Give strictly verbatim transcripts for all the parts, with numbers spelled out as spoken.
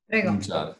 Prego. Cominciare.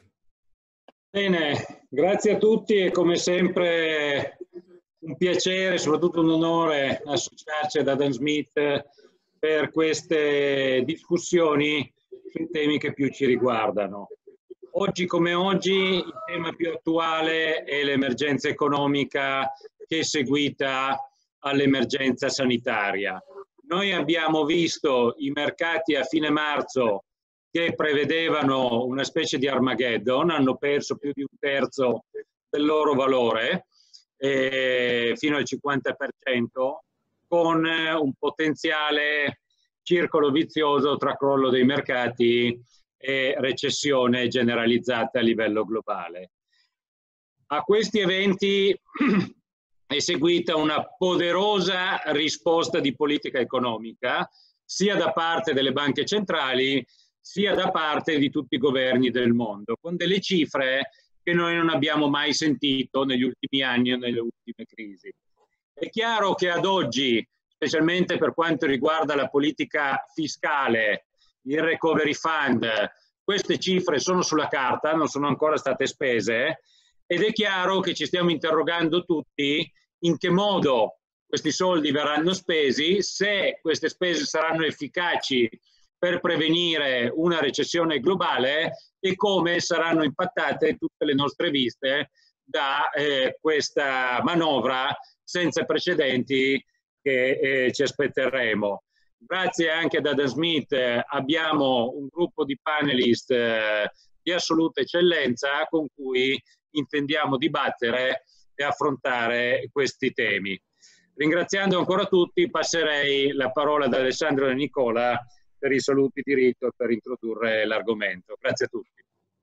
Bene, grazie a tutti e come sempre un piacere, soprattutto un onore associarci ad Adam Smith per queste discussioni sui temi che più ci riguardano. Oggi come oggi il tema più attuale è l'emergenza economica che è seguita all'emergenza sanitaria. Noi abbiamo visto i mercati a fine marzo che prevedevano una specie di Armageddon, hanno perso più di un terzo del loro valore, eh, fino al cinquanta per cento, con un potenziale circolo vizioso tra crollo dei mercati e recessione generalizzata a livello globale. A questi eventi è seguita una poderosa risposta di politica economica, sia da parte delle banche centrali, sia da parte di tutti i governi del mondo, con delle cifre che noi non abbiamo mai sentito negli ultimi anni o nelle ultime crisi. È chiaro che ad oggi, specialmente per quanto riguarda la politica fiscale, il Recovery Fund, queste cifre sono sulla carta, non sono ancora state spese, ed è chiaro che ci stiamo interrogando tutti in che modo questi soldi verranno spesi, se queste spese saranno efficaci per prevenire una recessione globale e come saranno impattate tutte le nostre viste da eh, questa manovra senza precedenti che eh, ci aspetteremo. Grazie anche ad Adam Smith eh, abbiamo un gruppo di panelist eh, di assoluta eccellenza con cui intendiamo dibattere e affrontare questi temi. Ringraziando ancora tutti, passerei la parola ad Alessandro e Nicola per i saluti di rito e per introdurre l'argomento. Grazie a tutti.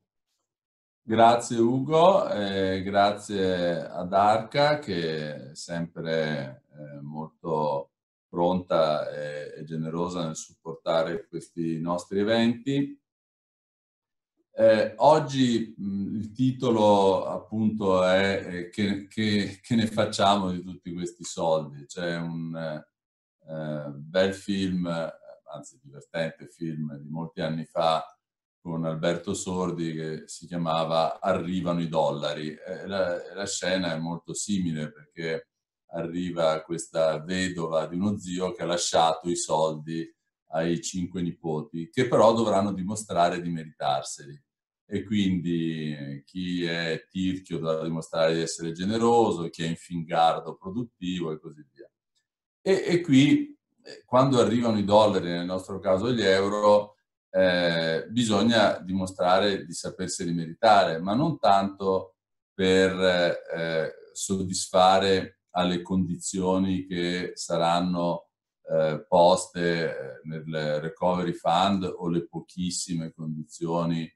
Grazie Ugo, eh, grazie ad Arca che è sempre eh, molto pronta e, e generosa nel supportare questi nostri eventi. Eh, oggi mh, il titolo appunto è eh, che, che, che ne facciamo di tutti questi soldi? C'è un eh, bel film, anzi divertente film di molti anni fa con Alberto Sordi che si chiamava Arrivano i dollari. Eh, la, la scena è molto simile perché arriva questa vedova di uno zio che ha lasciato i soldi ai cinque nipoti, che però dovranno dimostrare di meritarseli. E quindi chi è tirchio dovrà dimostrare di essere generoso, chi è infingardo produttivo e così via. E, e qui, quando arrivano i dollari, nel nostro caso gli euro, eh, bisogna dimostrare di saperseli meritare, ma non tanto per eh, soddisfare alle condizioni che saranno eh, poste nel Recovery Fund o le pochissime condizioni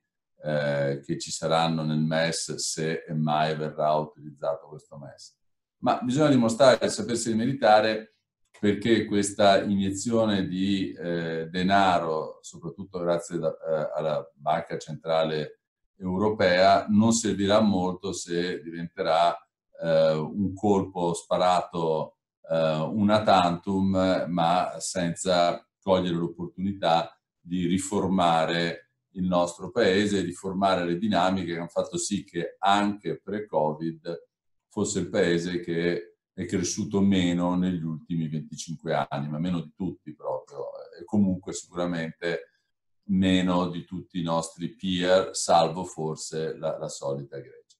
Eh, che ci saranno nel M E S se e mai verrà utilizzato questo M E S. Ma bisogna dimostrare di sapersi meritare perché questa iniezione di eh, denaro, soprattutto grazie da, eh, alla Banca Centrale Europea, non servirà molto se diventerà eh, un colpo sparato eh, una tantum, ma senza cogliere l'opportunità di riformare il nostro paese e di formare le dinamiche che hanno fatto sì che anche pre-Covid fosse il paese che è cresciuto meno negli ultimi venticinque anni, ma meno di tutti proprio, e comunque sicuramente meno di tutti i nostri peer, salvo forse la, la solita Grecia.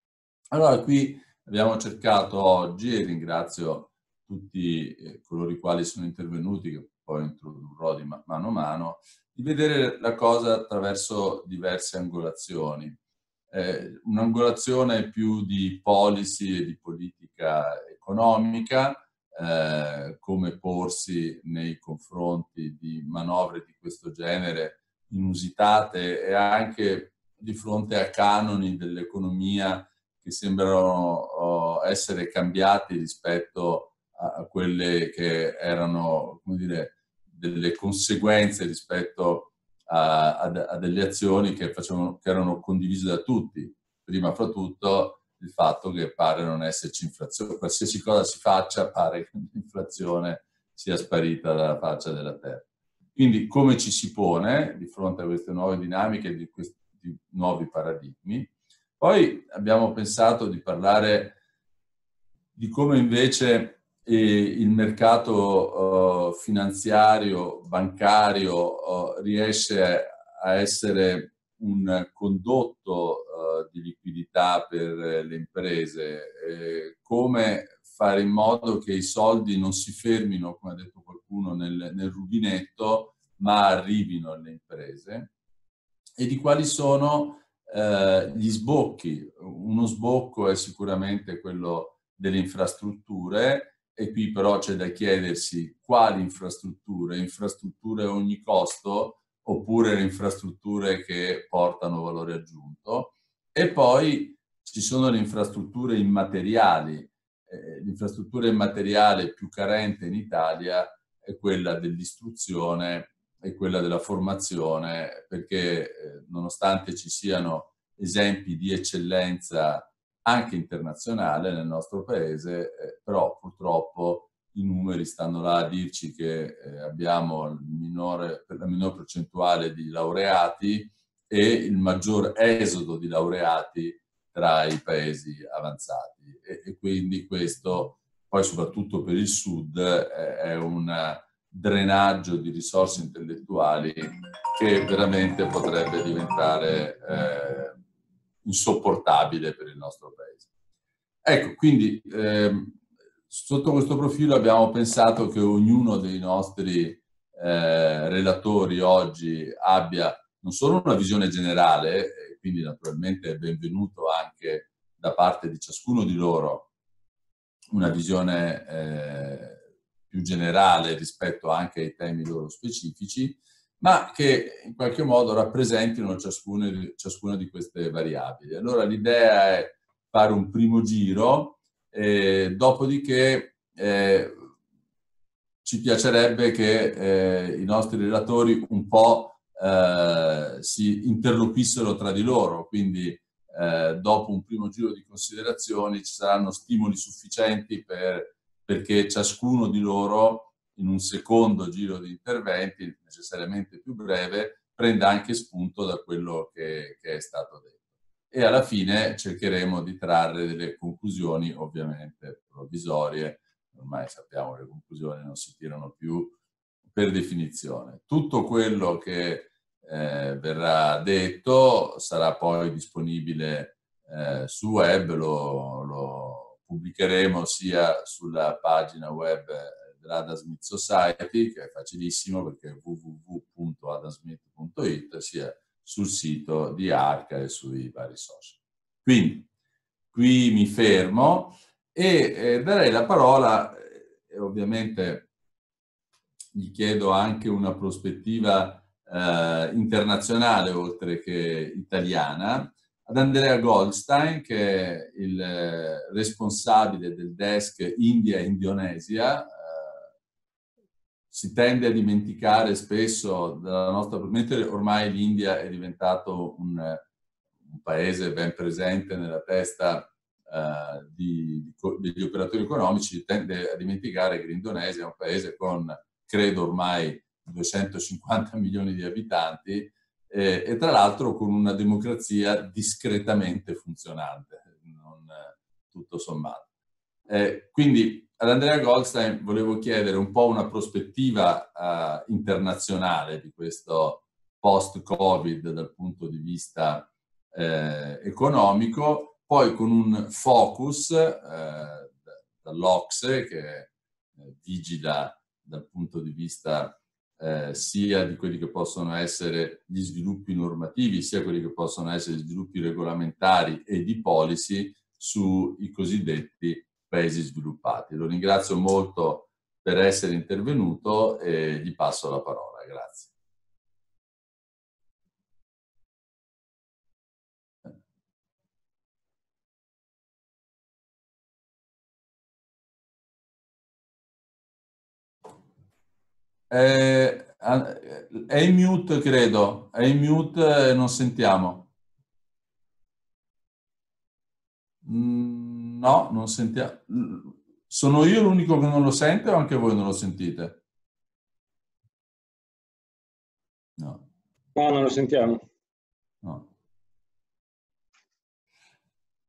Allora qui abbiamo cercato oggi, e ringrazio tutti eh, coloro i quali sono intervenuti, che poi introdurrò di man mano a mano, di vedere la cosa attraverso diverse angolazioni. Eh, un'angolazione più di policy e di politica economica, eh, come porsi nei confronti di manovre di questo genere inusitate e anche di fronte a canoni dell'economia che sembrano oh, essere cambiati rispetto a, a quelle che erano, come dire, delle conseguenze rispetto a, a, a delle azioni che, facevano, che erano condivise da tutti. Prima fra tutto il fatto che pare non esserci inflazione. Qualsiasi cosa si faccia pare che l'inflazione sia sparita dalla faccia della terra. Quindi come ci si pone di fronte a queste nuove dinamiche, di, quest, di questi nuovi paradigmi. Poi abbiamo pensato di parlare di come invece eh, il mercato eh, finanziario, bancario eh, riesce a essere un condotto eh, di liquidità per le imprese, eh, come fare in modo che i soldi non si fermino, come ha detto qualcuno, nel, nel rubinetto, ma arrivino alle imprese, e di quali sono eh, gli sbocchi. Uno sbocco è sicuramente quello delle infrastrutture, e qui però c'è da chiedersi quali infrastrutture, infrastrutture a ogni costo oppure le infrastrutture che portano valore aggiunto. E poi ci sono le infrastrutture immateriali. Eh, l'infrastruttura immateriale più carente in Italia è quella dell'istruzione e quella della formazione, perché eh, nonostante ci siano esempi di eccellenza anche internazionale nel nostro paese, eh, però purtroppo i numeri stanno là a dirci che eh, abbiamo il minore, la minore percentuale di laureati e il maggior esodo di laureati tra i paesi avanzati. E, e quindi questo, poi soprattutto per il Sud, eh, è un drenaggio di risorse intellettuali che veramente potrebbe diventare eh, insopportabile per il nostro paese. Ecco, quindi ehm, sotto questo profilo abbiamo pensato che ognuno dei nostri eh, relatori oggi abbia non solo una visione generale, e quindi naturalmente è benvenuto anche da parte di ciascuno di loro una visione eh, più generale rispetto anche ai temi loro specifici, ma che in qualche modo rappresentino ciascuna, ciascuna di queste variabili. Allora l'idea è fare un primo giro, eh, dopodiché eh, ci piacerebbe che eh, i nostri relatori un po' eh, si interloquissero tra di loro, quindi eh, dopo un primo giro di considerazioni ci saranno stimoli sufficienti per, perché ciascuno di loro in un secondo giro di interventi, necessariamente più breve, prenda anche spunto da quello che, che è stato detto. E alla fine cercheremo di trarre delle conclusioni, ovviamente provvisorie. Ormai sappiamo che le conclusioni non si tirano più per definizione. Tutto quello che eh, verrà detto sarà poi disponibile eh, su web, lo, lo pubblicheremo sia sulla pagina web dell'Adam Smith Society, che è facilissimo perché è w w w punto adam smith punto it, sia sul sito di Arca e sui vari social. Quindi qui mi fermo e eh, darei la parola, eh, e ovviamente gli chiedo anche una prospettiva eh, internazionale oltre che italiana, ad Andrea Goldstein, che è il eh, responsabile del desk India e Indonesia. Si tende a dimenticare spesso della nostra, mentre ormai l'India è diventato un, un paese ben presente nella testa uh, di, di, degli operatori economici, si tende a dimenticare che l'Indonesia è un paese con, credo ormai, duecentocinquanta milioni di abitanti eh, e tra l'altro con una democrazia discretamente funzionante, non tutto sommato. Eh, quindi ad Andrea Goldstein volevo chiedere un po' una prospettiva uh, internazionale di questo post-Covid dal punto di vista eh, economico, poi con un focus eh, dall'Ocse che eh, vigila dal punto di vista eh, sia di quelli che possono essere gli sviluppi normativi, sia quelli che possono essere gli sviluppi regolamentari e di policy sui cosiddetti paesi sviluppati. Lo ringrazio molto per essere intervenuto e gli passo la parola. Grazie. Eh, è in mute, credo. È in mute e non sentiamo. Mm, no, non sentiamo. Sono io l'unico che non lo sente o anche voi non lo sentite? No. No, non lo sentiamo. No.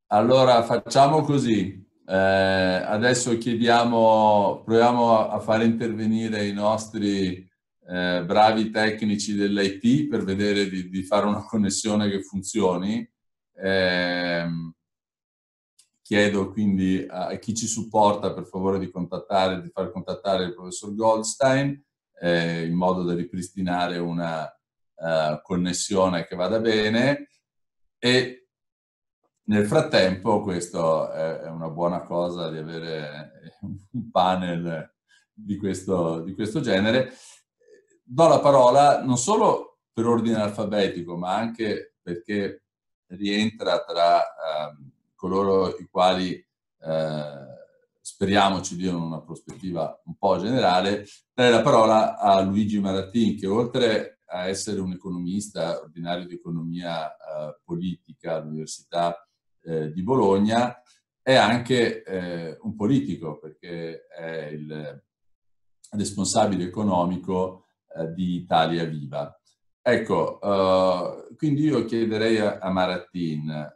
allora facciamo così. Eh, adesso chiediamo, proviamo a, a fare intervenire i nostri eh, bravi tecnici dell'I T per vedere di, di fare una connessione che funzioni. Eh, chiedo quindi a chi ci supporta per favore di contattare, di far contattare il professor Goldstein eh, in modo da ripristinare una uh, connessione che vada bene, e nel frattempo questo è una buona cosa di avere un panel di questo, di questo genere. Do la parola non solo per ordine alfabetico, ma anche perché rientra tra uh, coloro i quali eh, speriamo ci diano una prospettiva un po' generale. Dare la parola a Luigi Marattin, che oltre a essere un economista ordinario di economia eh, politica all'Università eh, di Bologna, è anche eh, un politico, perché è il responsabile economico eh, di Italia Viva. Ecco, eh, quindi io chiederei a, a Marattin,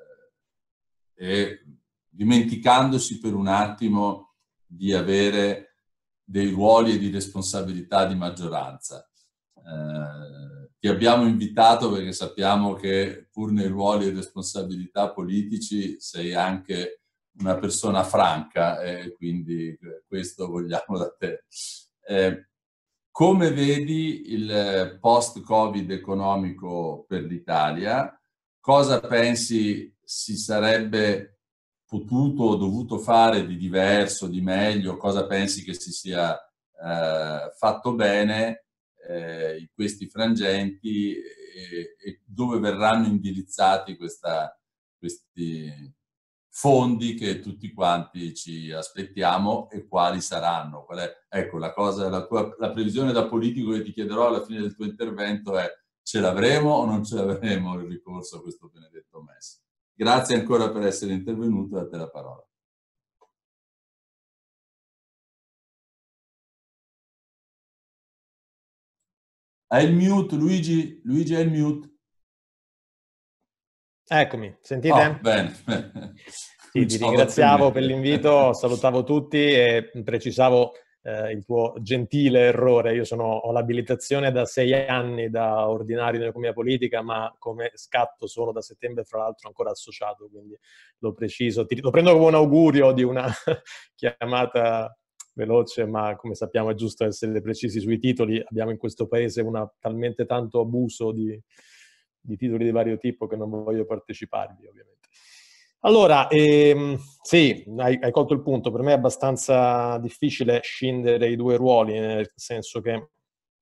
e dimenticandosi per un attimo di avere dei ruoli e di responsabilità di maggioranza. Eh, ti abbiamo invitato perché sappiamo che pur nei ruoli e responsabilità politici sei anche una persona franca e quindi questo vogliamo da te. Eh, come vedi il post-Covid economico per l'Italia? Cosa pensi si sarebbe potuto o dovuto fare di diverso, di meglio? Cosa pensi che si sia eh, fatto bene eh, in questi frangenti e, e dove verranno indirizzati questa, questi fondi che tutti quanti ci aspettiamo e quali saranno? Qual è, ecco, la cosa, la, tua, la previsione da politico che ti chiederò alla fine del tuo intervento è: ce l'avremo o non ce l'avremo il ricorso a questo benedetto M E S? Grazie ancora per essere intervenuto e a te la parola. Hai il mute, Luigi? Luigi, hai il mute? Eccomi, sentite? Oh, bene. Sì, ti ringraziavo per l'invito, salutavo tutti e precisavo eh, il tuo gentile errore. Io sono, ho l'abilitazione da sei anni da ordinario in economia politica, ma come scatto sono da settembre, fra l'altro, ancora associato, quindi lo preciso. Ti, lo prendo come un augurio di una chiamata veloce, ma come sappiamo è giusto essere precisi sui titoli. Abbiamo in questo paese una talmente tanto abuso di, di titoli di vario tipo che non voglio parteciparvi, ovviamente. Allora, ehm, sì, hai, hai colto il punto. Per me è abbastanza difficile scindere i due ruoli, nel senso che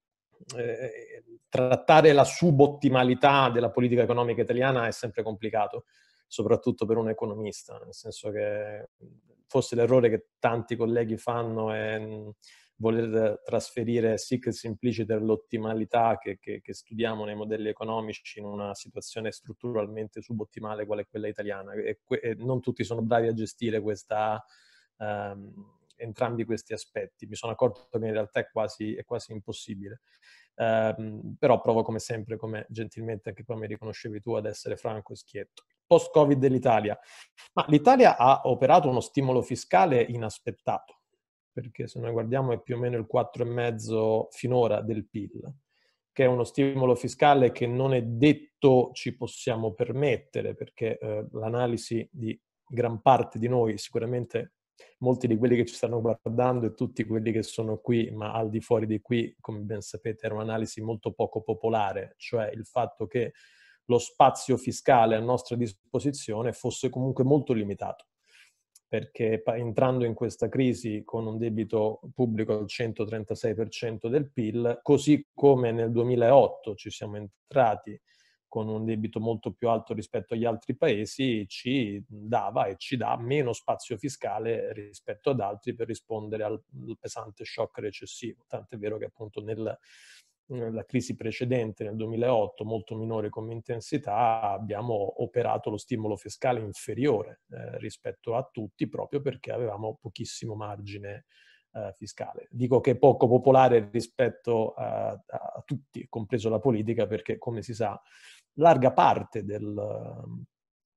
eh, trattare la subottimalità della politica economica italiana è sempre complicato, soprattutto per un economista, nel senso che forse l'errore che tanti colleghi fanno è voler trasferire sic simpliciter l'ottimalità che, che, che studiamo nei modelli economici in una situazione strutturalmente subottimale quale è quella italiana. E, e non tutti sono bravi a gestire questa, um, entrambi questi aspetti. Mi sono accorto che in realtà è quasi, è quasi impossibile. Um, però provo come sempre, come gentilmente anche qua mi riconoscevi tu, ad essere franco e schietto. Post-Covid dell'Italia. Ma l'Italia ha operato uno stimolo fiscale inaspettato, perché se noi guardiamo è più o meno il quattro virgola cinque finora del P I L, che è uno stimolo fiscale che non è detto ci possiamo permettere, perché eh, l'analisi di gran parte di noi, sicuramente molti di quelli che ci stanno guardando e tutti quelli che sono qui, ma al di fuori di qui, come ben sapete, era un'analisi molto poco popolare, cioè il fatto che lo spazio fiscale a nostra disposizione fosse comunque molto limitato, perché entrando in questa crisi con un debito pubblico al centotrentasei per cento del P I L, così come nel duemilaotto ci siamo entrati con un debito molto più alto rispetto agli altri paesi, ci dava e ci dà meno spazio fiscale rispetto ad altri per rispondere al, al pesante shock recessivo. Tant'è vero che appunto nel, nella crisi precedente, nel duemilaotto, molto minore come intensità, abbiamo operato lo stimolo fiscale inferiore eh, rispetto a tutti, proprio perché avevamo pochissimo margine eh, fiscale. Dico che è poco popolare rispetto a, a tutti, compreso la politica, perché come si sa larga parte del,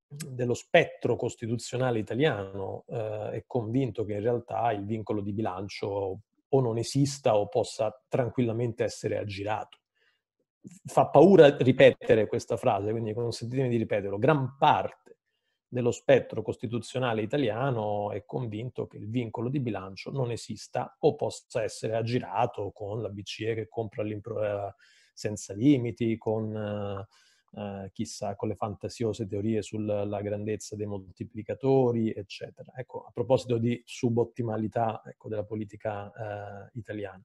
dello spettro costituzionale italiano eh, è convinto che in realtà il vincolo di bilancio o non esista o possa tranquillamente essere aggirato. Fa paura ripetere questa frase, quindi consentitemi di ripeterlo. Gran parte dello spettro costituzionale italiano è convinto che il vincolo di bilancio non esista o possa essere aggirato con la B C E che compra l'impro- senza limiti, con eh, chissà, con le fantasiose teorie sulla grandezza dei moltiplicatori, eccetera. Ecco, a proposito di subottimalità, ecco, della politica eh, italiana.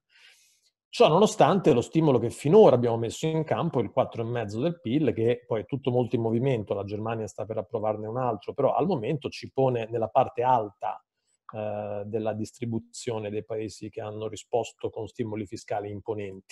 Ciò nonostante, lo stimolo che finora abbiamo messo in campo, il quattro virgola cinque del P I L, che poi è tutto molto in movimento, la Germania sta per approvarne un altro, però al momento ci pone nella parte alta eh, della distribuzione dei paesi che hanno risposto con stimoli fiscali imponenti.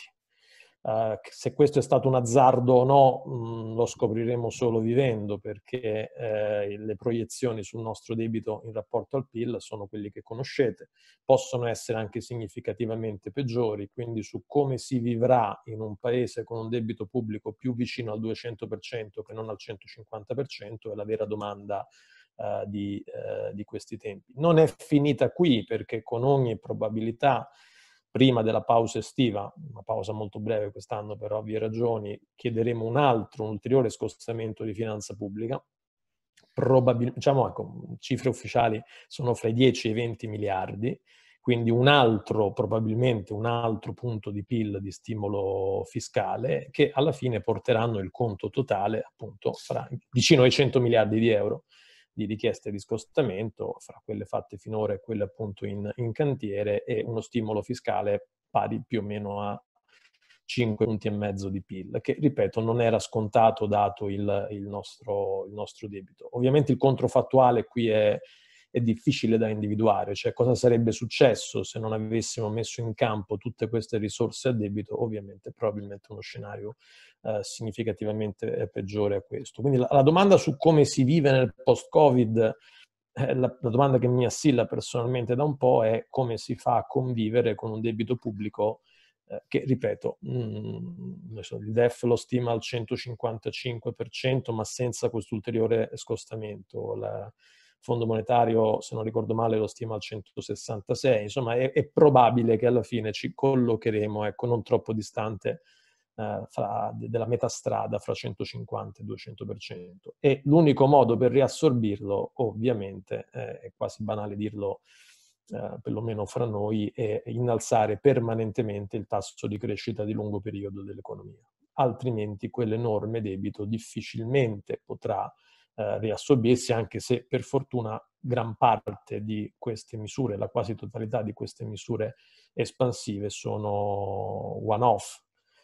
Uh, se questo è stato un azzardo o no, mh, lo scopriremo solo vivendo, perché eh, le proiezioni sul nostro debito in rapporto al P I L sono quelli che conoscete, possono essere anche significativamente peggiori, quindi su come si vivrà in un paese con un debito pubblico più vicino al duecento per cento che non al centocinquanta per cento è la vera domanda uh, di, uh, di questi tempi. Non è finita qui, perché con ogni probabilità prima della pausa estiva, una pausa molto breve quest'anno per ovvie ragioni, chiederemo un altro, un ulteriore scostamento di finanza pubblica. Probabilmente, diciamo, ecco, cifre ufficiali sono fra i dieci e i venti miliardi, quindi un altro, probabilmente un altro punto di P I L di stimolo fiscale che alla fine porteranno il conto totale appunto fra, vicino ai cento miliardi di euro di richieste di scostamento, fra quelle fatte finora e quelle appunto in, in cantiere, e uno stimolo fiscale pari più o meno a cinque punti e mezzo di P I L, che ripeto non era scontato dato il, il, nostro, il nostro debito. Ovviamente il controfattuale qui è, è difficile da individuare, cioè cosa sarebbe successo se non avessimo messo in campo tutte queste risorse a debito. Ovviamente probabilmente uno scenario eh, significativamente peggiore a questo. Quindi la, la domanda su come si vive nel post-Covid, eh, la, la domanda che mi assilla personalmente da un po' è come si fa a convivere con un debito pubblico eh, che, ripeto, mh, il D E F lo stima al centocinquantacinque per cento, ma senza quest'ulteriore scostamento. Il Fondo Monetario, se non ricordo male, lo stima al centosessantasei. Insomma, è, è probabile che alla fine ci collocheremo, ecco, non troppo distante eh, fra, della metà strada fra centocinquanta e duecento per cento. E l'unico modo per riassorbirlo, ovviamente, eh, è quasi banale dirlo, eh, perlomeno fra noi, è innalzare permanentemente il tasso di crescita di lungo periodo dell'economia. Altrimenti quell'enorme debito difficilmente potrà eh, riassorbirsi, anche se per fortuna gran parte di queste misure, la quasi totalità di queste misure espansive sono one-off.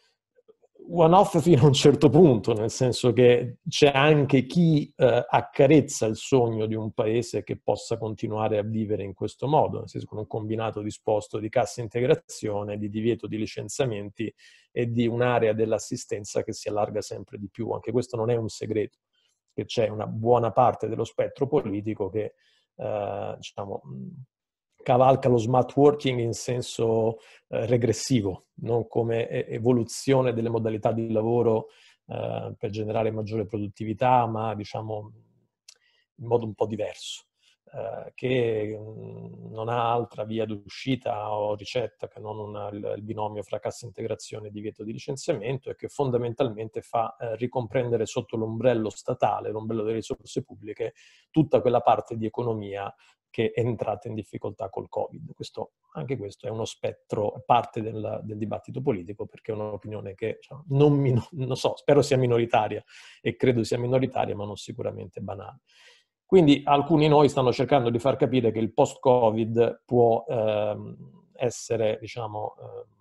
One-off fino a un certo punto, nel senso che c'è anche chi eh, accarezza il sogno di un paese che possa continuare a vivere in questo modo, nel senso con un combinato disposto di cassa integrazione, di divieto di licenziamenti e di un'area dell'assistenza che si allarga sempre di più. Anche questo non è un segreto, che c'è una buona parte dello spettro politico che eh, diciamo, cavalca lo smart working in senso eh, regressivo, non come evoluzione delle modalità di lavoro eh, per generare maggiore produttività, ma diciamo in modo un po' diverso, eh, che mh, non ha altra via d'uscita o ricetta che non una, il, il binomio fra cassa integrazione e divieto di licenziamento, e che fondamentalmente fa eh, ricomprendere sotto l'ombrello statale, l'ombrello delle risorse pubbliche, tutta quella parte di economia che è entrata in difficoltà col Covid. Questo, anche questo è uno spettro, parte del, del dibattito politico, perché è un'opinione che diciamo, non, min- non so, spero sia minoritaria, e credo sia minoritaria, ma non sicuramente banale. Quindi alcuni di noi stanno cercando di far capire che il post-Covid può ehm, essere, diciamo,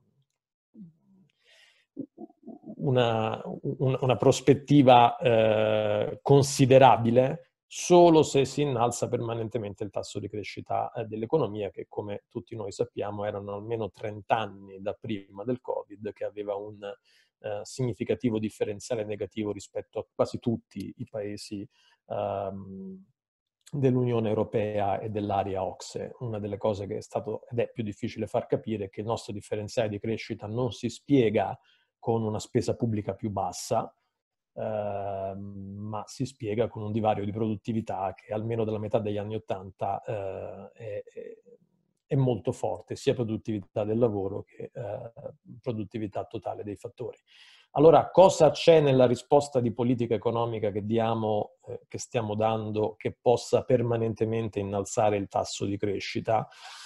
eh, una, una, una prospettiva eh, considerabile solo se si innalza permanentemente il tasso di crescita eh, dell'economia, che come tutti noi sappiamo erano almeno trenta anni da prima del Covid, che aveva un eh, significativo differenziale negativo rispetto a quasi tutti i paesi ehm, dell'Unione Europea e dell'area O C S E. Una delle cose che è stato ed è più difficile far capire è che il nostro differenziale di crescita non si spiega con una spesa pubblica più bassa, eh, ma si spiega con un divario di produttività che almeno dalla metà degli anni Ottanta eh, è, è molto forte, sia produttività del lavoro che eh, produttività totale dei fattori. Allora, cosa c'è nella risposta di politica economica che diamo, eh, che stiamo dando, che possa permanentemente innalzare il tasso di crescita?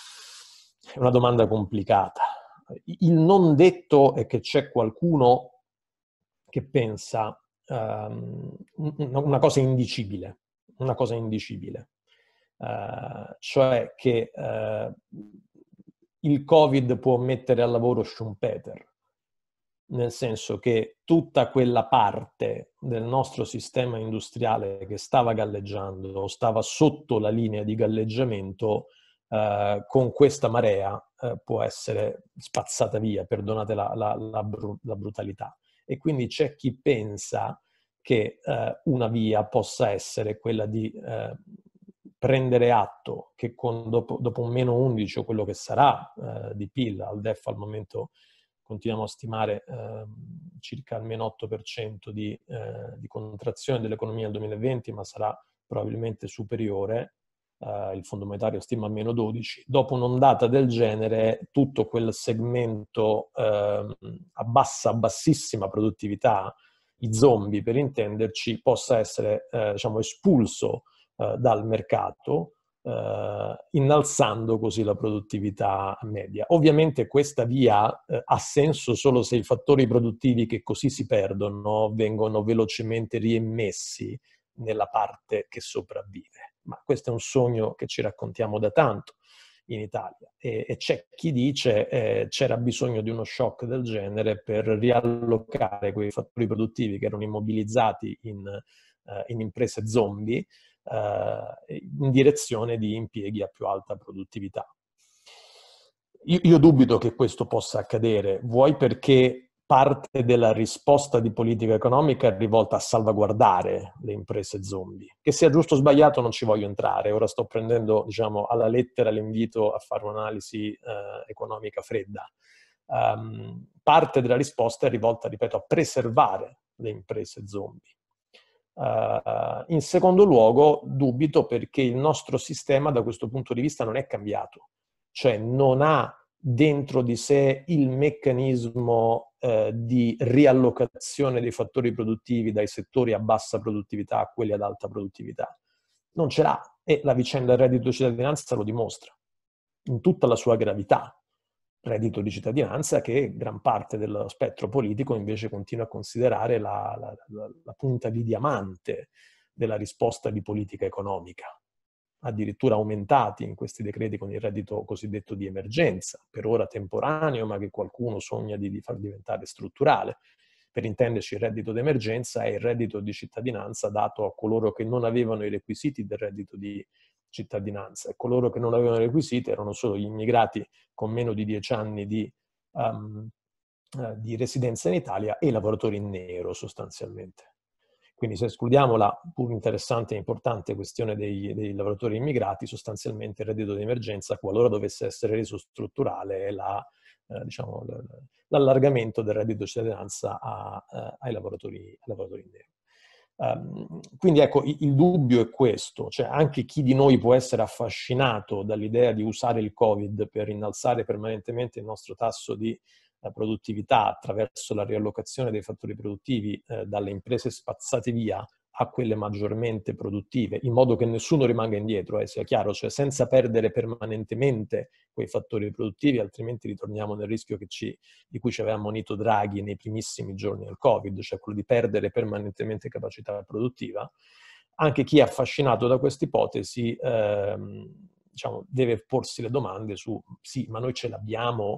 È una domanda complicata. Il non detto è che c'è qualcuno che pensa um, una cosa indicibile, una cosa indicibile, uh, cioè che uh, il Covid può mettere al lavoro Schumpeter, nel senso che tutta quella parte del nostro sistema industriale che stava galleggiando o stava sotto la linea di galleggiamento, eh, con questa marea eh, può essere spazzata via, perdonate la, la, la, bru- la brutalità. E quindi c'è chi pensa che eh, una via possa essere quella di eh, prendere atto che con, dopo, dopo un meno undici o quello che sarà eh, di P I L, al D E F al momento continuiamo a stimare eh, circa il meno otto per cento di, eh, di contrazione dell'economia nel duemilaventi, ma sarà probabilmente superiore, eh, il Fondo Monetario stima meno dodici. Dopo un'ondata del genere, tutto quel segmento eh, a bassa, bassissima produttività, i zombie per intenderci, possa essere eh, diciamo, espulso eh, dal mercato, Uh, innalzando così la produttività media. Ovviamente questa via uh, ha senso solo se i fattori produttivi che così si perdono vengono velocemente reimmessi nella parte che sopravvive. Ma questo è un sogno che ci raccontiamo da tanto in Italia e, e c'è chi dice eh, c'era bisogno di uno shock del genere per riallocare quei fattori produttivi che erano immobilizzati in, uh, in imprese zombie in direzione di impieghi a più alta produttività. Io, io dubito che questo possa accadere, vuoi perché parte della risposta di politica economica è rivolta a salvaguardare le imprese zombie. Che sia giusto o sbagliato non ci voglio entrare, ora sto prendendo diciamo, alla lettera l'invito a fare un'analisi eh, economica fredda. Um, parte della risposta è rivolta, ripeto, a preservare le imprese zombie. Uh, in secondo luogo, dubito perché il nostro sistema da questo punto di vista non è cambiato, cioè non ha dentro di sé il meccanismo uh, di riallocazione dei fattori produttivi dai settori a bassa produttività a quelli ad alta produttività. Non ce l'ha e la vicenda del reddito di cittadinanza lo dimostra in tutta la sua gravità. Reddito di cittadinanza che gran parte dello spettro politico invece continua a considerare la, la, la, la punta di diamante della risposta di politica economica, addirittura aumentati in questi decreti con il reddito cosiddetto di emergenza, per ora temporaneo, ma che qualcuno sogna di, di far diventare strutturale. Per intenderci, il reddito di emergenza è il reddito di cittadinanza dato a coloro che non avevano i requisiti del reddito di cittadinanza, e coloro che non avevano i requisiti erano solo gli immigrati con meno di dieci anni di, um, uh, di residenza in Italia e i lavoratori in nero sostanzialmente. Quindi se escludiamo la pur interessante e importante questione dei, dei lavoratori immigrati, sostanzialmente il reddito di emergenza, qualora dovesse essere reso strutturale, è la, eh, diciamo, l'allargamento del reddito di cittadinanza a, a, ai, lavoratori, ai lavoratori in nero. Um, quindi ecco, il, il dubbio è questo, cioè anche chi di noi può essere affascinato dall'idea di usare il Covid per innalzare permanentemente il nostro tasso di eh, produttività attraverso la riallocazione dei fattori produttivi eh, dalle imprese spazzate via a quelle maggiormente produttive, in modo che nessuno rimanga indietro, eh, sia chiaro, cioè senza perdere permanentemente quei fattori produttivi, altrimenti ritorniamo nel rischio che ci, di cui ci aveva ammonito Draghi nei primissimi giorni del Covid, cioè quello di perdere permanentemente capacità produttiva. Anche chi è affascinato da questa ipotesi ehm, diciamo, deve porsi le domande su sì, ma noi ce l'abbiamo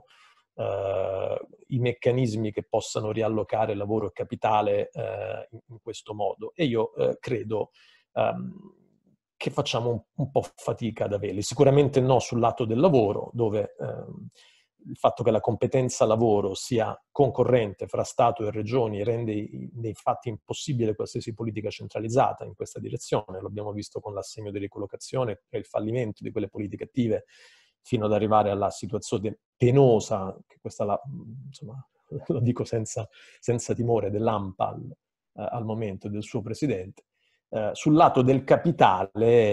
Uh, i meccanismi che possano riallocare lavoro e capitale uh, in, in questo modo. E io uh, credo um, che facciamo un, un po' fatica ad averli. Sicuramente no sul lato del lavoro, dove um, il fatto che la competenza lavoro sia concorrente fra Stato e Regioni rende nei fatti impossibile qualsiasi politica centralizzata in questa direzione. Lo abbiamo visto con l'assegno di ricollocazione e il fallimento di quelle politiche attive fino ad arrivare alla situazione penosa, che questa la, insomma, lo dico senza, senza timore, dell'A N P A L al momento del suo presidente. Eh, sul lato del capitale,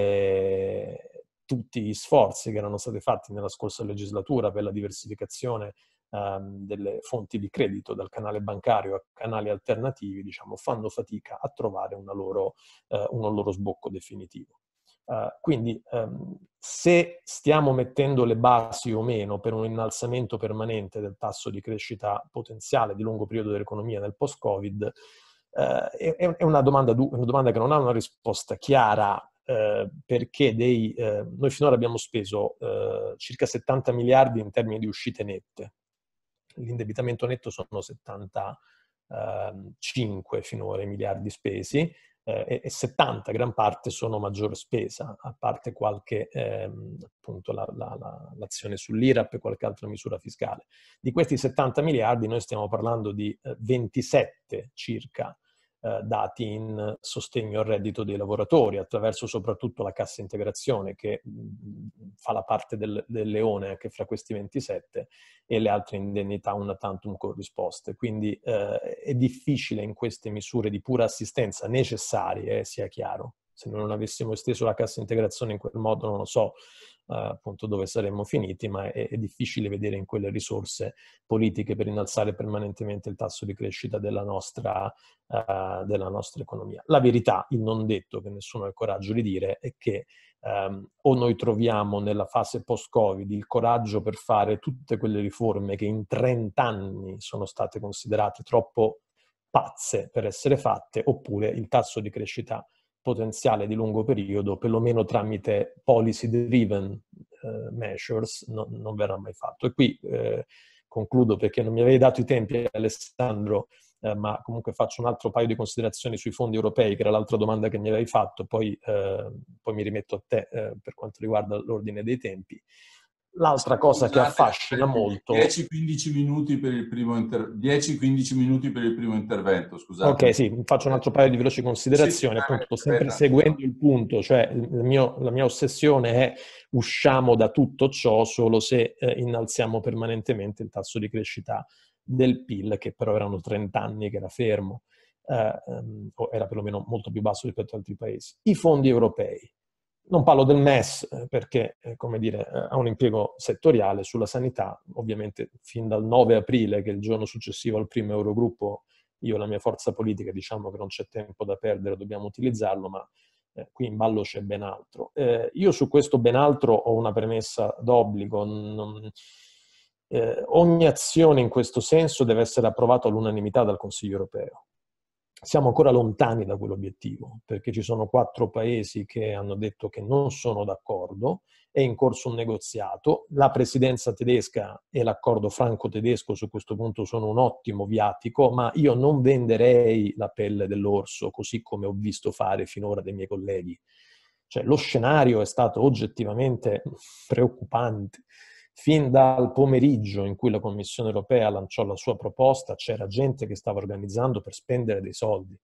eh, tutti gli sforzi che erano stati fatti nella scorsa legislatura per la diversificazione ehm, delle fonti di credito dal canale bancario a canali alternativi, diciamo, fanno fatica a trovare una loro, eh, uno loro sbocco definitivo. Uh, quindi um, se stiamo mettendo le basi o meno per un innalzamento permanente del tasso di crescita potenziale di lungo periodo dell'economia nel post-Covid, uh, è, è una, domanda, una domanda che non ha una risposta chiara, uh, perché dei, uh, noi finora abbiamo speso uh, circa settanta miliardi in termini di uscite nette. L'indebitamento netto sono settantacinque finora i miliardi spesi, Eh, e settanta, gran parte, sono maggiore spesa, a parte qualche, ehm, appunto, la, la, la, l'azione sull'I R A P e qualche altra misura fiscale. Di questi settanta miliardi noi stiamo parlando di eh, ventisette circa eh, dati in sostegno al reddito dei lavoratori, attraverso soprattutto la cassa integrazione, che mh, fa la parte del, del leone anche fra questi ventisette, e le altre indennità una tantum corrisposte. Quindi eh, è difficile in queste misure di pura assistenza necessarie, eh, sia chiaro. Se non avessimo esteso la cassa integrazione in quel modo, non lo so eh, appunto dove saremmo finiti, ma è, è difficile vedere in quelle risorse politiche per innalzare permanentemente il tasso di crescita della nostra, uh, della nostra economia. La verità, il non detto, che nessuno ha il coraggio di dire, è che Um, o noi troviamo nella fase post-Covid il coraggio per fare tutte quelle riforme che in trenta anni sono state considerate troppo pazze per essere fatte, oppure il tasso di crescita potenziale di lungo periodo, perlomeno tramite policy-driven uh, measures, no, non verrà mai fatto. E qui eh, concludo, perché non mi avevi dato i tempi, Alessandro, Eh, ma comunque faccio un altro paio di considerazioni sui fondi europei, che era l'altra domanda che mi avevi fatto, poi, eh, poi mi rimetto a te eh, per quanto riguarda l'ordine dei tempi. L'altra cosa che affascina molto... dieci quindici minuti per il primo inter... dieci quindici minuti per il primo intervento, scusate. Ok, sì, faccio un altro paio di veloci considerazioni, appunto, sempre seguendo il punto, cioè il mio, la mia ossessione è: usciamo da tutto ciò solo se eh, innalziamo permanentemente il tasso di crescita del P I L, che però erano trenta anni che era fermo, eh, um, o era perlomeno molto più basso rispetto ad altri paesi. I fondi europei. Non parlo del M E S eh, perché, eh, come dire, eh, ha un impiego settoriale sulla sanità. Ovviamente fin dal nove aprile, che è il giorno successivo al primo Eurogruppo, io e la mia forza politica diciamo che non c'è tempo da perdere, dobbiamo utilizzarlo, ma eh, qui in ballo c'è ben altro. Eh, io su questo ben altro ho una premessa d'obbligo. Non, eh, ogni azione in questo senso deve essere approvata all'unanimità dal Consiglio europeo. Siamo ancora lontani da quell'obiettivo, perché ci sono quattro paesi che hanno detto che non sono d'accordo, è in corso un negoziato, la presidenza tedesca e l'accordo franco-tedesco su questo punto sono un ottimo viatico, ma io non venderei la pelle dell'orso, così come ho visto fare finora dei miei colleghi. Cioè, lo scenario è stato oggettivamente preoccupante. Fin dal pomeriggio in cui la Commissione europea lanciò la sua proposta, c'era gente che stava organizzando per spendere dei soldi.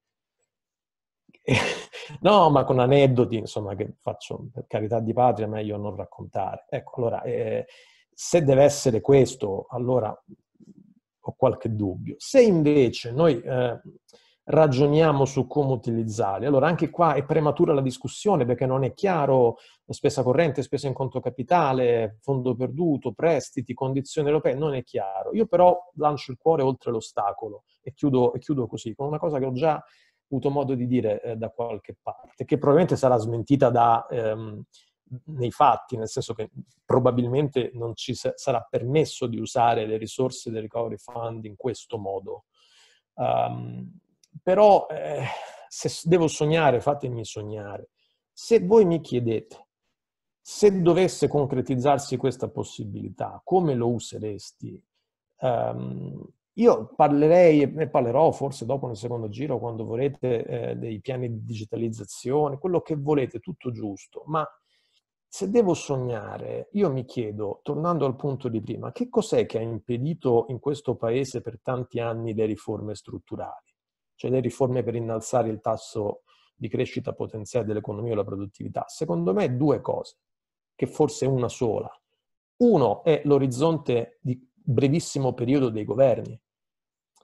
No, ma con aneddoti, insomma, che faccio per carità di patria, meglio non raccontare. Ecco, allora, eh, se deve essere questo, allora ho qualche dubbio. Se invece noi eh, ragioniamo su come utilizzarli, allora anche qua è prematura la discussione, perché non è chiaro spesa corrente, spesa in conto capitale, fondo perduto, prestiti, condizioni europee, non è chiaro. Io però lancio il cuore oltre l'ostacolo e chiudo, e chiudo così, con una cosa che ho già avuto modo di dire eh, da qualche parte, che probabilmente sarà smentita da, ehm, nei fatti, nel senso che probabilmente non ci sa- sarà permesso di usare le risorse del Recovery Fund in questo modo. Um, però eh, se devo sognare, fatemi sognare. Se voi mi chiedete, se dovesse concretizzarsi questa possibilità, come lo useresti? Um, io parlerei, e ne parlerò forse dopo nel secondo giro, quando vorrete, eh, dei piani di digitalizzazione, quello che volete, tutto giusto, ma se devo sognare, io mi chiedo, tornando al punto di prima, che cos'è che ha impedito in questo paese per tanti anni le riforme strutturali? Cioè le riforme per innalzare il tasso di crescita potenziale dell'economia e la produttività? Secondo me due cose, che forse è una sola. Uno è l'orizzonte di brevissimo periodo dei governi.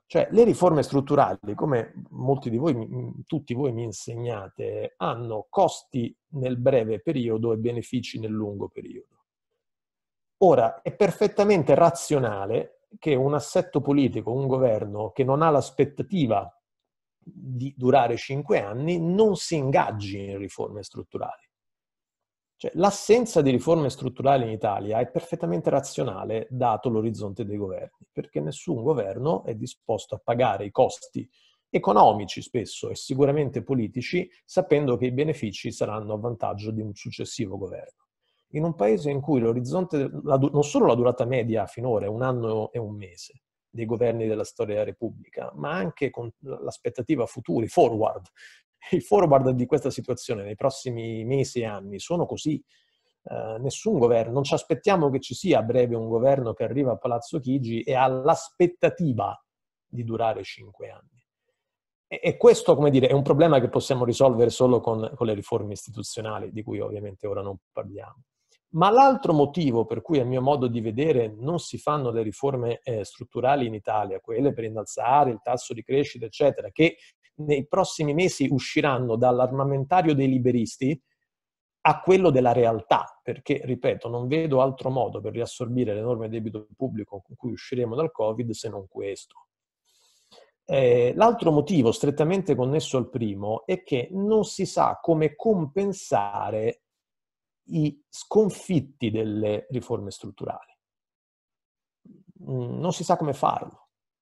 Cioè, le riforme strutturali, come molti di voi, tutti voi mi insegnate, hanno costi nel breve periodo e benefici nel lungo periodo. Ora, è perfettamente razionale che un assetto politico, un governo che non ha l'aspettativa di durare cinque anni, non si ingaggi in riforme strutturali. Cioè, l'assenza di riforme strutturali in Italia è perfettamente razionale dato l'orizzonte dei governi, perché nessun governo è disposto a pagare i costi economici spesso e sicuramente politici, sapendo che i benefici saranno a vantaggio di un successivo governo. In un paese in cui l'orizzonte, non solo la durata media finora è un anno e un mese dei governi della storia della Repubblica, ma anche con l'aspettativa futuri, forward, i forward di questa situazione nei prossimi mesi e anni sono così. Uh, nessun governo, non ci aspettiamo che ci sia a breve un governo che arriva a Palazzo Chigi e ha l'aspettativa di durare cinque anni. E, e questo, come dire, è un problema che possiamo risolvere solo con, con le riforme istituzionali, di cui ovviamente ora non parliamo. Ma l'altro motivo per cui, a mio modo di vedere, non si fanno le riforme eh, strutturali in Italia, quelle per innalzare il tasso di crescita, eccetera, che nei prossimi mesi usciranno dall'armamentario dei liberisti a quello della realtà, perché, ripeto, non vedo altro modo per riassorbire l'enorme debito pubblico con cui usciremo dal Covid se non questo. Eh, l'altro motivo, strettamente connesso al primo, è che non si sa come compensare i sconfitti delle riforme strutturali. Non si sa come farlo.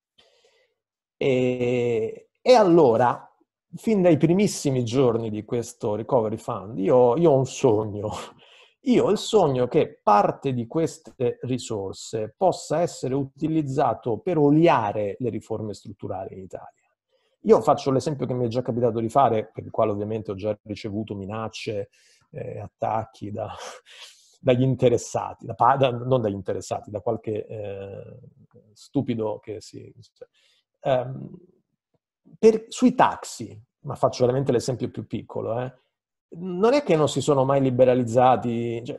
E, e allora, fin dai primissimi giorni di questo Recovery Fund, io, io ho un sogno. Io ho il sogno che parte di queste risorse possa essere utilizzato per oliare le riforme strutturali in Italia. Io faccio l'esempio che mi è già capitato di fare, per il quale ovviamente ho già ricevuto minacce, eh, attacchi da, dagli interessati, da, da, non dagli interessati, da qualche eh, stupido che si... Um, per, sui taxi, ma faccio veramente l'esempio più piccolo, eh, non è che non si sono mai liberalizzati, cioè,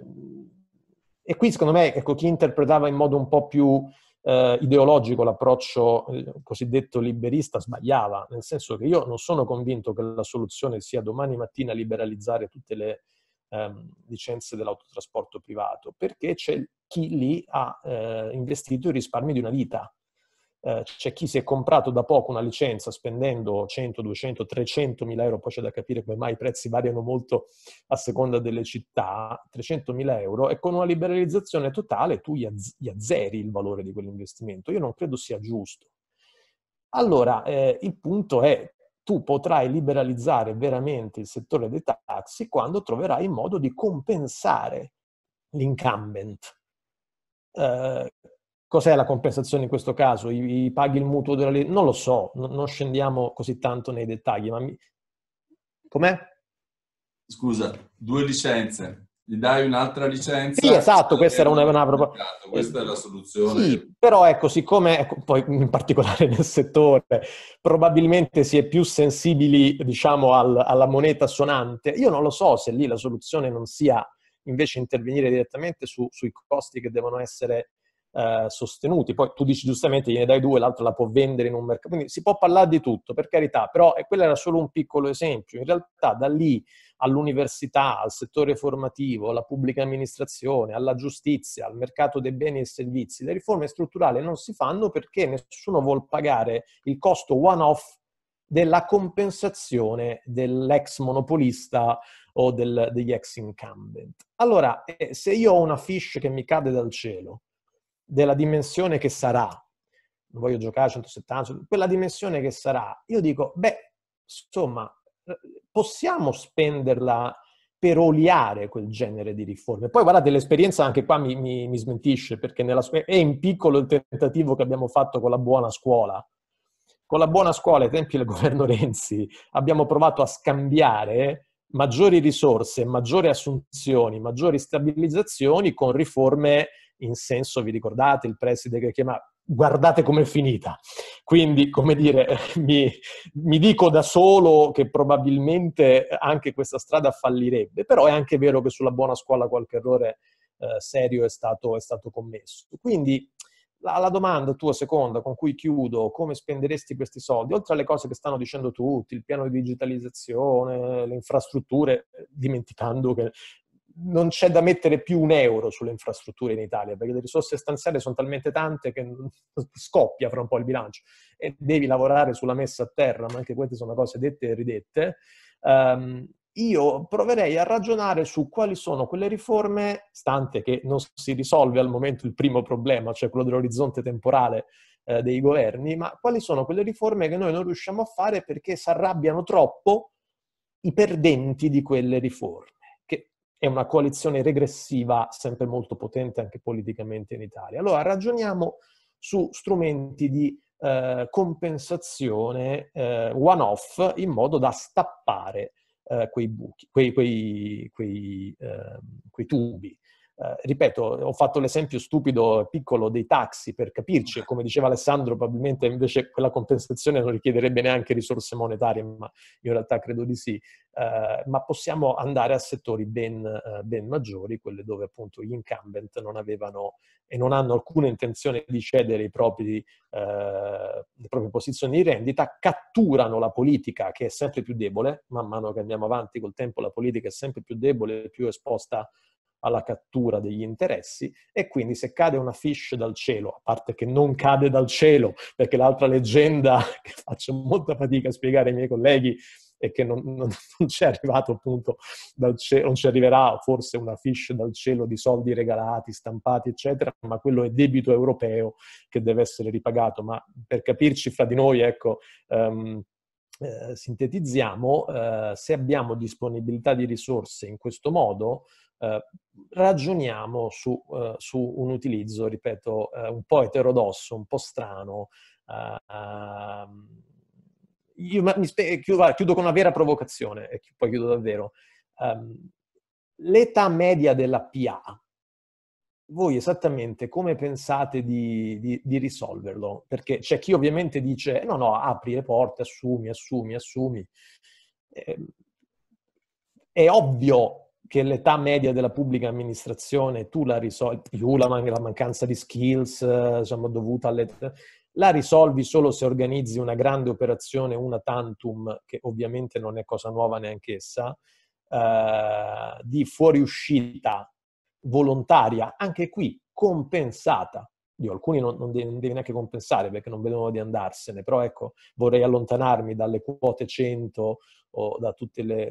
e qui secondo me, ecco, chi interpretava in modo un po' più eh, ideologico l'approccio eh, cosiddetto liberista sbagliava, nel senso che io non sono convinto che la soluzione sia domani mattina liberalizzare tutte le ehm, licenze dell'autotrasporto privato, perché c'è chi lì ha eh, investito i risparmi di una vita. Uh, c'è chi si è comprato da poco una licenza spendendo cento, duecento, trecentomila euro, poi c'è da capire come mai i prezzi variano molto a seconda delle città, trecentomila euro, e con una liberalizzazione totale tu gli, azz- gli azzeri il valore di quell'investimento. Io non credo sia giusto. Allora, eh, il punto è, tu potrai liberalizzare veramente il settore dei taxi quando troverai il modo di compensare l'incumbent. Uh, Cos'è la compensazione in questo caso? I, i paghi il mutuo della legge? Non lo so, no, non scendiamo così tanto nei dettagli, ma mi... Com'è? Scusa, due licenze, gli dai un'altra licenza? Sì, esatto, questa era una, una proposta. Questa è la soluzione. Sì, però ecco, siccome, ecco, poi in particolare nel settore, probabilmente si è più sensibili, diciamo, al, alla moneta sonante, io non lo so se lì la soluzione non sia invece intervenire direttamente su, sui costi che devono essere Uh, sostenuti. Poi tu dici giustamente gliene dai due, l'altro la può vendere in un mercato, quindi si può parlare di tutto, per carità, però eh, quello era solo un piccolo esempio. In realtà da lì all'università, al settore formativo, alla pubblica amministrazione, alla giustizia, al mercato dei beni e servizi, le riforme strutturali non si fanno perché nessuno vuol pagare il costo one-off della compensazione dell'ex monopolista o del, degli ex incumbent. Allora, eh, se io ho una fiche che mi cade dal cielo, della dimensione che sarà, non voglio giocare a centosettanta, quella dimensione che sarà, io dico, beh, insomma, possiamo spenderla per oliare quel genere di riforme. Poi guardate, l'esperienza anche qua mi, mi, mi smentisce, perché nella, è in piccolo il tentativo che abbiamo fatto con la buona scuola. Con la buona scuola, ai tempi del governo Renzi, abbiamo provato a scambiare maggiori risorse, maggiori assunzioni, maggiori stabilizzazioni con riforme in senso, vi ricordate, il preside che chiama guardate com'è finita. Quindi, come dire, mi, mi dico da solo che probabilmente anche questa strada fallirebbe, però è anche vero che sulla buona scuola qualche errore eh, serio è stato, è stato commesso. Quindi la, la domanda tua seconda, con cui chiudo, come spenderesti questi soldi, oltre alle cose che stanno dicendo tutti, il piano di digitalizzazione, le infrastrutture, dimenticando che non c'è da mettere più un euro sulle infrastrutture in Italia, perché le risorse stanziali sono talmente tante che scoppia fra un po' il bilancio e devi lavorare sulla messa a terra, ma anche queste sono cose dette e ridette. Um, io proverei a ragionare su quali sono quelle riforme, stante che non si risolve al momento il primo problema, cioè quello dell'orizzonte temporale eh, dei governi, ma quali sono quelle riforme che noi non riusciamo a fare perché si arrabbiano troppo i perdenti di quelle riforme, che è una coalizione regressiva sempre molto potente anche politicamente in Italia. Allora ragioniamo su strumenti di eh, compensazione eh, one-off in modo da stappare eh, quei buchi, quei, quei, quei, eh, quei tubi. Eh, ripeto, ho fatto l'esempio stupido, piccolo, dei taxi per capirci, e come diceva Alessandro, probabilmente invece quella compensazione non richiederebbe neanche risorse monetarie, ma in realtà credo di sì. Eh, ma possiamo andare a settori ben, eh, ben maggiori, quelli dove appunto gli incumbent non avevano e non hanno alcuna intenzione di cedere i propri, eh, le proprie posizioni di rendita, catturano la politica che è sempre più debole, man mano che andiamo avanti col tempo la politica è sempre più debole, più esposta alla cattura degli interessi, e quindi se cade una fish dal cielo, a parte che non cade dal cielo, perché l'altra leggenda che faccio molta fatica a spiegare ai miei colleghi è che non, non, non c'è arrivato appunto dal cielo, non ci arriverà forse una fish dal cielo di soldi regalati, stampati, eccetera, ma quello è debito europeo che deve essere ripagato. Ma per capirci fra di noi, ecco, um, eh, sintetizziamo, eh, se abbiamo disponibilità di risorse in questo modo, Uh, ragioniamo su, uh, su un utilizzo, ripeto, uh, un po' eterodosso, un po' strano. Uh, uh, io mi spe- chiudo, chiudo con una vera provocazione e poi chiudo davvero. Um, l'età media della P A, voi esattamente come pensate di, di, di risolverlo? Perché c'è chi ovviamente dice no, no, apri le porte, assumi, assumi, assumi. Eh, è ovvio che l'età media della pubblica amministrazione tu la risolvi, più la, man- la mancanza di skills eh, diciamo, dovuta all'età, la risolvi solo se organizzi una grande operazione, una tantum, che ovviamente non è cosa nuova neanche essa, eh, di fuoriuscita volontaria, anche qui compensata. Io, alcuni non, non, devi, non devi neanche compensare perché non vedono di andarsene, però ecco, vorrei allontanarmi dalle quote cento o da tutte le,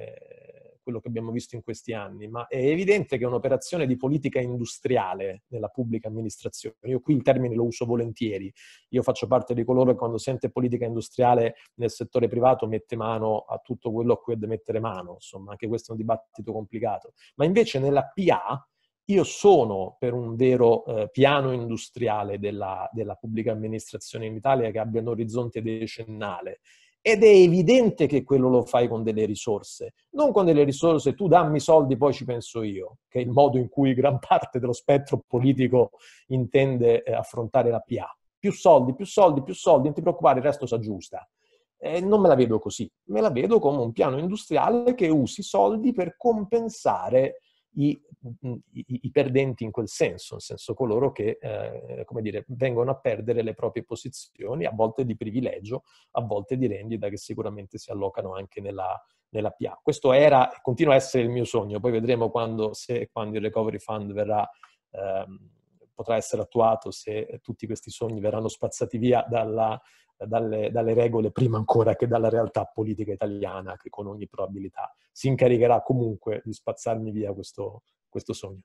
le, quello che abbiamo visto in questi anni, ma è evidente che è un'operazione di politica industriale nella pubblica amministrazione. Io qui il termine lo uso volentieri. Io faccio parte di coloro che quando sente politica industriale nel settore privato mette mano a tutto quello a cui deve mettere mano, insomma, anche questo è un dibattito complicato. Ma invece nella P A io sono per un vero eh, piano industriale della, della pubblica amministrazione in Italia che abbia un orizzonte decennale. Ed è evidente che quello lo fai con delle risorse, non con delle risorse, tu dammi soldi, poi ci penso io, che è il modo in cui gran parte dello spettro politico intende eh, affrontare la P A. Più soldi, più soldi, più soldi, non ti preoccupare, il resto si aggiusta. Eh, non me la vedo così, me la vedo come un piano industriale che usi soldi per compensare I, i, i perdenti in quel senso, nel senso coloro che, eh, come dire, vengono a perdere le proprie posizioni, a volte di privilegio, a volte di rendita, che sicuramente si allocano anche nella, nella P A. Questo era e continua a essere il mio sogno, poi vedremo quando, se, quando il Recovery Fund verrà, ehm, potrà essere attuato, se tutti questi sogni verranno spazzati via dalla, dalle, dalle regole prima ancora che dalla realtà politica italiana, che con ogni probabilità si incaricherà comunque di spazzarmi via questo, questo sogno.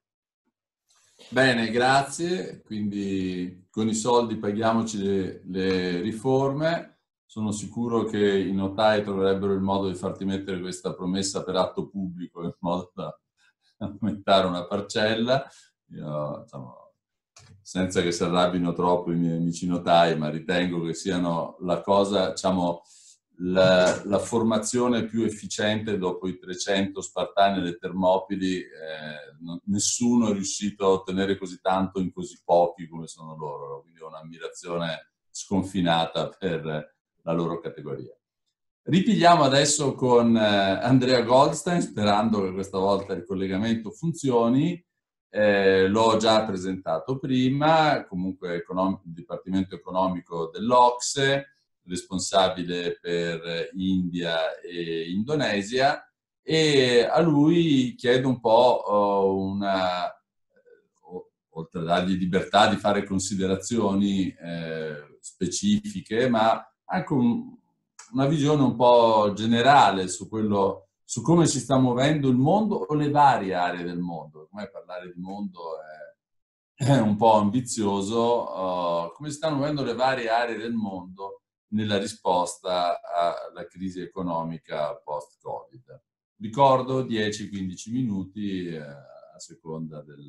Bene, grazie. Quindi con i soldi paghiamoci le, le riforme. Sono sicuro che i notai troverebbero il modo di farti mettere questa promessa per atto pubblico in modo da aumentare una parcella. Io, insomma, senza che si arrabbino troppo i miei amici notai, ma ritengo che siano la cosa, diciamo, la, la formazione più efficiente dopo i trecento Spartani e le Termopili. Eh, non, nessuno è riuscito a ottenere così tanto in così pochi come sono loro, quindi ho un'ammirazione sconfinata per la loro categoria. Ripigliamo adesso con eh, Andrea Goldstein, sperando che questa volta il collegamento funzioni. Eh, l'ho già presentato prima, comunque econom- il Dipartimento Economico dell'Ocse, responsabile per India e Indonesia, e a lui chiedo un po' uh, una, uh, oltre a dargli libertà di fare considerazioni eh, specifiche, ma anche un, una visione un po' generale su quello, su come si sta muovendo il mondo o le varie aree del mondo. Ormai parlare di mondo è, è un po' ambizioso, uh, come si stanno muovendo le varie aree del mondo nella risposta alla crisi economica post-Covid. Ricordo dieci quindici minuti eh, a seconda del,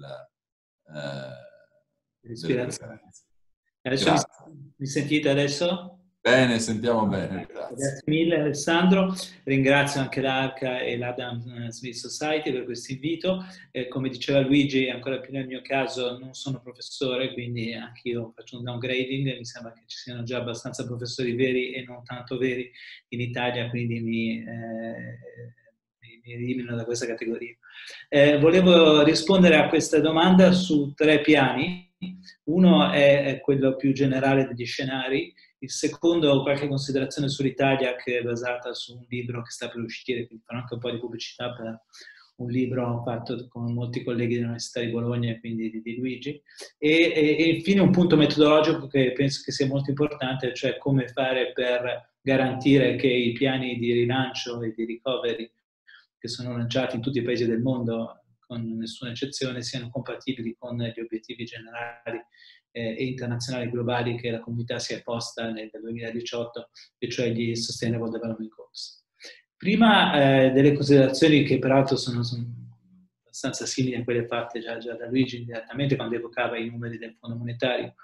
eh, delle preferenze. Adesso mi, mi sentite adesso? Bene, sentiamo bene, grazie. Grazie mille Alessandro, ringrazio anche l'Arca e l'Adam Smith Society per questo invito. Eh, come diceva Luigi, ancora più nel mio caso non sono professore, quindi anche io faccio un downgrading e mi sembra che ci siano già abbastanza professori veri e non tanto veri in Italia, quindi mi, eh, mi, mi elimino da questa categoria. Eh, volevo rispondere a questa domanda su tre piani. Uno è quello più generale degli scenari, il secondo qualche considerazione sull'Italia che è basata su un libro che sta per uscire, quindi farò anche un po' di pubblicità per un libro fatto con molti colleghi dell'Università di Bologna e quindi di, di Luigi, e, e, e infine un punto metodologico che penso che sia molto importante, cioè come fare per garantire che i piani di rilancio e di recovery che sono lanciati in tutti i paesi del mondo, con nessuna eccezione, siano compatibili con gli obiettivi generali eh, e internazionali globali che la comunità si è posta nel duemiladiciotto, e cioè gli Sustainable Development Goals. Prima eh, delle considerazioni che peraltro sono, sono abbastanza simili a quelle fatte già, già da Luigi direttamente quando evocava i numeri del Fondo Monetario.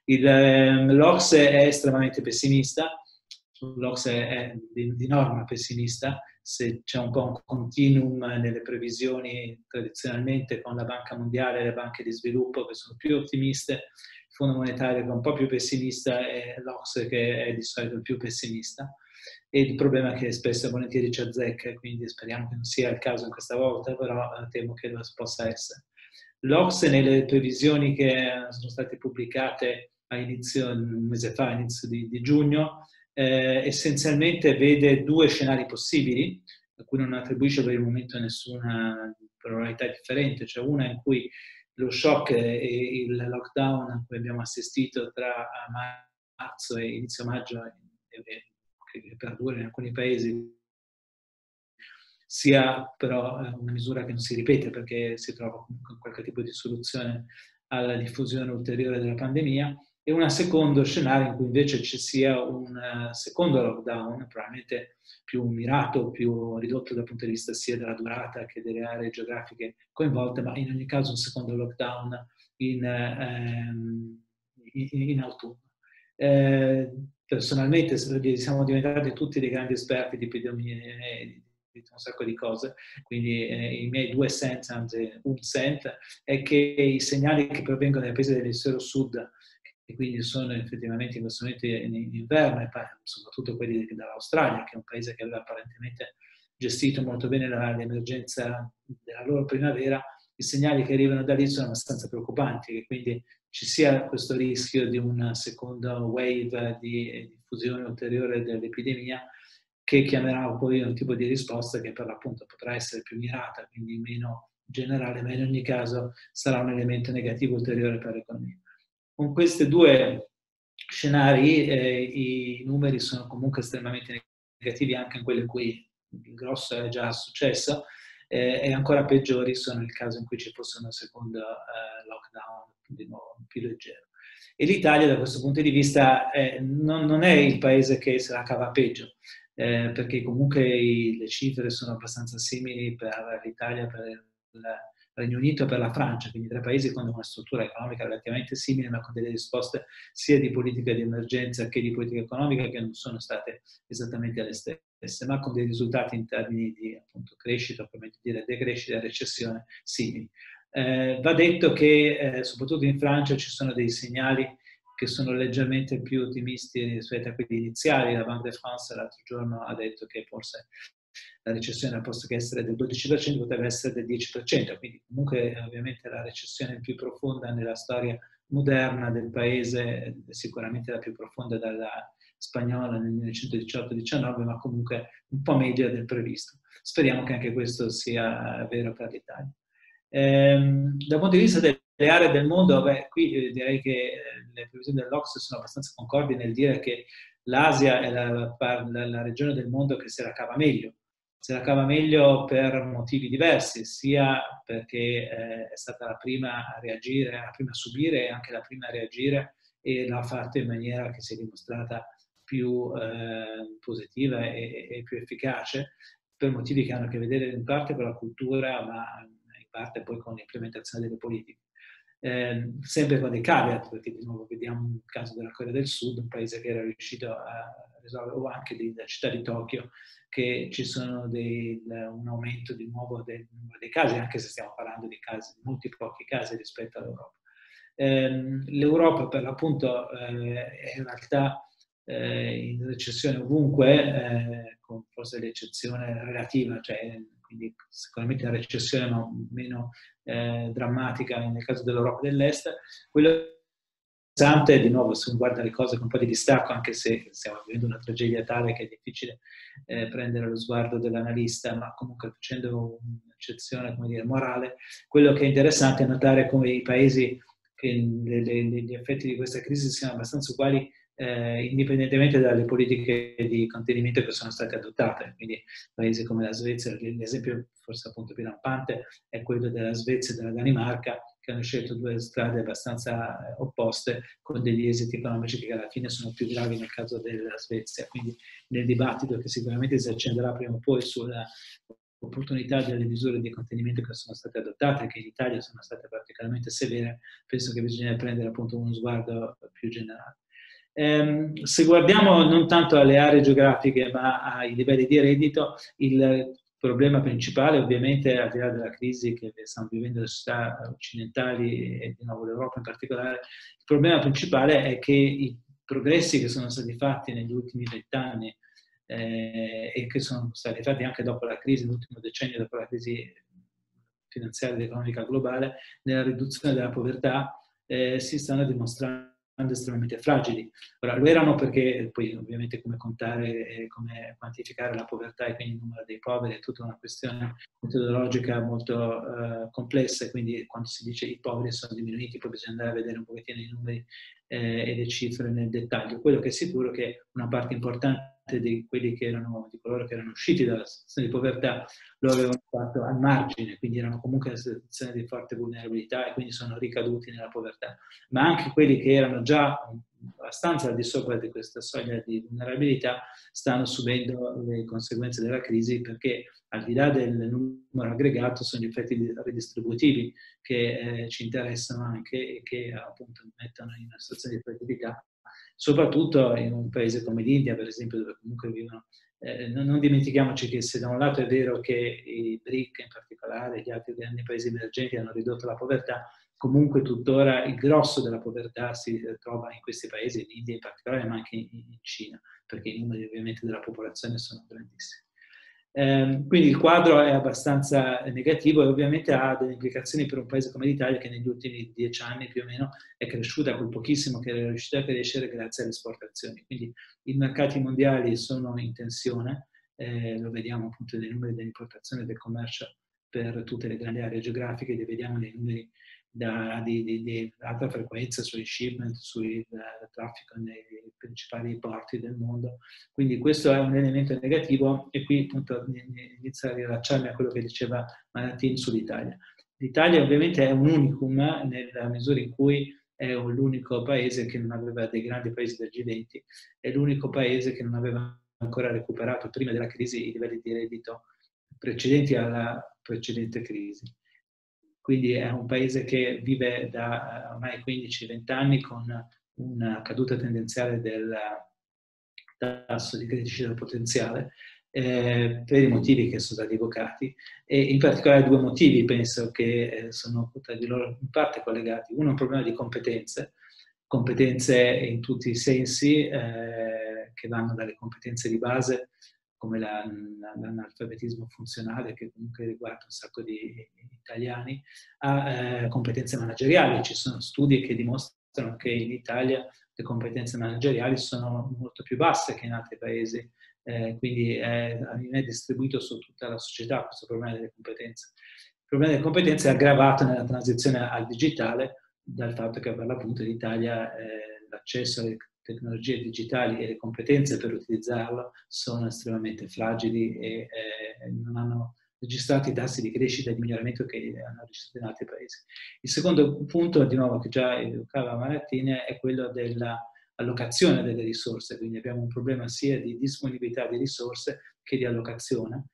Eh, L'Ocse è estremamente pessimista, l'Ocse è di, di norma pessimista. Se c'è un po' un continuum nelle previsioni tradizionalmente con la Banca Mondiale e le banche di sviluppo che sono più ottimiste, il Fondo Monetario che è un po' più pessimista e l'Ocse che è di solito il più pessimista. E il problema è che spesso e volentieri ci azzecca, quindi speriamo che non sia il caso in questa volta, però temo che lo possa essere. L'Ocse nelle previsioni che sono state pubblicate a inizio, un mese fa, a inizio di, di giugno, Eh, essenzialmente vede due scenari possibili, a cui non attribuisce per il momento nessuna probabilità differente, cioè una in cui lo shock e il lockdown a cui abbiamo assistito tra marzo e inizio maggio, che perdura in alcuni paesi, sia però una misura che non si ripete perché si trova comunque qualche tipo di soluzione alla diffusione ulteriore della pandemia, e un secondo scenario in cui invece ci sia un secondo lockdown, probabilmente più mirato, più ridotto dal punto di vista sia della durata che delle aree geografiche coinvolte, ma in ogni caso un secondo lockdown in, ehm, in, in autunno. Eh, personalmente siamo diventati tutti dei grandi esperti di epidemie e di un sacco di cose, quindi eh, i miei due cent, anzi un cent, è che i segnali che provengono dai paesi dell'emisfero sud, e quindi sono effettivamente in questo momento in, in inverno, e soprattutto quelli dall'Australia, che è un paese che aveva apparentemente gestito molto bene l'emergenza della loro primavera, i segnali che arrivano da lì sono abbastanza preoccupanti, e quindi ci sia questo rischio di una seconda wave di diffusione ulteriore dell'epidemia, che chiamerà poi un tipo di risposta che per l'appunto potrà essere più mirata, quindi meno generale, ma in ogni caso sarà un elemento negativo ulteriore per l'economia. Con questi due scenari eh, i numeri sono comunque estremamente negativi, anche in quelli in cui il grosso è già successo, eh, e ancora peggiori sono nel caso in cui ci fosse una seconda eh, lockdown di nuovo più leggero. E l'Italia da questo punto di vista eh, non, non è il paese che se la cava peggio, eh, perché comunque i, le cifre sono abbastanza simili per l'Italia, per il Regno Unito e per la Francia, quindi tre paesi con una struttura economica relativamente simile, ma con delle risposte sia di politica di emergenza che di politica economica che non sono state esattamente le stesse, ma con dei risultati in termini di appunto crescita, come dire decrescita e recessione simili. Eh, va detto che eh, soprattutto in Francia ci sono dei segnali che sono leggermente più ottimisti rispetto a quelli iniziali. La Banque de France l'altro giorno ha detto che forse la recessione, al posto che essere del dodici per cento, poteva essere del dieci per cento, quindi comunque ovviamente la recessione più profonda nella storia moderna del paese, sicuramente la più profonda dalla spagnola nel millenovecentodiciotto diciannove, ma comunque un po' meglio del previsto. Speriamo che anche questo sia vero per l'Italia. Ehm, dal punto di vista delle aree del mondo, beh, qui eh, direi che le previsioni dell'O C S E sono abbastanza concordi nel dire che l'Asia è la, la, la regione del mondo che se la cava meglio. Se la cava meglio per motivi diversi, sia perché eh, è stata la prima a reagire, la prima a subire e anche la prima a reagire, e l'ha fatto in maniera che si è dimostrata più eh, positiva e, e più efficace, per motivi che hanno a che vedere in parte con la cultura, ma in parte poi con l'implementazione delle politiche. Eh, sempre con dei caveat, perché di nuovo vediamo il caso della Corea del Sud, un paese che era riuscito a risolvere, o anche della città di Tokyo, che ci sono dei, un aumento di nuovo del numero dei casi, anche se stiamo parlando di casi, molti pochi casi rispetto all'Europa. Eh, L'Europa per l'appunto eh, è in realtà eh, in recessione ovunque, eh, con forse l'eccezione relativa, cioè quindi sicuramente una recessione ma meno eh, drammatica nel caso dell'Europa dell'Est. Quello interessante, di nuovo, se uno guarda le cose con un po' di distacco, anche se stiamo vivendo una tragedia tale che è difficile eh, prendere lo sguardo dell'analista, ma comunque facendo un'eccezione, come dire, morale, quello che è interessante è notare come i paesi che gli effetti di questa crisi siano abbastanza uguali, Eh, indipendentemente dalle politiche di contenimento che sono state adottate. Quindi paesi come la Svezia, l'esempio forse appunto più lampante è quello della Svezia e della Danimarca, che hanno scelto due strade abbastanza opposte, con degli esiti economici che alla fine sono più gravi nel caso della Svezia. Quindi nel dibattito che sicuramente si accenderà prima o poi sulla opportunità delle misure di contenimento che sono state adottate, che in Italia sono state particolarmente severe, penso che bisogna prendere appunto uno sguardo più generale. Eh, se guardiamo non tanto alle aree geografiche ma ai livelli di reddito, il problema principale ovviamente, al di là della crisi che stanno vivendo le società occidentali e di nuovo l'Europa in particolare, il problema principale è che i progressi che sono stati fatti negli ultimi vent'anni eh, e che sono stati fatti anche dopo la crisi, l'ultimo decennio dopo la crisi finanziaria ed economica globale, nella riduzione della povertà eh, si stanno dimostrando estremamente fragili. Ora, lo erano perché poi ovviamente come contare e come quantificare la povertà e quindi il numero dei poveri è tutta una questione metodologica molto uh, complessa, e quindi quando si dice i poveri sono diminuiti poi bisogna andare a vedere un pochettino i numeri eh, e le cifre nel dettaglio. Quello che è sicuro è che una parte importante di quelli che erano, di coloro che erano usciti dalla situazione di povertà lo avevano fatto al margine, quindi erano comunque in una situazione di forte vulnerabilità e quindi sono ricaduti nella povertà. Ma anche quelli che erano già abbastanza al di sopra di questa soglia di vulnerabilità stanno subendo le conseguenze della crisi, perché al di là del numero aggregato sono gli effetti redistributivi che eh, ci interessano anche e che appunto mettono in una situazione di fragilità, soprattutto in un paese come l'India, per esempio, dove comunque vivono. Eh, non, non dimentichiamoci che se da un lato è vero che i B R I C in particolare, gli altri grandi paesi emergenti hanno ridotto la povertà, comunque tuttora il grosso della povertà si trova in questi paesi, in India in particolare, ma anche in, in Cina, perché i numeri ovviamente della popolazione sono grandissimi. Eh, quindi il quadro è abbastanza negativo e ovviamente ha delle implicazioni per un paese come l'Italia, che negli ultimi dieci anni più o meno è cresciuta quel pochissimo che è riuscita a crescere grazie alle esportazioni. Quindi i mercati mondiali sono in tensione, eh, lo vediamo appunto nei numeri dell'importazione e del commercio per tutte le grandi aree geografiche, li vediamo nei numeri Da, di, di, di alta frequenza sui shipment, sul uh, traffico nei principali porti del mondo. Quindi questo è un elemento negativo, e qui appunto inizio a rilacciarmi a quello che diceva Manatin sull'Italia. L'Italia ovviamente è un unicum nella misura in cui è l'unico paese che non aveva dei grandi paesi del G venti, è l'unico paese che non aveva ancora recuperato prima della crisi i livelli di reddito precedenti alla precedente crisi. Quindi è un paese che vive da ormai quindici venti anni con una caduta tendenziale del tasso di crescita potenziale eh, per i motivi che sono stati evocati, e in particolare due motivi penso che sono tra di loro in parte collegati. Uno è un problema di competenze, competenze in tutti i sensi, eh, che vanno dalle competenze di base, come la, la, l'analfabetismo funzionale, che comunque riguarda un sacco di italiani, a eh, competenze manageriali. Ci sono studi che dimostrano che in Italia le competenze manageriali sono molto più basse che in altri paesi, eh, quindi è, è distribuito su tutta la società questo problema delle competenze. Il problema delle competenze è aggravato nella transizione al digitale dal fatto che per l'appunto in Italia eh, l'accesso alle tecnologie digitali e le competenze per utilizzarlo sono estremamente fragili e eh, non hanno registrato i tassi di crescita e di miglioramento che hanno registrato in altri paesi. Il secondo punto, di nuovo, che già evocava Marattini, è quello dell'allocazione delle risorse, quindi abbiamo un problema sia di disponibilità di risorse che di allocazione,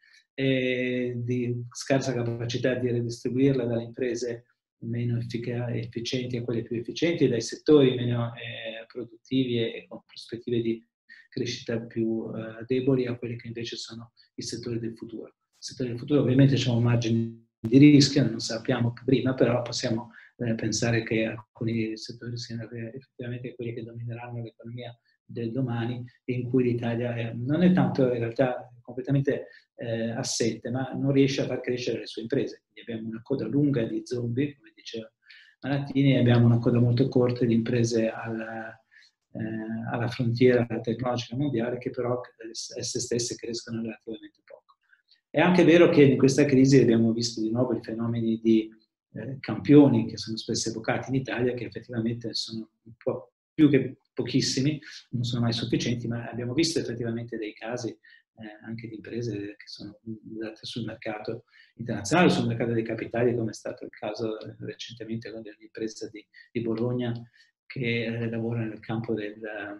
e di scarsa capacità di redistribuirla dalle imprese meno efficienti a quelle più efficienti, dai settori meno eh, produttivi e, e con prospettive di crescita più eh, deboli a quelli che invece sono i settori del futuro. Il settore del futuro ovviamente c'è un margine di rischio, non sappiamo prima, però possiamo eh, pensare che alcuni settori siano effettivamente quelli che domineranno l'economia del domani e in cui l'Italia è, non è tanto in realtà completamente eh, assente, ma non riesce a far crescere le sue imprese. Quindi abbiamo una coda lunga di zombie, come diceva Marattini, e abbiamo una coda molto corta di imprese alla, eh, alla frontiera tecnologica mondiale che però esse stesse crescono relativamente poco. È anche vero che in questa crisi abbiamo visto di nuovo i fenomeni di eh, campioni che sono spesso evocati in Italia, che effettivamente sono un po' più che pochissimi, non sono mai sufficienti, ma abbiamo visto effettivamente dei casi eh, anche di imprese che sono andate sul mercato internazionale, sul mercato dei capitali, come è stato il caso eh, recentemente con un'impresa di, di Bologna che eh, lavora nel campo del,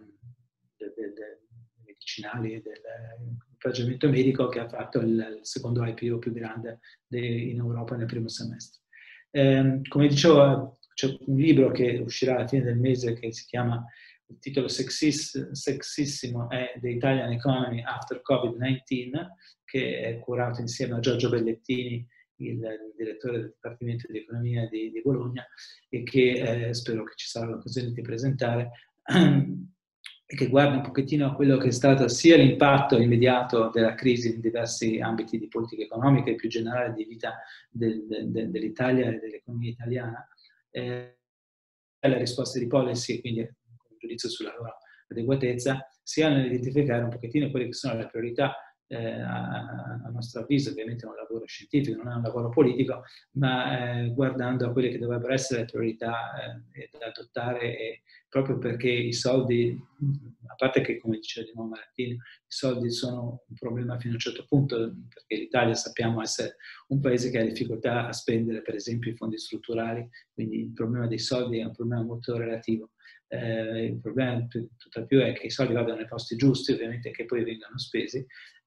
del, del, del medicinali e dell'equipaggiamento medico, che ha fatto il, il secondo I P O più grande de, in Europa nel primo semestre. Eh, come dicevo, c'è un libro che uscirà alla fine del mese che si chiama, il titolo sexiss, sexissimo è The Italian Economy After covid diciannove, che è curato insieme a Giorgio Bellettini, il direttore del Dipartimento di Economia di, di Bologna, e che eh, spero che ci sarà l'occasione di presentare, e che guarda un pochettino a quello che è stato sia l'impatto immediato della crisi in diversi ambiti di politica economica e più generale di vita del, del, dell'Italia e dell'economia italiana, eh, le risposte di policy, quindi un giudizio sulla loro adeguatezza, sia nell'identificare un pochettino quelle che sono le priorità, eh, a, a nostro avviso. Ovviamente è un lavoro scientifico, non è un lavoro politico, ma eh, guardando a quelle che dovrebbero essere le priorità eh, da adottare, e proprio perché i soldi, a parte che, come diceva di nuovo Marattini, i soldi sono un problema fino a un certo punto, perché l'Italia sappiamo essere un paese che ha difficoltà a spendere per esempio i fondi strutturali, quindi il problema dei soldi è un problema molto relativo. Eh, il problema tutt'al più è che i soldi vadano nei posti giusti, ovviamente, che poi vengano spesi,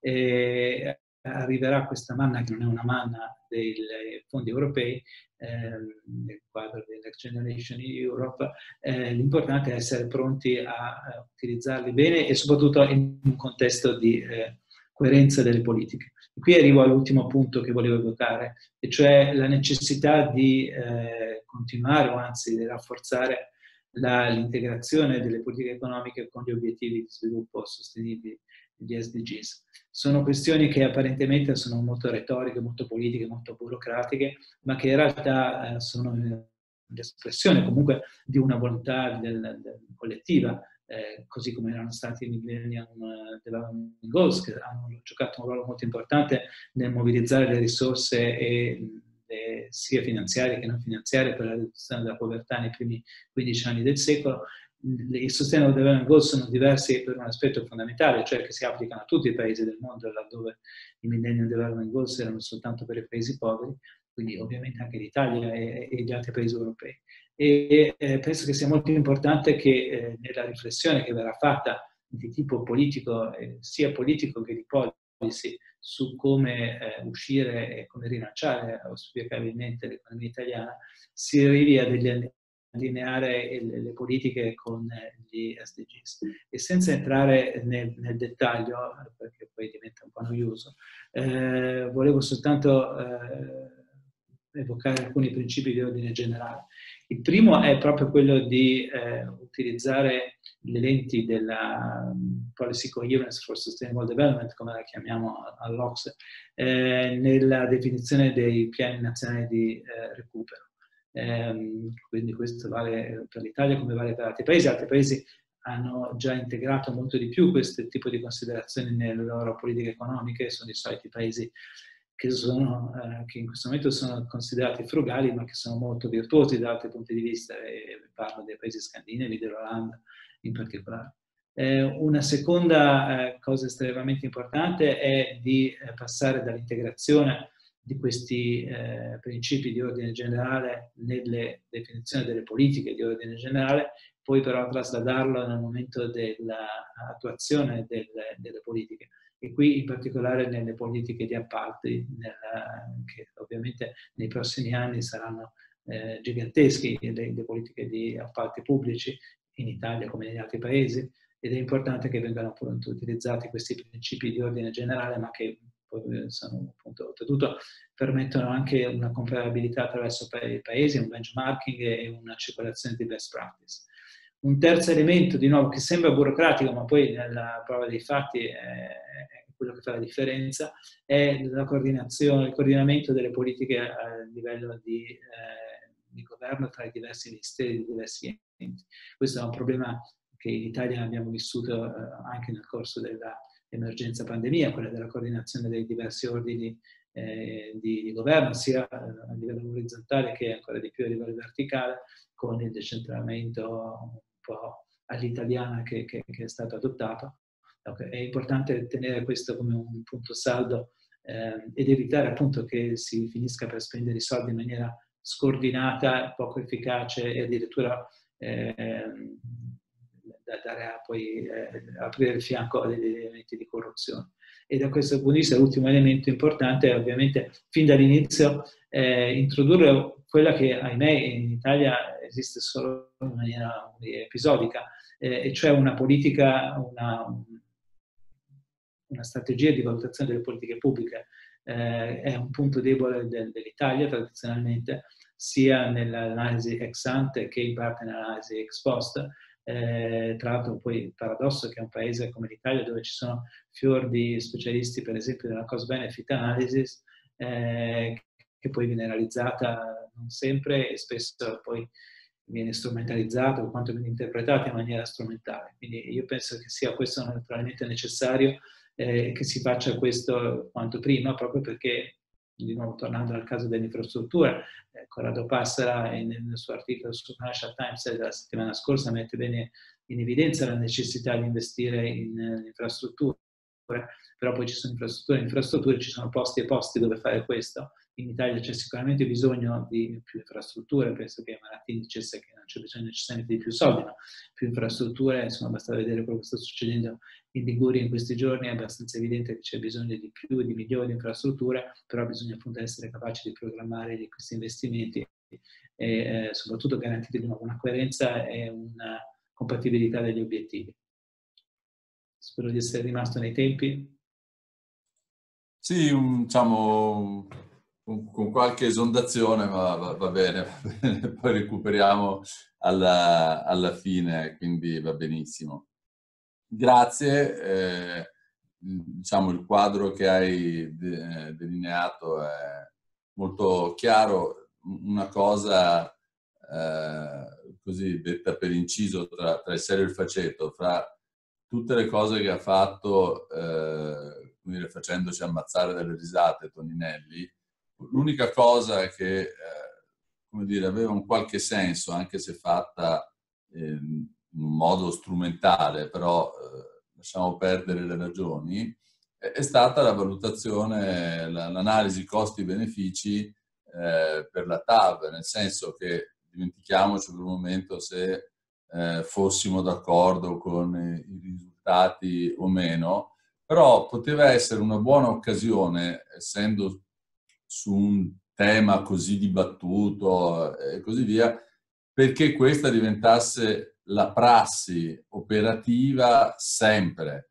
e arriverà questa manna, che non è una manna dei fondi europei, eh, nel quadro del Next Generation Europe. Eh, l'importante è essere pronti a, a utilizzarli bene e soprattutto in un contesto di eh, coerenza delle politiche. E qui arrivo all'ultimo punto che volevo evocare, e cioè la necessità di eh, continuare, o anzi di rafforzare l'integrazione delle politiche economiche con gli obiettivi di sviluppo sostenibili, gli S D Gs. Sono questioni che apparentemente sono molto retoriche, molto politiche, molto burocratiche, ma che in realtà eh, sono l'espressione comunque di una volontà del, del, collettiva, eh, così come erano stati i Millennium Development Goals, che hanno giocato un ruolo molto importante nel mobilizzare le risorse e eh, sia finanziarie che non finanziarie per la riduzione della povertà nei primi quindici anni del secolo. I Sustainable Development Goals sono diversi per un aspetto fondamentale, cioè che si applicano a tutti i paesi del mondo, laddove i Millennium Development Goals erano soltanto per i paesi poveri, quindi ovviamente anche l'Italia e, e gli altri paesi europei. E eh, penso che sia molto importante che eh, nella riflessione che verrà fatta di tipo politico, eh, sia politico che di policy, su come eh, uscire e come rilanciare auspicabilmente l'economia italiana, si arrivi a degli allineare le, le politiche con gli S D Gs. E senza entrare nel, nel dettaglio, perché poi diventa un po' noioso, eh, volevo soltanto eh, evocare alcuni principi di ordine generale. Il primo è proprio quello di eh, utilizzare le lenti della Policy Coherence for Sustainable Development, come la chiamiamo all'O C S E, eh, nella definizione dei piani nazionali di eh, recupero. Eh, quindi questo vale per l'Italia come vale per altri paesi. Altri paesi hanno già integrato molto di più questo tipo di considerazioni nelle loro politiche economiche, sono i soliti paesi che, sono, eh, che in questo momento sono considerati frugali, ma che sono molto virtuosi da altri punti di vista, e parlo dei paesi scandinavi, dell'Olanda in particolare. Eh, una seconda eh, cosa estremamente importante è di eh, passare dall'integrazione di questi eh, principi di ordine generale nelle definizioni delle politiche di ordine generale, poi però trasladarlo nel momento dell'attuazione delle, delle politiche. E qui in particolare nelle politiche di appalti, nella, che ovviamente nei prossimi anni saranno eh, giganteschi, le, le politiche di appalti pubblici in Italia come negli altri paesi, ed è importante che vengano appunto utilizzati questi principi di ordine generale, ma che sono appunto oltretutto permettono anche una comparabilità attraverso i paesi, un benchmarking e una circolazione di best practice. Un terzo elemento, di nuovo, che sembra burocratico, ma poi nella prova dei fatti è quello che fa la differenza, è la coordinazione, il coordinamento delle politiche a livello di, eh, di governo tra i diversi ministeri, i diversi enti. Questo è un problema che in Italia abbiamo vissuto eh, anche nel corso dell'emergenza pandemia, quella della coordinazione dei diversi ordini eh, di, di governo, sia a livello orizzontale che ancora di più a livello verticale, con il decentramento un po' all'italiana che, che, che è stato adottato. È importante tenere questo come un punto saldo eh, ed evitare appunto che si finisca per spendere i soldi in maniera scordinata, poco efficace e addirittura eh, da dare a poi eh, aprire il fianco a degli elementi di corruzione. E da questo punto di vista l'ultimo elemento importante è ovviamente fin dall'inizio eh, introdurre quella che ahimè in Italia esiste solo in maniera episodica, eh, e cioè una politica, una, una strategia di valutazione delle politiche pubbliche. Eh, è un punto debole del, dell'Italia tradizionalmente, sia nell'analisi ex ante che in parte nell'analisi ex post. Eh, tra l'altro poi il paradosso è che è un paese come l'Italia, dove ci sono fior di specialisti per esempio nella cost benefit analysis, eh, che poi viene realizzata non sempre e spesso poi viene strumentalizzata o quanto viene interpretata in maniera strumentale. Quindi io penso che sia questo naturalmente necessario, eh, che si faccia questo quanto prima, proprio perché, di nuovo tornando al caso delle infrastrutture, eh, Corrado Passera in, nel suo articolo su Financial Times della settimana scorsa mette bene in evidenza la necessità di investire in, in infrastrutture, però poi ci sono infrastrutture e infrastrutture, ci sono posti e posti dove fare questo. In Italia c'è sicuramente bisogno di più infrastrutture, penso che Marattini dicesse che non c'è bisogno necessariamente di più soldi, ma più infrastrutture, insomma basta vedere quello che sta succedendo in Liguria in questi giorni, è abbastanza evidente che c'è bisogno di più, di migliori infrastrutture, però bisogna appunto essere capaci di programmare questi investimenti e eh, soprattutto garantire di nuovo una coerenza e una compatibilità degli obiettivi. Spero di essere rimasto nei tempi. Sì, un, diciamo, con, con qualche esondazione, ma va, va, bene, va bene, poi recuperiamo alla, alla fine, quindi va benissimo. Grazie, eh, diciamo il quadro che hai de, delineato è molto chiaro. Una cosa eh, così detta per inciso tra, tra il serio e il faceto, fra tutte le cose che ha fatto, eh, come dire, facendoci ammazzare dalle risate Toninelli, l'unica cosa che eh, come dire, aveva un qualche senso, anche se fatta eh, in un modo strumentale, però eh, lasciamo perdere le ragioni, è, è stata la valutazione, l'analisi costi-benefici eh, per la T A V, nel senso che dimentichiamoci per un momento se eh, fossimo d'accordo con i, i risultati o meno, però poteva essere una buona occasione, essendo su un tema così dibattuto e così via, perché questa diventasse la prassi operativa sempre.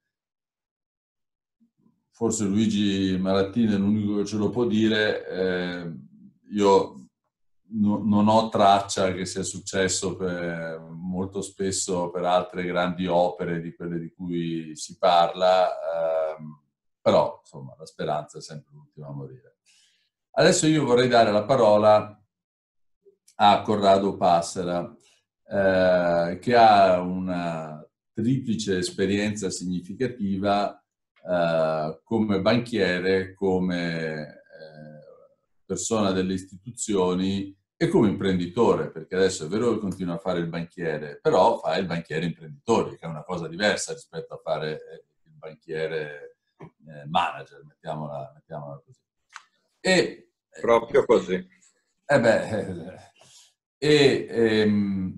Forse Luigi Marattini è l'unico che ce lo può dire. Eh, io no, non ho traccia che sia successo per, molto spesso per altre grandi opere di quelle di cui si parla, ehm, però insomma la speranza è sempre l'ultima a morire. Adesso io vorrei dare la parola a Corrado Passera, eh, che ha una triplice esperienza significativa eh, come banchiere, come eh, persona delle istituzioni e come imprenditore, perché adesso è vero che continua a fare il banchiere, però fa il banchiere imprenditore, che è una cosa diversa rispetto a fare il banchiere eh, manager, mettiamola, mettiamola così. E, Proprio così. Eh beh, e ehm,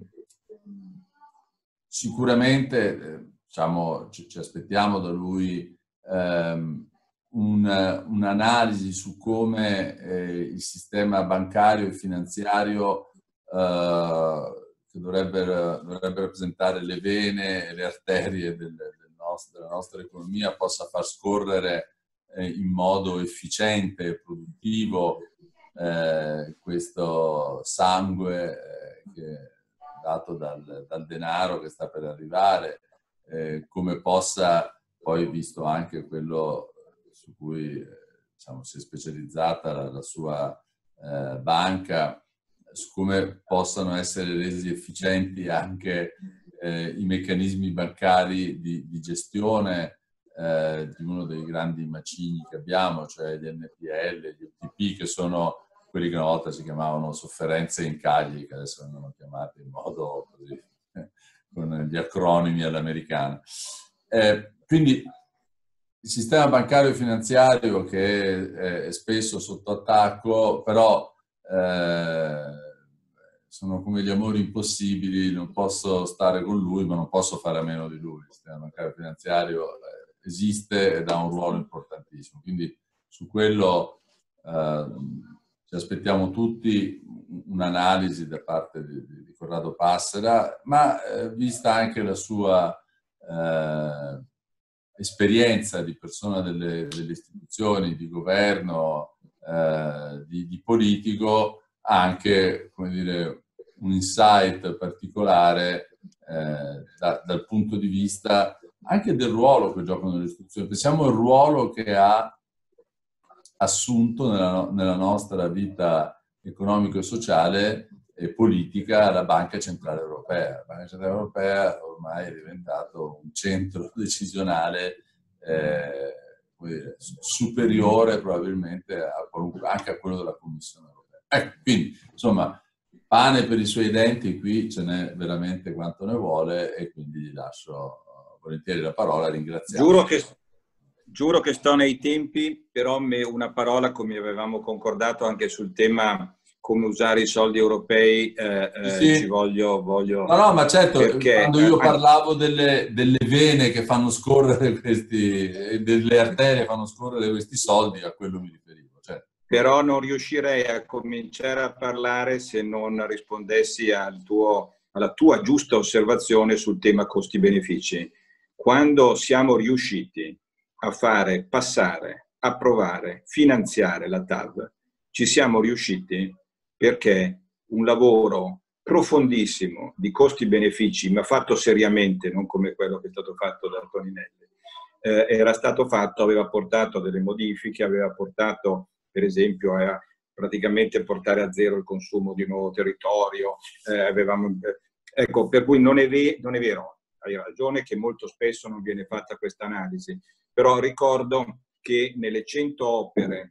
sicuramente diciamo, ci, ci aspettiamo da lui ehm, un, un'analisi su come eh, il sistema bancario e finanziario eh, che dovrebbe, dovrebbe rappresentare le vene e le arterie del, del nostro, della nostra economia possa far scorrere eh, in modo efficiente e produttivo Eh, questo sangue eh, che, dato dal, dal denaro che sta per arrivare, eh, come possa poi, visto anche quello su cui eh, diciamo, si è specializzata la, la sua eh, banca, su come possano essere resi efficienti anche eh, i meccanismi bancari di, di gestione Eh, di uno dei grandi macigni che abbiamo, cioè gli N P L, gli O T P, che sono quelli che una volta si chiamavano sofferenze e incagli, che adesso vengono chiamati in modo così, eh, con gli acronimi all'americana. Eh, quindi il sistema bancario e finanziario che è, è spesso sotto attacco, però eh, sono come gli amori impossibili, non posso stare con lui, ma non posso fare a meno di lui. Il sistema bancario e finanziario eh, esiste ed ha un ruolo importantissimo. Quindi su quello eh, ci aspettiamo tutti un'analisi da parte di, di Corrado Passera, ma eh, vista anche la sua eh, esperienza di persona delle, delle istituzioni, di governo, eh, di, di politico, anche, come dire, un insight particolare eh, da, dal punto di vista anche del ruolo che giocano le istituzioni. Pensiamo al ruolo che ha assunto nella, nella nostra vita economico e sociale e politica la Banca Centrale Europea. La Banca Centrale Europea ormai è diventato un centro decisionale eh, dire, superiore probabilmente a qualunque, anche a quello della Commissione Europea. Ecco, quindi insomma, pane per i suoi denti, qui ce n'è veramente quanto ne vuole e quindi gli lascio volentieri la parola, ringraziamo. Giuro che, giuro che sto nei tempi, però una parola, come avevamo concordato anche sul tema come usare i soldi europei, eh, sì. eh, ci voglio, voglio... No, no, ma certo, perché, quando io eh, parlavo delle, delle vene che fanno scorrere questi, delle arterie che fanno scorrere questi soldi, a quello mi riferivo. Certo. Però non riuscirei a cominciare a parlare se non rispondessi al tuo, alla tua giusta osservazione sul tema costi-benefici. Quando siamo riusciti a fare passare, approvare, finanziare la T A V, ci siamo riusciti perché un lavoro profondissimo di costi-benefici, ma fatto seriamente, non come quello che è stato fatto da Antoninelli, eh, era stato fatto, aveva portato a delle modifiche, aveva portato per esempio a praticamente portare a zero il consumo di un nuovo territorio, eh, avevamo, ecco, per cui non è, ve- non è vero. Hai ragione che molto spesso non viene fatta questa analisi, però ricordo che nelle cento opere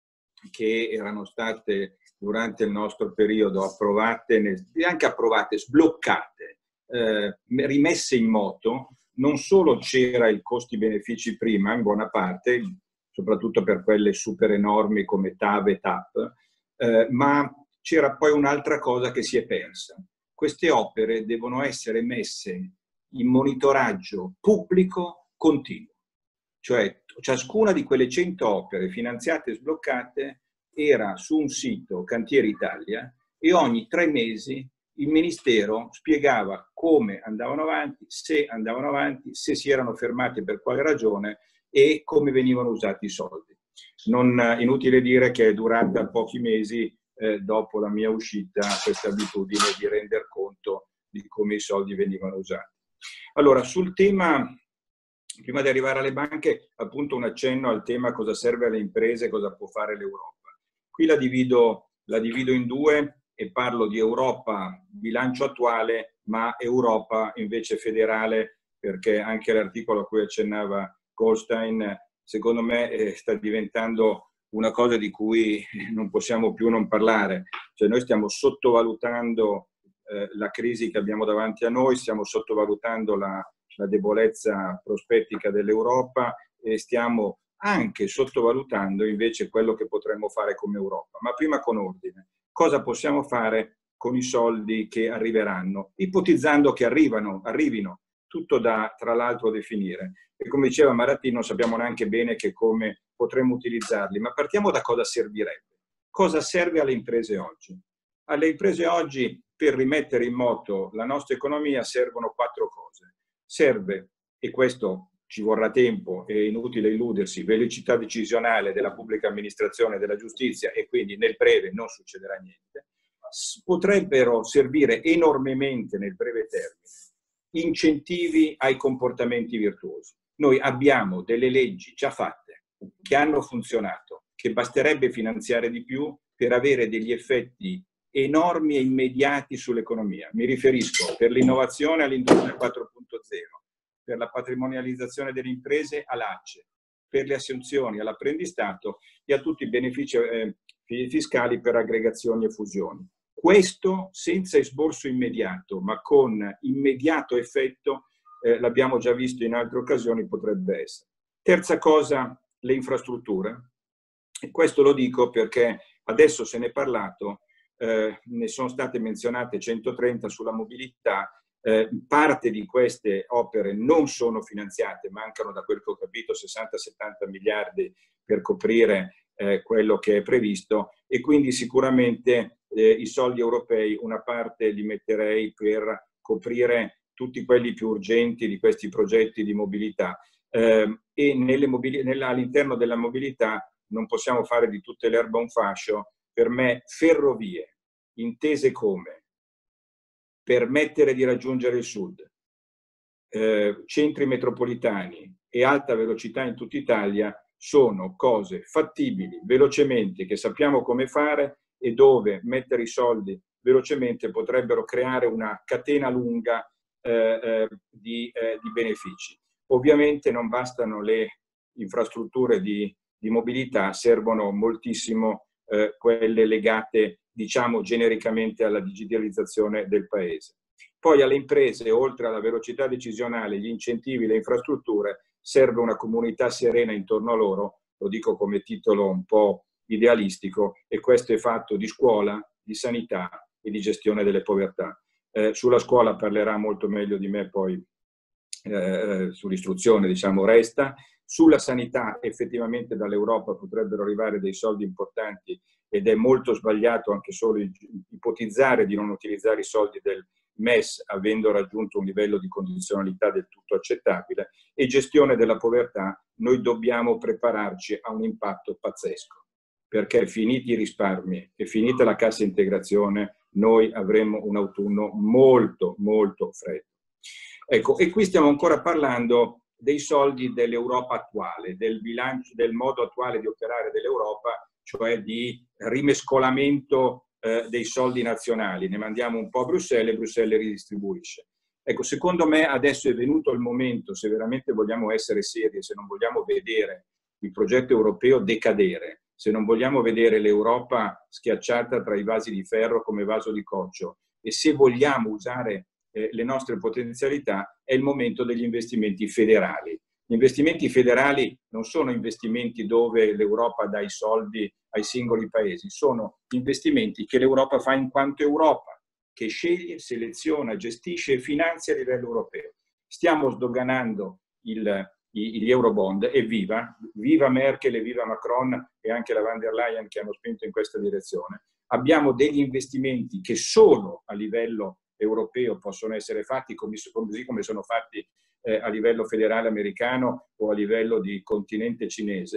che erano state durante il nostro periodo approvate, e anche approvate, sbloccate, eh, rimesse in moto, non solo c'era il costi-benefici prima, in buona parte, soprattutto per quelle super enormi come T A V e T A P, eh, ma c'era poi un'altra cosa che si è persa. Queste opere devono essere messe in monitoraggio pubblico continuo, cioè ciascuna di quelle cento opere finanziate e sbloccate era su un sito Cantieri Italia e ogni tre mesi il Ministero spiegava come andavano avanti, se andavano avanti, se si erano fermati per quale ragione e come venivano usati i soldi. Non inutile dire che è durata pochi mesi eh, dopo la mia uscita, questa abitudine di render conto di come i soldi venivano usati. Allora, sul tema, prima di arrivare alle banche, appunto un accenno al tema cosa serve alle imprese, cosa può fare l'Europa. Qui la divido, la divido in due e parlo di Europa bilancio attuale, ma Europa invece federale, perché anche l'articolo a cui accennava Goldstein, secondo me, eh, sta diventando una cosa di cui non possiamo più non parlare. Cioè noi stiamo sottovalutando eh, la crisi che abbiamo davanti a noi, stiamo sottovalutando la, la debolezza prospettica dell'Europa e stiamo anche sottovalutando invece quello che potremmo fare come Europa. Ma prima con ordine. Cosa possiamo fare con i soldi che arriveranno? Ipotizzando che arrivano, arrivino, tutto da tra l'altro definire. E come diceva Maratin, non sappiamo neanche bene che come potremmo utilizzarli, ma partiamo da cosa servirebbe. Cosa serve alle imprese oggi? Alle imprese oggi, per rimettere in moto la nostra economia, servono quattro cose. Serve, e questo ci vorrà tempo, è inutile illudersi, velocità decisionale della pubblica amministrazione e della giustizia, e quindi nel breve non succederà niente. Potrebbero servire enormemente nel breve termine incentivi ai comportamenti virtuosi. Noi abbiamo delle leggi già fatte, che hanno funzionato, che basterebbe finanziare di più per avere degli effetti enormi e immediati sull'economia. Mi riferisco per l'innovazione all'industria quattro punto zero, per la patrimonializzazione delle imprese all'A C E, per le assunzioni all'apprendistato e a tutti i benefici eh, fiscali per aggregazioni e fusioni. Questo senza esborso immediato, ma con immediato effetto, eh, l'abbiamo già visto in altre occasioni, potrebbe essere. Terza cosa, le infrastrutture. E questo lo dico perché adesso se ne è parlato, eh, ne sono state menzionate centotrenta sulla mobilità, eh, parte di queste opere non sono finanziate, mancano da quel che ho capito sessanta settanta miliardi per coprire eh, quello che è previsto e quindi sicuramente eh, i soldi europei una parte li metterei per coprire tutti quelli più urgenti di questi progetti di mobilità eh, e all'interno della mobilità non possiamo fare di tutte le erbe un fascio. Per me ferrovie intese come permettere di raggiungere il sud, eh, centri metropolitani e alta velocità in tutta Italia sono cose fattibili velocemente, che sappiamo come fare e dove mettere i soldi velocemente potrebbero creare una catena lunga eh, eh, di, eh, di benefici. Ovviamente non bastano le infrastrutture di, di mobilità, servono moltissimo eh, quelle legate, diciamo, genericamente alla digitalizzazione del paese. Poi alle imprese, oltre alla velocità decisionale, gli incentivi, le infrastrutture, serve una comunità serena intorno a loro, lo dico come titolo un po' idealistico, e questo è fatto di scuola, di sanità e di gestione delle povertà. Eh, sulla scuola parlerà molto meglio di me poi, eh, sull'istruzione diciamo resta. Sulla sanità effettivamente dall'Europa potrebbero arrivare dei soldi importanti ed è molto sbagliato anche solo ipotizzare di non utilizzare i soldi del M E S avendo raggiunto un livello di condizionalità del tutto accettabile. E gestione della povertà, noi dobbiamo prepararci a un impatto pazzesco, perché finiti i risparmi e finita la cassa integrazione noi avremo un autunno molto molto freddo. Ecco, e qui stiamo ancora parlando dei soldi dell'Europa attuale, del bilancio, del modo attuale di operare dell'Europa, cioè di rimescolamento eh, dei soldi nazionali. Ne mandiamo un po' a Bruxelles e Bruxelles ridistribuisce. Ecco, secondo me adesso è venuto il momento, se veramente vogliamo essere seri, se non vogliamo vedere il progetto europeo decadere, se non vogliamo vedere l'Europa schiacciata tra i vasi di ferro come vaso di coccio e se vogliamo usare eh, le nostre potenzialità, è il momento degli investimenti federali. Gli investimenti federali non sono investimenti dove l'Europa dà i soldi ai singoli paesi, sono investimenti che l'Europa fa in quanto Europa, che sceglie, seleziona, gestisce e finanzia a livello europeo. Stiamo sdoganando il, gli Eurobond e viva, viva Merkel e viva Macron e anche la van der Leyen che hanno spinto in questa direzione. Abbiamo degli investimenti che solo a livello europeo possono essere fatti, così come sono fatti eh, a livello federale americano o a livello di continente cinese,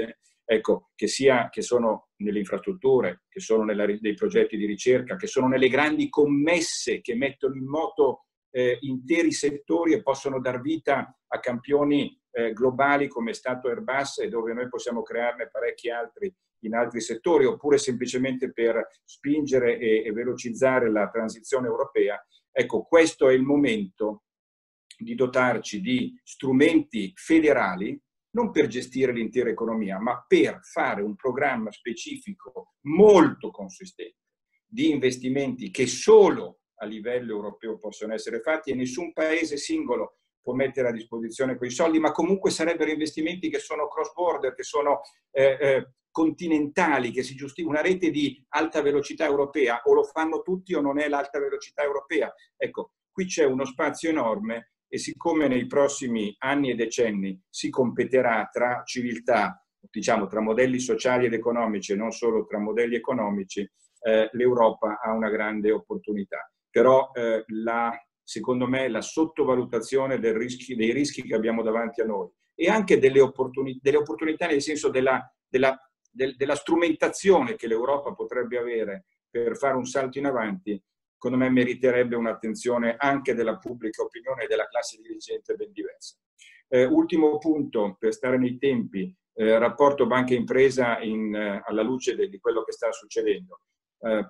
ecco, che, sia, che sono nelle infrastrutture, che sono nella, nei progetti di ricerca, che sono nelle grandi commesse che mettono in moto eh, interi settori e possono dar vita a campioni eh, globali come è stato Airbus, e dove noi possiamo crearne parecchi altri in altri settori, oppure semplicemente per spingere e, e velocizzare la transizione europea. Ecco, questo è il momento di dotarci di strumenti federali, non per gestire l'intera economia, ma per fare un programma specifico molto consistente di investimenti che solo a livello europeo possono essere fatti, e nessun paese singolo può mettere a disposizione quei soldi, ma comunque sarebbero investimenti che sono cross border, che sono eh, eh, continentali, che si giustificano, una rete di alta velocità europea, o lo fanno tutti o non è l'alta velocità europea. Ecco, qui c'è uno spazio enorme, e siccome nei prossimi anni e decenni si competerà tra civiltà, diciamo tra modelli sociali ed economici e non solo tra modelli economici, eh, l'Europa ha una grande opportunità. Però eh, la, secondo me la sottovalutazione del rischi, dei rischi che abbiamo davanti a noi, e anche delle, opportuni, delle opportunità nel senso della, della, del, della strumentazione che l'Europa potrebbe avere per fare un salto in avanti, secondo me meriterebbe un'attenzione anche della pubblica opinione e della classe dirigente ben diversa. Eh, ultimo punto, per stare nei tempi, eh, rapporto banca-impresa eh, alla luce de, di quello che sta succedendo. Eh,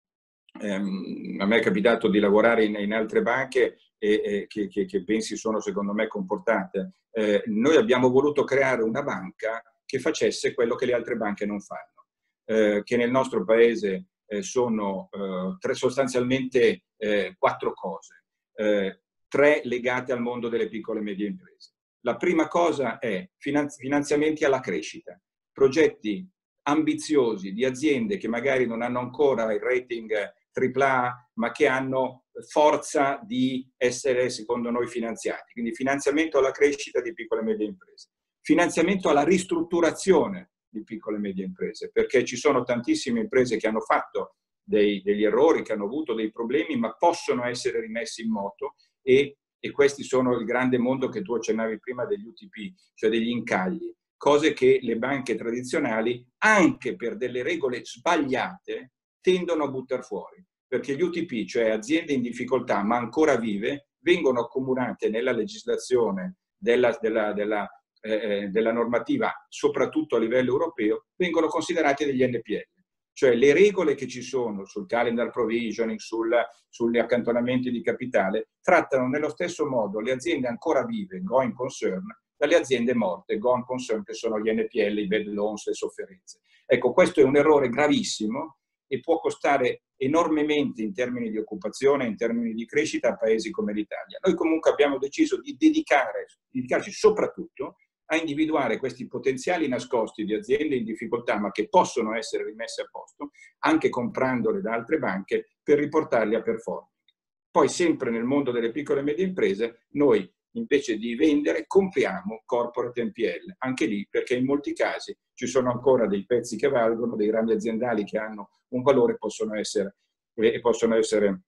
ehm, a me è capitato di lavorare in, in altre banche e, e che, che, che pensi sono secondo me comportate. Eh, noi abbiamo voluto creare una banca che facesse quello che le altre banche non fanno, eh, che nel nostro paese Eh, sono eh, tre, sostanzialmente eh, quattro cose, eh, tre legate al mondo delle piccole e medie imprese. La prima cosa è finanzi finanziamenti alla crescita, progetti ambiziosi di aziende che magari non hanno ancora il rating tripla A, ma che hanno forza di essere, secondo noi, finanziati. Quindi finanziamento alla crescita di piccole e medie imprese. Finanziamento alla ristrutturazione di piccole e medie imprese, perché ci sono tantissime imprese che hanno fatto dei, degli errori, che hanno avuto dei problemi, ma possono essere rimessi in moto, e, e questi sono il grande mondo che tu accennavi prima degli U T P, cioè degli incagli, cose che le banche tradizionali, anche per delle regole sbagliate, tendono a buttare fuori, perché gli U T P, cioè aziende in difficoltà ma ancora vive, vengono accomunate nella legislazione della, della, della Eh, della normativa, soprattutto a livello europeo, vengono considerati degli N P L. Cioè le regole che ci sono sul calendar provisioning, sul, sugli accantonamenti di capitale, trattano nello stesso modo le aziende ancora vive, going concern, dalle aziende morte, going concern, che sono gli N P L, i bad loans, le sofferenze. Ecco, questo è un errore gravissimo e può costare enormemente in termini di occupazione, in termini di crescita a paesi come l'Italia. Noi comunque abbiamo deciso di dedicare, dedicarci soprattutto a individuare questi potenziali nascosti di aziende in difficoltà, ma che possono essere rimesse a posto, anche comprandole da altre banche, per riportarli a performing. Poi, sempre nel mondo delle piccole e medie imprese, noi invece di vendere, compriamo corporate N P L, anche lì perché in molti casi ci sono ancora dei pezzi che valgono, dei rami aziendali che hanno un valore e possono essere, eh, possono essere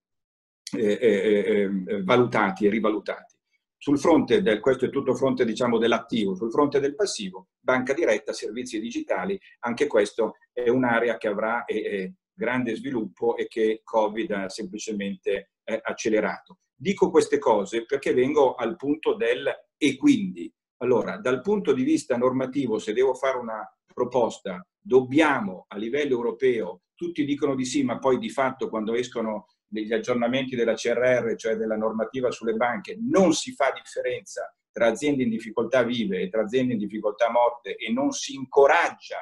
eh, eh, eh, valutati e rivalutati. Sul fronte del, questo è tutto fronte, diciamo, dell'attivo. Sul fronte del passivo, banca diretta, servizi digitali, anche questo è un'area che avrà eh, eh, grande sviluppo e che Covid ha semplicemente eh, accelerato. Dico queste cose perché vengo al punto del e quindi. Allora, dal punto di vista normativo, se devo fare una proposta, dobbiamo a livello europeo, tutti dicono di sì, ma poi di fatto quando escono degli aggiornamenti della C R R, cioè della normativa sulle banche, non si fa differenza tra aziende in difficoltà vive e tra aziende in difficoltà morte, e non si incoraggia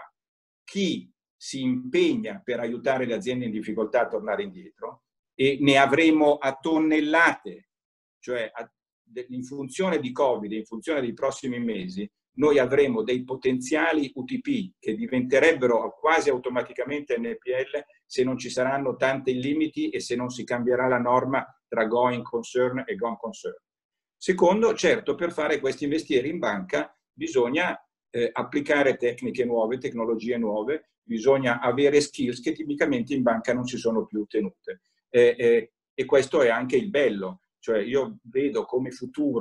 chi si impegna per aiutare le aziende in difficoltà a tornare indietro, e ne avremo a tonnellate, cioè a, in funzione di Covid, in funzione dei prossimi mesi, noi avremo dei potenziali U T P che diventerebbero quasi automaticamente N P L se non ci saranno tanti limiti e se non si cambierà la norma tra going concern e gone concern. Secondo, certo, per fare questi mestieri in banca bisogna eh, applicare tecniche nuove, tecnologie nuove, bisogna avere skills che tipicamente in banca non si sono più ottenute. Eh, eh, e questo è anche il bello, cioè io vedo come futuro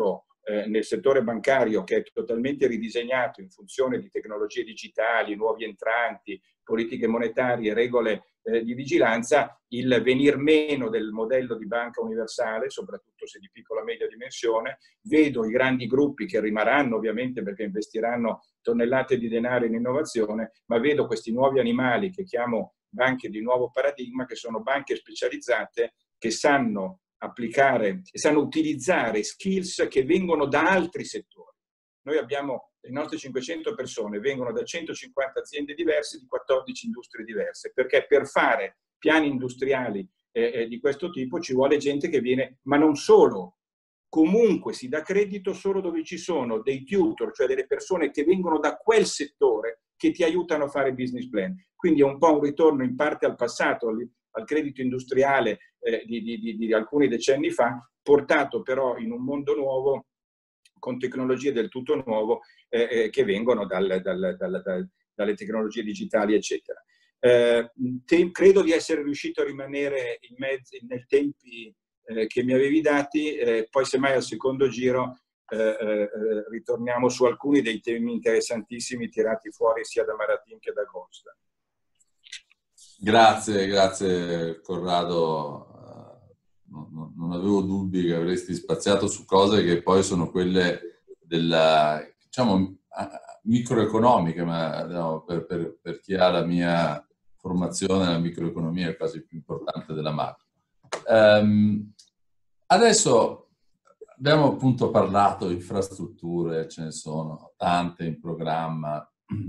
eh, nel settore bancario, che è totalmente ridisegnato in funzione di tecnologie digitali, nuovi entranti, politiche monetarie, regole eh, di vigilanza, il venir meno del modello di banca universale, soprattutto se di piccola e media dimensione. Vedo i grandi gruppi che rimarranno ovviamente perché investiranno tonnellate di denaro in innovazione, ma vedo questi nuovi animali che chiamo banche di nuovo paradigma, che sono banche specializzate che sanno applicare e sanno utilizzare skills che vengono da altri settori. Noi abbiamo, le nostre cinquecento persone vengono da centocinquanta aziende diverse, di quattordici industrie diverse, perché per fare piani industriali eh, eh, di questo tipo ci vuole gente che viene, ma non solo, comunque si dà credito solo dove ci sono dei tutor, cioè delle persone che vengono da quel settore che ti aiutano a fare business plan. Quindi è un po' un ritorno in parte al passato, al, al credito industriale eh, di, di, di, di alcuni decenni fa, portato però in un mondo nuovo, con tecnologie del tutto nuovo eh, eh, che vengono dal, dal, dal, dal, dalle tecnologie digitali, eccetera. Eh, te, credo di essere riuscito a rimanere in mezzo, nei tempi eh, che mi avevi dati, eh, poi semmai al secondo giro eh, eh, ritorniamo su alcuni dei temi interessantissimi tirati fuori sia da Maratin che da Costa. Grazie, grazie Corrado. Non, non avevo dubbi che avresti spaziato su cose che poi sono quelle della, diciamo, microeconomiche, ma no, per, per, per chi ha la mia formazione, la microeconomia è quasi più importante della macro. Um, adesso abbiamo appunto parlato di infrastrutture, ce ne sono tante in programma.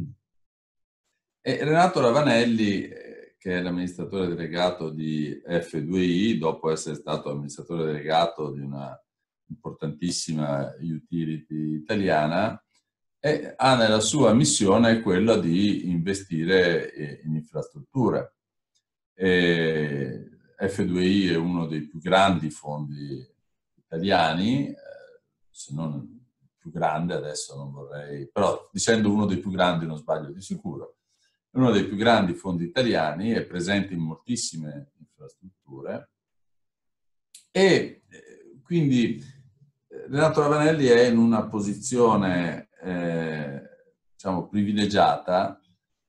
E Renato Ravanelli, che è l'amministratore delegato di F due I, dopo essere stato amministratore delegato di una importantissima utility italiana, e ha nella sua missione quella di investire in infrastrutture. E F due I è uno dei più grandi fondi italiani, eh, se non il più grande, adesso non vorrei, però dicendo uno dei più grandi non sbaglio di sicuro. Uno dei più grandi fondi italiani, è presente in moltissime infrastrutture e quindi Renato Ravanelli è in una posizione eh, diciamo privilegiata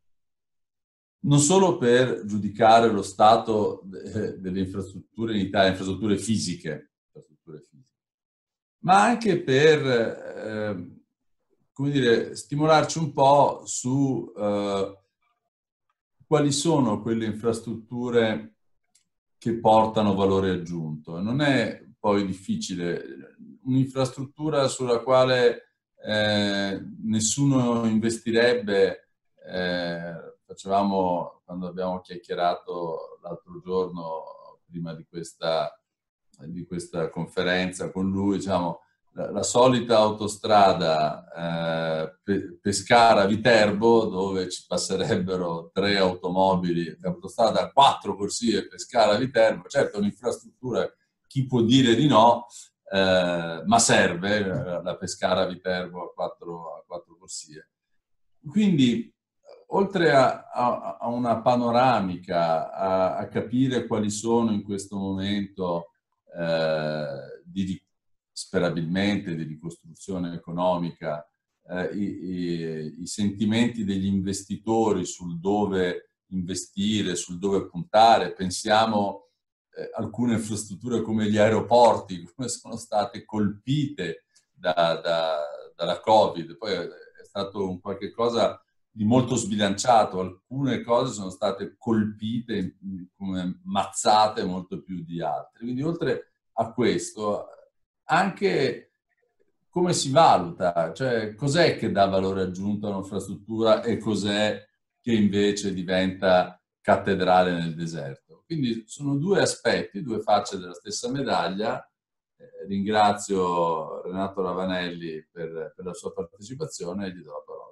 non solo per giudicare lo stato delle infrastrutture in Italia, infrastrutture fisiche, infrastrutture fisiche ma anche per eh, come dire, stimolarci un po' su eh, quali sono quelle infrastrutture che portano valore aggiunto. Non è poi difficile. Un'infrastruttura sulla quale eh, nessuno investirebbe, eh, facevamo, quando abbiamo chiacchierato l'altro giorno, prima di questa, di questa conferenza con lui, diciamo, la solita autostrada eh, Pescara-Viterbo, dove ci passerebbero tre automobili, autostrada a quattro corsie Pescara-Viterbo, certo un'infrastruttura, chi può dire di no, eh, ma serve la Pescara-Viterbo a quattro, a quattro corsie. Quindi, oltre a, a, a una panoramica, a, a capire quali sono in questo momento eh, di sperabilmente di ricostruzione economica, eh, i, i, i sentimenti degli investitori sul dove investire, sul dove puntare. Pensiamo a eh, alcune infrastrutture come gli aeroporti, come sono state colpite da, da, dalla Covid. Poi è stato un qualche cosa di molto sbilanciato, alcune cose sono state colpite come mazzate molto più di altre. Quindi oltre a questo, anche come si valuta, cioè cos'è che dà valore aggiunto a un'infrastruttura e cos'è che invece diventa cattedrale nel deserto. Quindi sono due aspetti, due facce della stessa medaglia. Eh, ringrazio Renato Ravanelli per, per la sua partecipazione e gli do la parola.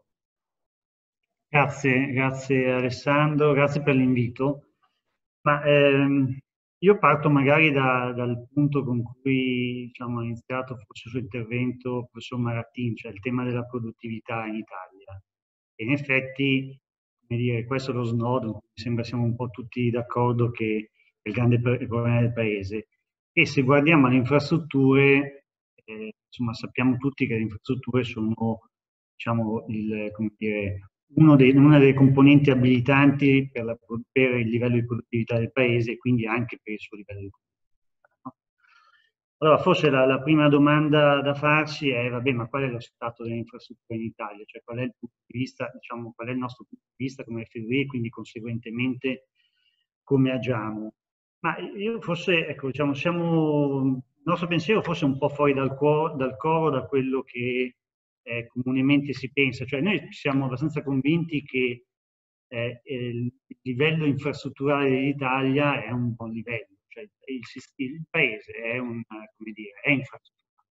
Grazie, grazie Alessandro, grazie per l'invito. Ma ehm, io parto magari da, dal punto con cui diciamo, ha iniziato forse il suo intervento il professor Maratin, cioè il tema della produttività in Italia. E in effetti, come dire, questo è lo snodo, mi sembra siamo un po' tutti d'accordo che è il grande problema del Paese. E se guardiamo alle infrastrutture, eh, insomma, sappiamo tutti che le infrastrutture sono, diciamo, il, come dire, uno dei, una delle componenti abilitanti per, la, per il livello di produttività del paese e quindi anche per il suo livello di produttività. No? Allora, forse la, la prima domanda da farsi è, vabbè, ma qual è lo stato delle infrastrutture in Italia? Cioè, qual è il punto di vista, diciamo, qual è il nostro punto di vista come F V I e quindi conseguentemente come agiamo? Ma io forse, ecco, diciamo, siamo, il nostro pensiero forse è un po' fuori dal, cuore, dal coro da quello che eh, comunemente si pensa. Cioè, noi siamo abbastanza convinti che eh, il livello infrastrutturale dell'Italia è un buon livello. Cioè il, il paese è, un, come dire, è infrastrutturato.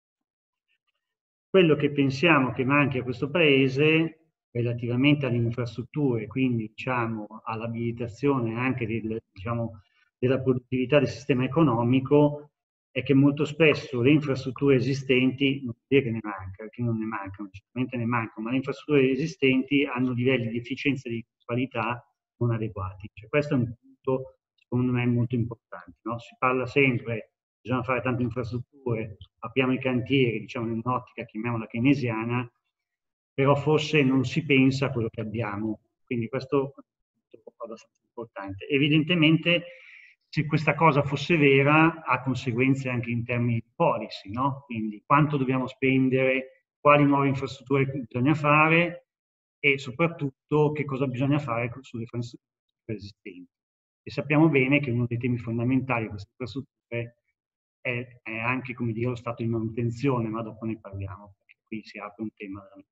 Quello che pensiamo che manchi a questo paese relativamente alle infrastrutture, quindi diciamo all'abilitazione anche del, diciamo, della produttività del sistema economico, è che molto spesso le infrastrutture esistenti, non vuol dire che ne manca, che non ne mancano, certamente ne mancano, ma le infrastrutture esistenti hanno livelli di efficienza e di qualità non adeguati. Cioè, questo è un punto secondo me molto importante. No? Si parla sempre, bisogna fare tante infrastrutture, apriamo i cantieri, diciamo in un'ottica, chiamiamola keynesiana, però forse non si pensa a quello che abbiamo. Quindi questo è abbastanza importante. Evidentemente, se questa cosa fosse vera, ha conseguenze anche in termini di policy, no? Quindi quanto dobbiamo spendere, quali nuove infrastrutture bisogna fare e soprattutto che cosa bisogna fare sulle infrastrutture esistenti. E sappiamo bene che uno dei temi fondamentali di queste infrastrutture è, è anche, come dire, lo stato di manutenzione, ma dopo ne parliamo, perché qui si apre un tema veramente.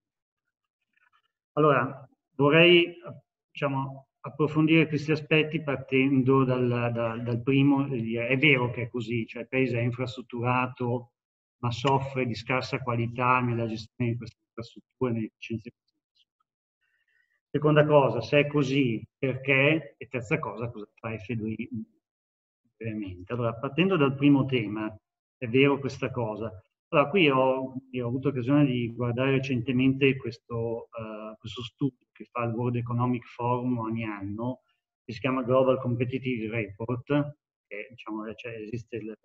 Allora, vorrei, diciamo, approfondire questi aspetti partendo dal, dal, dal primo, è vero che è così, cioè il paese è infrastrutturato, ma soffre di scarsa qualità nella gestione di queste infrastrutture, nell'efficienza di queste infrastrutture. Seconda cosa, se è così, perché? E terza cosa, cosa fa F due I? Brevemente. Allora, partendo dal primo tema, è vero questa cosa. Allora, qui ho, ho avuto occasione di guardare recentemente questo, uh, questo studio che fa il World Economic Forum ogni anno, che si chiama Global Competitive Report, che diciamo, cioè, esiste nel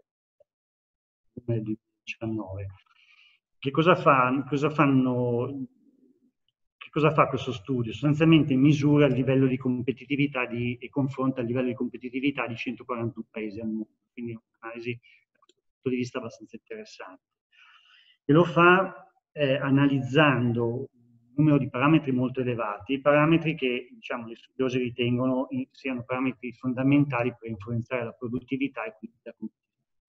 duemiladiciannove. Che cosa fa, cosa fanno, che cosa fa questo studio? Sostanzialmente misura il livello di competitività di, e confronta il livello di competitività di centoquarantuno paesi al mondo, quindi un'analisi da questo punto di vista abbastanza interessante. E lo fa eh, analizzando un numero di parametri molto elevati, parametri che diciamo, gli studiosi ritengono siano parametri fondamentali per influenzare la produttività e quindi la competitività.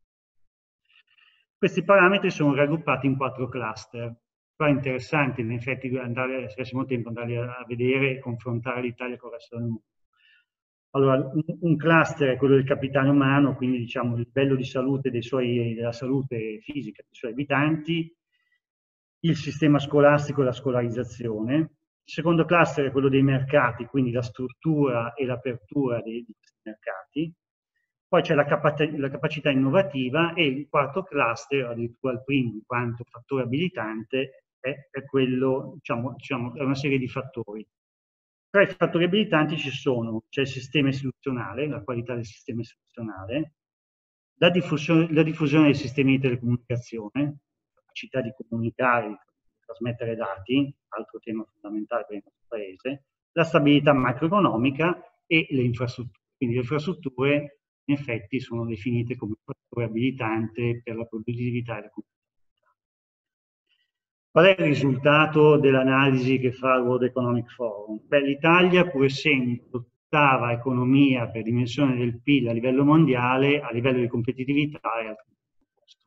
Questi parametri sono raggruppati in quattro cluster. Qua è interessante in effetti andare, se avessimo tempo, andare a vedere e confrontare l'Italia con il resto del mondo. Allora, un, un cluster è quello del capitale umano, quindi diciamo il livello di salute dei suoi, della salute fisica dei suoi abitanti, il sistema scolastico e la scolarizzazione. Il secondo cluster è quello dei mercati, quindi la struttura e l'apertura di questi mercati. Poi c'è la, capac la capacità innovativa e il quarto cluster, addirittura il primo in quanto fattore abilitante, è, è quello, diciamo, diciamo, è una serie di fattori. Tra i fattori abilitanti ci sono, c'è il sistema istituzionale, la qualità del sistema istituzionale, la diffusione, la diffusione dei sistemi di telecomunicazione, capacità di comunicare, di trasmettere dati, altro tema fondamentale per il nostro paese, la stabilità macroeconomica e le infrastrutture. Quindi le infrastrutture in effetti sono definite come fattore abilitante per la produttività e la competitività. Qual è il risultato dell'analisi che fa il World Economic Forum? Beh, l'Italia, pur essendo l'ottava economia per dimensione del P I L a livello mondiale, a livello di competitività è al primo posto.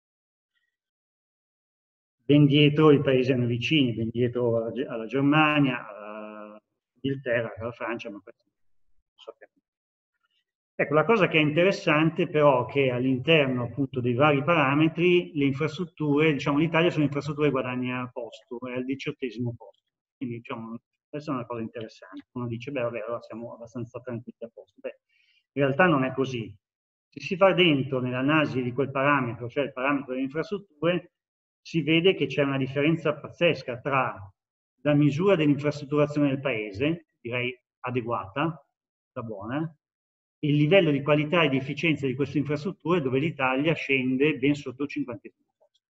Ben dietro i paesi hanno vicini, ben dietro alla Germania, all'Inghilterra, alla Francia, ma questo lo sappiamo. Ecco, la cosa che è interessante però è che all'interno appunto dei vari parametri le infrastrutture, diciamo l'Italia sulle infrastrutture guadagna posto, è al diciottesimo posto. Quindi diciamo, questa è una cosa interessante. Uno dice, beh vabbè, allora siamo abbastanza tranquilli a posto. Beh, in realtà non è così. Se si va dentro nell'analisi di quel parametro, cioè il parametro delle infrastrutture, si vede che c'è una differenza pazzesca tra la misura dell'infrastrutturazione del paese, direi adeguata, la buona, il livello di qualità e di efficienza di queste infrastrutture dove l'Italia scende ben sotto il cinquantesimo posto.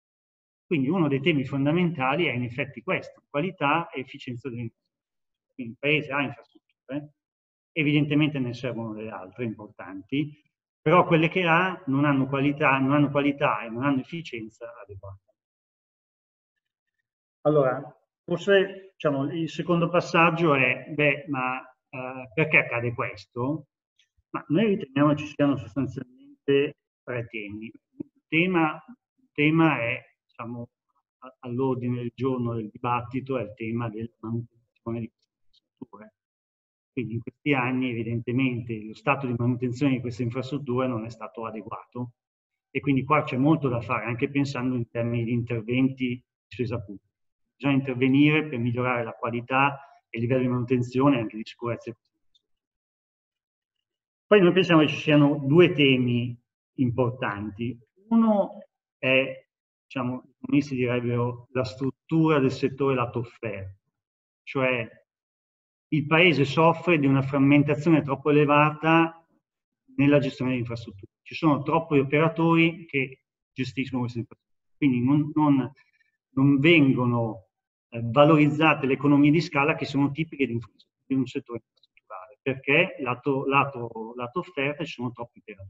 Quindi uno dei temi fondamentali è in effetti questo, qualità e efficienza delle infrastrutture. Quindi il Paese ha infrastrutture, evidentemente ne servono delle altre importanti, però quelle che ha non hanno qualità, non hanno qualità e non hanno efficienza adeguata. Allora, forse diciamo, il secondo passaggio è, beh, ma eh, perché accade questo? Ma noi riteniamo ci siano sostanzialmente tre temi. Il tema, il tema è, diciamo, all'ordine del giorno del dibattito, è il tema della manutenzione di queste infrastrutture. Quindi in questi anni evidentemente lo stato di manutenzione di queste infrastrutture non è stato adeguato e quindi qua c'è molto da fare, anche pensando in termini di interventi di spesa pubblica. Bisogna intervenire per migliorare la qualità e il livello di manutenzione e anche di sicurezza. Poi noi pensiamo che ci siano due temi importanti. Uno è, diciamo, i economisti direbbero la struttura del settore lato offerta, cioè il Paese soffre di una frammentazione troppo elevata nella gestione delle infrastrutture. Ci sono troppi operatori che gestiscono queste infrastrutture, quindi non, non, non vengono eh, valorizzate le economie di scala che sono tipiche di, di un settore infrastrutturale, perché lato, lato, lato offerta ci sono troppi operatori.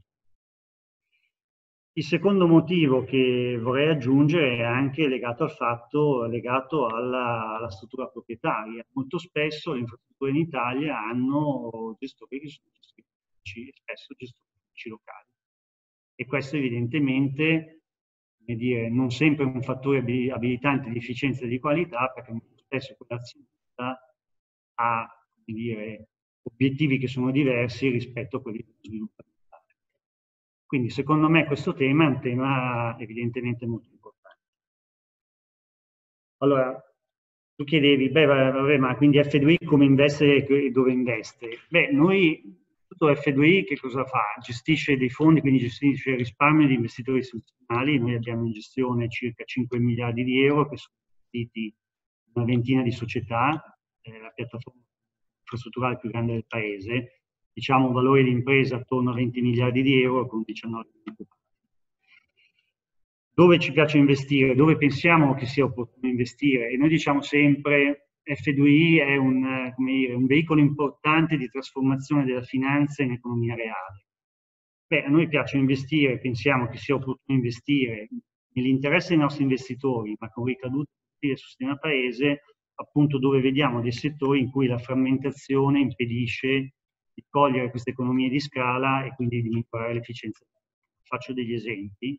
Il secondo motivo che vorrei aggiungere è anche legato al fatto, legato alla, alla struttura proprietaria. Molto spesso le infrastrutture in Italia hanno gestori che sono gestori e spesso gestori locali. E questo evidentemente, come dire, non sempre è un fattore abilitante di efficienza e di qualità, perché molto spesso quell'azionista ha, come dire, obiettivi che sono diversi rispetto a quelli dello sviluppo. Quindi secondo me questo tema è un tema evidentemente molto importante. Allora, tu chiedevi, beh, vabbè, ma quindi F due I come investe e dove investe? Beh, noi, tutto F due I che cosa fa? Gestisce dei fondi, quindi gestisce il risparmio di investitori istituzionali. Noi abbiamo in gestione circa cinque miliardi di euro che sono investiti in una ventina di società, eh, la piattaforma infrastrutturale più grande del paese. Diciamo un valore di impresa attorno a venti miliardi di euro con diciannove occupati. Dove ci piace investire? Dove pensiamo che sia opportuno investire? E noi diciamo sempre F due I è un, come dire, un veicolo importante di trasformazione della finanza in economia reale. Beh, a noi piace investire, pensiamo che sia opportuno investire nell'interesse dei nostri investitori, ma con ricadute sul sistema paese, appunto dove vediamo dei settori in cui la frammentazione impedisce di cogliere queste economie di scala e quindi di migliorare l'efficienza. Faccio degli esempi.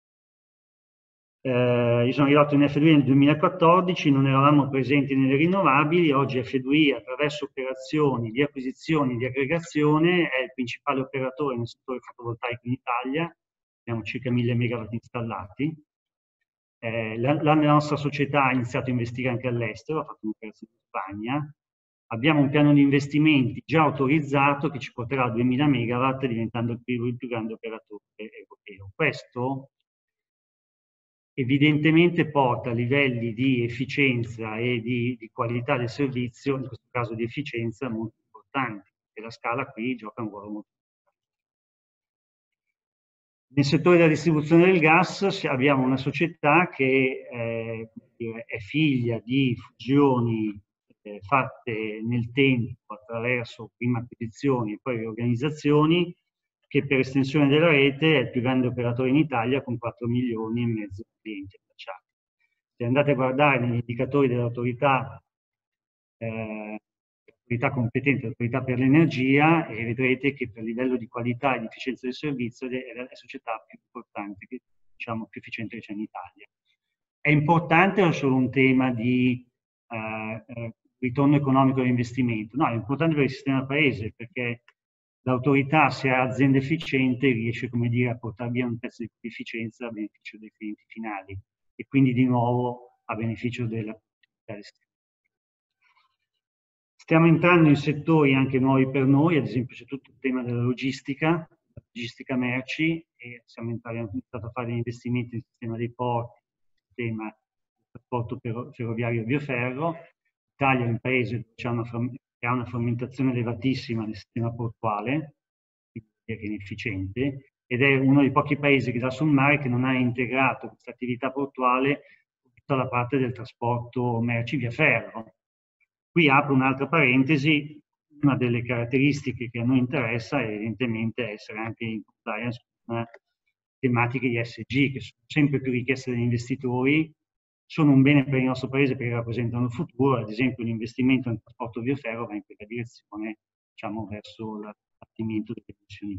Eh, io sono arrivato in F due I nel duemilaquattordici, non eravamo presenti nelle rinnovabili, oggi F due I attraverso operazioni di acquisizione e di aggregazione è il principale operatore nel settore fotovoltaico in Italia, abbiamo circa mille megawatt installati. Eh, la, la nostra società ha iniziato a investire anche all'estero, ha fatto un'operazione in Spagna. Abbiamo un piano di investimenti già autorizzato che ci porterà a duemila megawatt diventando il più, il più grande operatore europeo. Questo evidentemente porta a livelli di efficienza e di, di qualità del servizio, in questo caso di efficienza, molto importanti, e la scala qui gioca un ruolo molto importante. Nel settore della distribuzione del gas abbiamo una società che eh, è figlia di fusioni eh, fatte nel tempo attraverso prima acquisizioni e poi riorganizzazioni, che per estensione della rete è il più grande operatore in Italia con quattro milioni e mezzo di clienti affacciati. Se andate a guardare negli indicatori dell'autorità eh, competente, l'autorità per l'energia, e vedrete che per livello di qualità e di efficienza del servizio è la società più importante, che, diciamo più efficiente che c'è in Italia. È importante o è solo un tema di eh, eh, ritorno economico dell'investimento? No, è importante per il sistema paese, perché l'autorità, se è azienda efficiente, riesce, come dire, a portare via un pezzo di efficienza a beneficio dei clienti finali e quindi di nuovo a beneficio della del sistema. Stiamo entrando in settori anche nuovi per noi, ad esempio c'è tutto il tema della logistica, logistica merci, e siamo iniziato a fare degli investimenti nel sistema dei porti, nel sistema del trasporto ferroviario e bioferro. L'Italia è un paese che ha una, che ha una frammentazione elevatissima nel sistema portuale, che è inefficiente, ed è uno dei pochi paesi che da sommare che non ha integrato questa attività portuale tutta la parte del trasporto merci via ferro. Qui apro un'altra parentesi. Una delle caratteristiche che a noi interessa è evidentemente essere anche in compliance con tematiche di E S G, che sono sempre più richieste dagli investitori, sono un bene per il nostro paese perché rappresentano il futuro. Ad esempio l'investimento nel trasporto via ferro va in quella direzione, diciamo, verso l'abbattimento delle emissioni.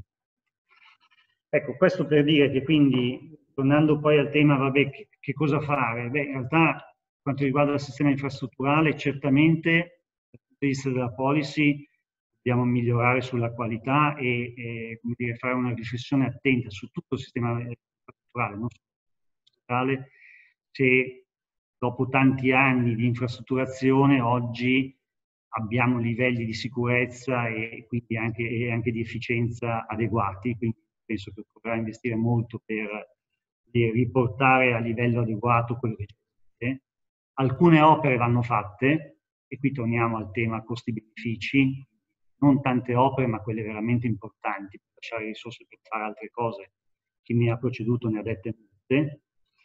Ecco, questo per dire che quindi, tornando poi al tema, vabbè, che, che cosa fare? Beh, in realtà, per quanto riguarda il sistema infrastrutturale, certamente, dal punto di vista della policy, dobbiamo migliorare sulla qualità e, e come dire, fare una riflessione attenta su tutto il sistema infrastrutturale, non solo se dopo tanti anni di infrastrutturazione oggi abbiamo livelli di sicurezza e quindi anche, e anche di efficienza adeguati. Quindi penso che occorrerà investire molto per riportare a livello adeguato quello che c'è. Alcune opere vanno fatte, e qui torniamo al tema costi-benefici. Non tante opere, ma quelle veramente importanti, per lasciare risorse per fare altre cose. Chi mi ha proceduto ne ha dette molte.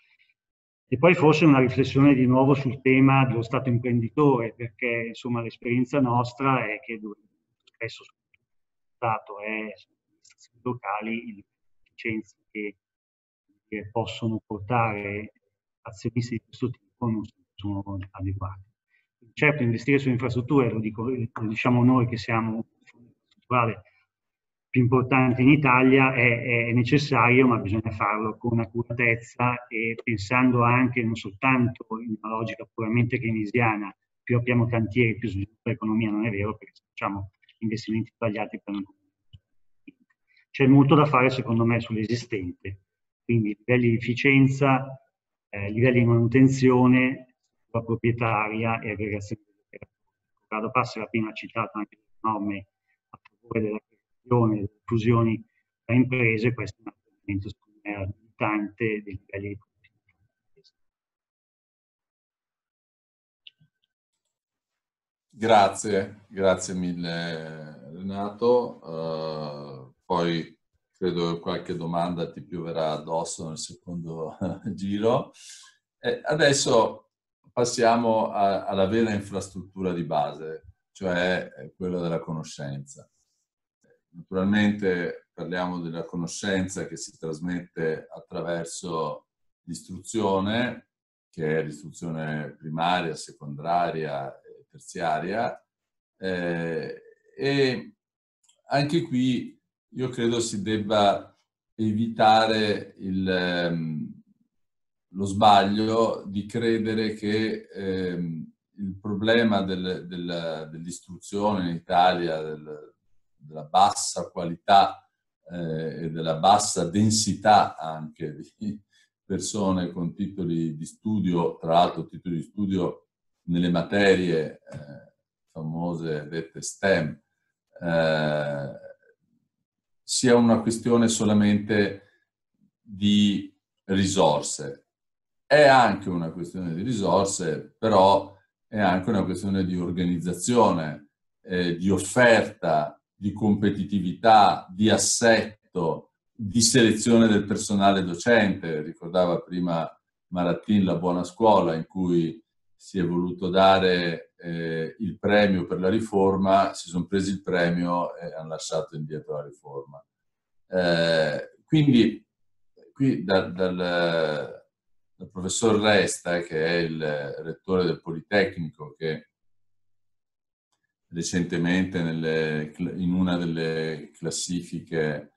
E poi forse una riflessione di nuovo sul tema dello Stato imprenditore, perché insomma l'esperienza nostra è che spesso sul Stato e sulle amministrazioni locali le efficienze che, che possono portare azionisti di questo tipo non sono adeguate. Certo, investire su infrastrutture, lo, dico, lo diciamo noi che siamo il fondo infrastrutturale più importante in Italia, è, è necessario, ma bisogna farlo con accuratezza e pensando anche non soltanto in una logica puramente keynesiana, più apriamo cantieri, più sviluppa l'economia. Non è vero, perché se facciamo investimenti sbagliati per non... C'è molto da fare secondo me sull'esistente, quindi livelli di efficienza, eh, livelli di manutenzione, la proprietaria e aggregazione delle operazioni. Corrado Passera prima ha citato anche le norme a favore della creazione, delle fusioni tra imprese. Questo è un elemento abilitante dei livelli di produttività. Grazie, grazie mille Renato. Uh, poi credo che qualche domanda ti pioverà addosso nel secondo giro. E adesso passiamo a, alla vera infrastruttura di base, cioè quella della conoscenza. Naturalmente parliamo della conoscenza che si trasmette attraverso l'istruzione, che è l'istruzione primaria, secondaria e terziaria, eh, e anche qui io credo si debba evitare il... Um, lo sbaglio di credere che ehm, il problema del, del, dell'istruzione in Italia, del, della bassa qualità eh, e della bassa densità anche di persone con titoli di studio, tra l'altro titoli di studio nelle materie eh, famose dette STEM, eh, sia una questione solamente di risorse. È anche una questione di risorse, però è anche una questione di organizzazione, eh, di offerta, di competitività, di assetto, di selezione del personale docente. Ricordava prima Marattin la buona scuola, in cui si è voluto dare eh, il premio per la riforma, si sono presi il premio e hanno lasciato indietro la riforma. Eh, quindi qui dal, dal il professor Resta, che è il rettore del Politecnico, che recentemente nelle, in una delle classifiche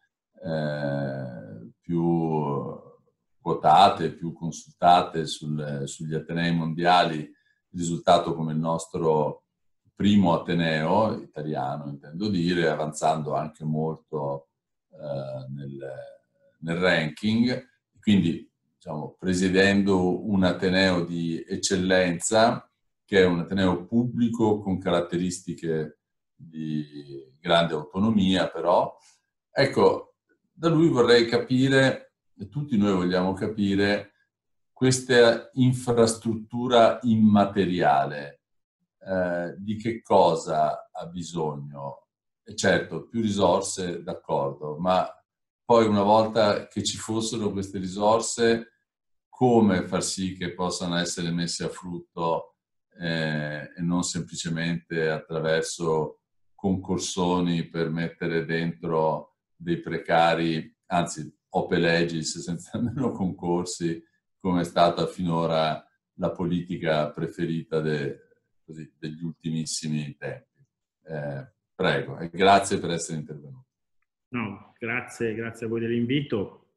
eh, più quotate, più consultate sul, sugli atenei mondiali, risultato come il nostro primo ateneo italiano, intendo dire, avanzando anche molto eh, nel, nel ranking. Quindi, diciamo, presiedendo un ateneo di eccellenza, che è un ateneo pubblico con caratteristiche di grande autonomia, però. Ecco, da lui vorrei capire, e tutti noi vogliamo capire, questa infrastruttura immateriale, eh, di che cosa ha bisogno? E certo, più risorse, d'accordo, ma poi una volta che ci fossero queste risorse, come far sì che possano essere messi a frutto eh, e non semplicemente attraverso concorsoni per mettere dentro dei precari, anzi ope legis senza nemmeno concorsi, come è stata finora la politica preferita de, così, degli ultimissimi tempi. Eh, prego, e grazie per essere intervenuto. No, grazie, grazie a voi dell'invito.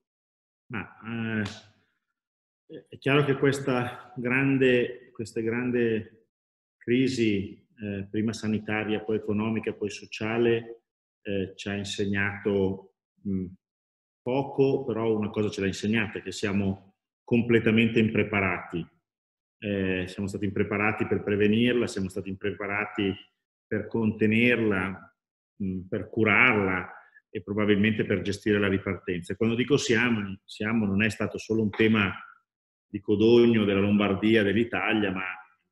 Ma, eh, è chiaro che questa grande, questa grande crisi, eh, prima sanitaria, poi economica, poi sociale, eh, ci ha insegnato mh, poco, però una cosa ce l'ha insegnata, che siamo completamente impreparati. Eh, siamo stati impreparati per prevenirla, siamo stati impreparati per contenerla, mh, per curarla e probabilmente per gestire la ripartenza. E quando dico siamo, siamo, non è stato solo un tema di Codogno, della Lombardia, dell'Italia, ma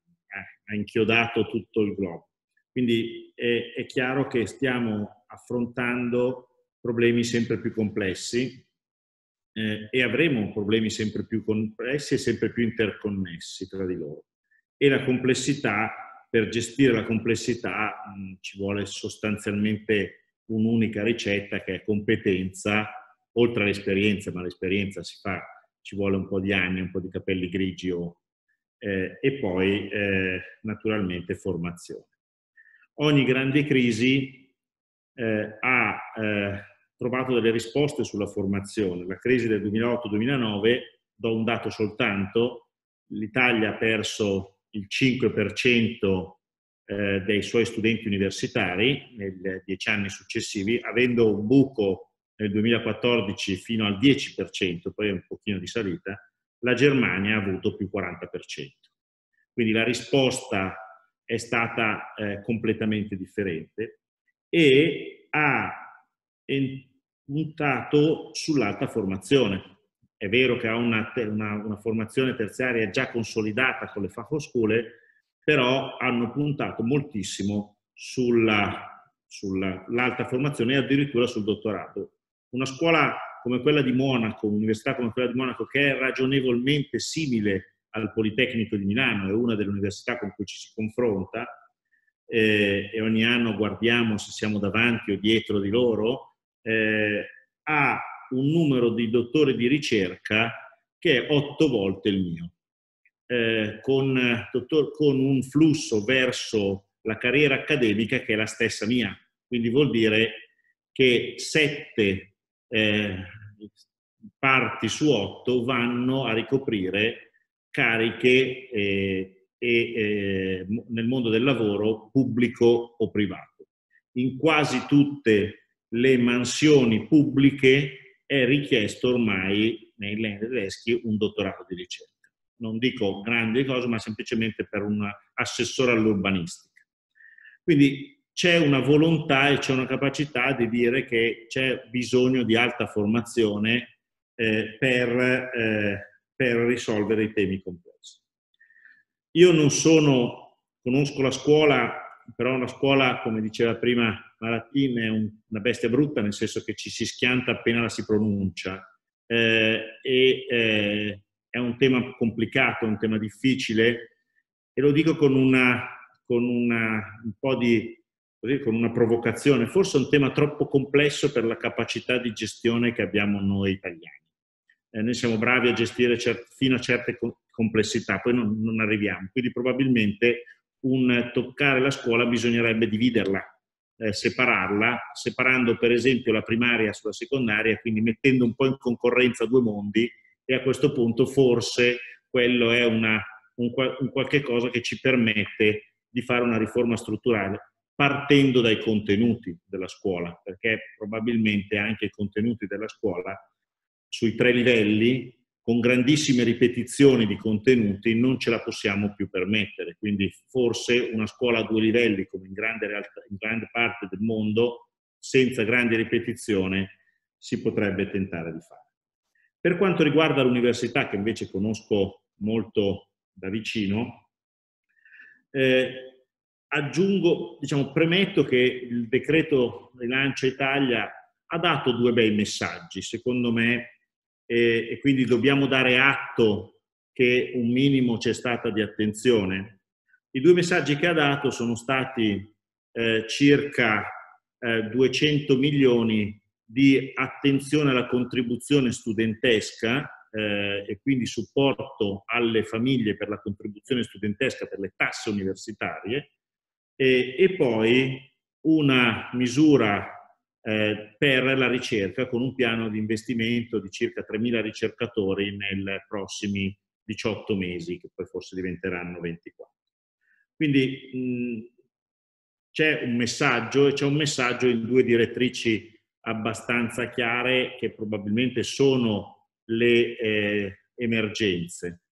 ha inchiodato tutto il globo. Quindi è, è chiaro che stiamo affrontando problemi sempre più complessi eh, e avremo problemi sempre più complessi e sempre più interconnessi tra di loro. E la complessità, per gestire la complessità mh, ci vuole sostanzialmente un'unica ricetta, che è competenza, oltre all'esperienza, ma l'esperienza si fa, ci vuole un po' di anni, un po' di capelli grigi o, eh, e poi eh, naturalmente formazione. Ogni grande crisi eh, ha eh, trovato delle risposte sulla formazione. La crisi del duemilaotto duemilanove, do un dato soltanto, l'Italia ha perso il cinque per cento eh, dei suoi studenti universitari nei dieci anni successivi, avendo un buco nel duemilaquattordici fino al dieci per cento, poi un pochino di salita. La Germania ha avuto più quaranta per cento. Quindi la risposta è stata eh, completamente differente e ha puntato sull'alta formazione. È vero che ha una, una, una formazione terziaria già consolidata con le Fachhochschule, però hanno puntato moltissimo sulla, sull'alta formazione e addirittura sul dottorato. Una scuola come quella di Monaco, un'università come quella di Monaco, che è ragionevolmente simile al Politecnico di Milano, è una delle università con cui ci si confronta eh, e ogni anno guardiamo se siamo davanti o dietro di loro, eh, ha un numero di dottori di ricerca che è otto volte il mio, eh, con, dottor, con un flusso verso la carriera accademica che è la stessa mia. Quindi vuol dire che sette eh, parti su otto vanno a ricoprire cariche eh, e, eh, nel mondo del lavoro pubblico o privato. In quasi tutte le mansioni pubbliche è richiesto ormai nei Länder tedeschi un dottorato di ricerca. Non dico grandi cose, ma semplicemente per un assessore all'urbanistica. Quindi c'è una volontà e c'è una capacità di dire che c'è bisogno di alta formazione eh, per, eh, per risolvere i temi complessi. Io non sono, conosco la scuola, però la scuola, come diceva prima Maratin, è un, una bestia brutta, nel senso che ci si schianta appena la si pronuncia. Eh, e eh, è un tema complicato, un tema difficile, e lo dico con, una, con una, un po' di... Così, con una provocazione, forse è un tema troppo complesso per la capacità di gestione che abbiamo noi italiani. Eh, noi siamo bravi a gestire fino a certe complessità, poi non, non arriviamo. Quindi probabilmente un toccare la scuola bisognerebbe dividerla, eh, separarla, separando per esempio la primaria sulla secondaria, quindi mettendo un po' in concorrenza due mondi, e a questo punto forse quello è una, un, un qualche cosa che ci permette di fare una riforma strutturale, partendo dai contenuti della scuola, perché probabilmente anche i contenuti della scuola sui tre livelli, con grandissime ripetizioni di contenuti, non ce la possiamo più permettere. Quindi forse una scuola a due livelli, come in grande, realtà, in grande parte del mondo, senza grande ripetizione, si potrebbe tentare di fare. Per quanto riguarda l'università, che invece conosco molto da vicino, eh, aggiungo, diciamo, premetto che il decreto rilancio Italia ha dato due bei messaggi, secondo me, eh, e quindi dobbiamo dare atto che un minimo c'è stata di attenzione. I due messaggi che ha dato sono stati eh, circa eh, duecento milioni di attenzione alla contribuzione studentesca eh, e quindi supporto alle famiglie per la contribuzione studentesca per le tasse universitarie e, e poi una misura eh, per la ricerca con un piano di investimento di circa tremila ricercatori nei prossimi diciotto mesi, che poi forse diventeranno ventiquattro. Quindi c'è un messaggio e c'è un messaggio in due direttrici abbastanza chiare che probabilmente sono le eh, emergenze.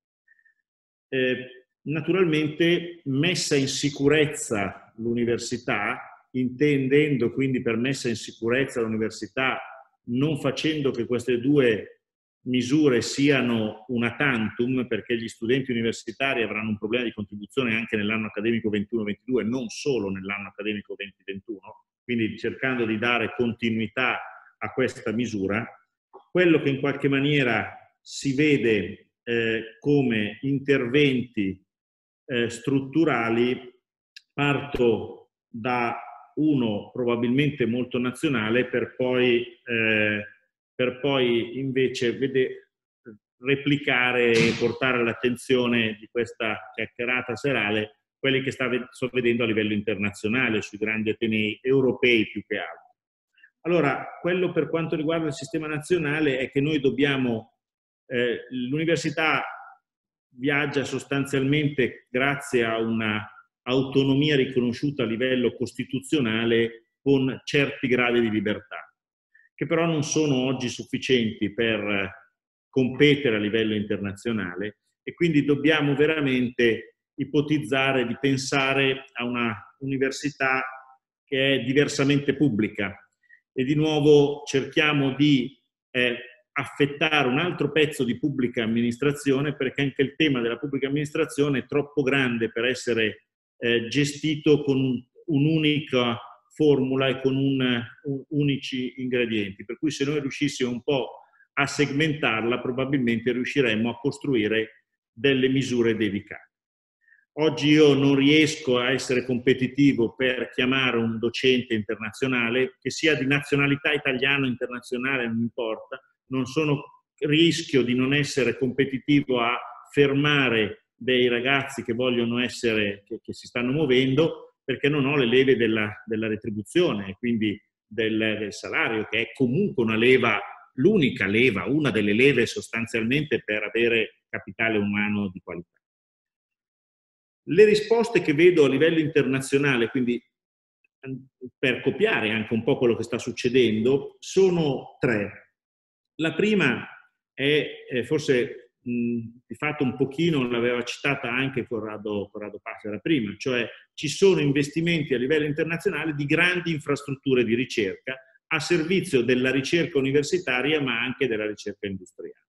Eh, naturalmente messa in sicurezza l'università, intendendo quindi per messa in sicurezza l'università non facendo che queste due misure siano una tantum, perché gli studenti universitari avranno un problema di contribuzione anche nell'anno accademico ventuno ventidue, non solo nell'anno accademico venti ventuno, quindi cercando di dare continuità a questa misura. Quello che in qualche maniera si vede eh, come interventi eh, strutturali, parto da uno probabilmente molto nazionale per poi eh, per poi invece vede, replicare e portare all'attenzione di questa chiacchierata serale quelli che sta, sto vedendo a livello internazionale, sui grandi atenei europei più che altro. Allora, quello per quanto riguarda il sistema nazionale è che noi dobbiamo, eh, l'università viaggia sostanzialmente grazie a una autonomia riconosciuta a livello costituzionale con certi gradi di libertà, che però non sono oggi sufficienti per competere a livello internazionale e quindi dobbiamo veramente ipotizzare di pensare a una università che è diversamente pubblica e di nuovo cerchiamo di eh, affettare un altro pezzo di pubblica amministrazione, perché anche il tema della pubblica amministrazione è troppo grande per essere eh, gestito con un'unica formula e con un, un, unici ingredienti, per cui se noi riuscissimo un po' a segmentarla probabilmente riusciremmo a costruire delle misure dedicate. Oggi io non riesco a essere competitivo per chiamare un docente internazionale, che sia di nazionalità italiana o internazionale, non importa, non sono, rischio di non essere competitivo a fermare dei ragazzi che vogliono essere, che, che si stanno muovendo, perché non ho le leve della, della retribuzione e quindi del, del salario, che è comunque una leva, l'unica leva, una delle leve sostanzialmente per avere capitale umano di qualità. Le risposte che vedo a livello internazionale, quindi per copiare anche un po' quello che sta succedendo, sono tre. La prima è, è forse mh, di fatto un pochino l'aveva citata anche Corrado, Corrado Passera prima, cioè ci sono investimenti a livello internazionale di grandi infrastrutture di ricerca a servizio della ricerca universitaria ma anche della ricerca industriale.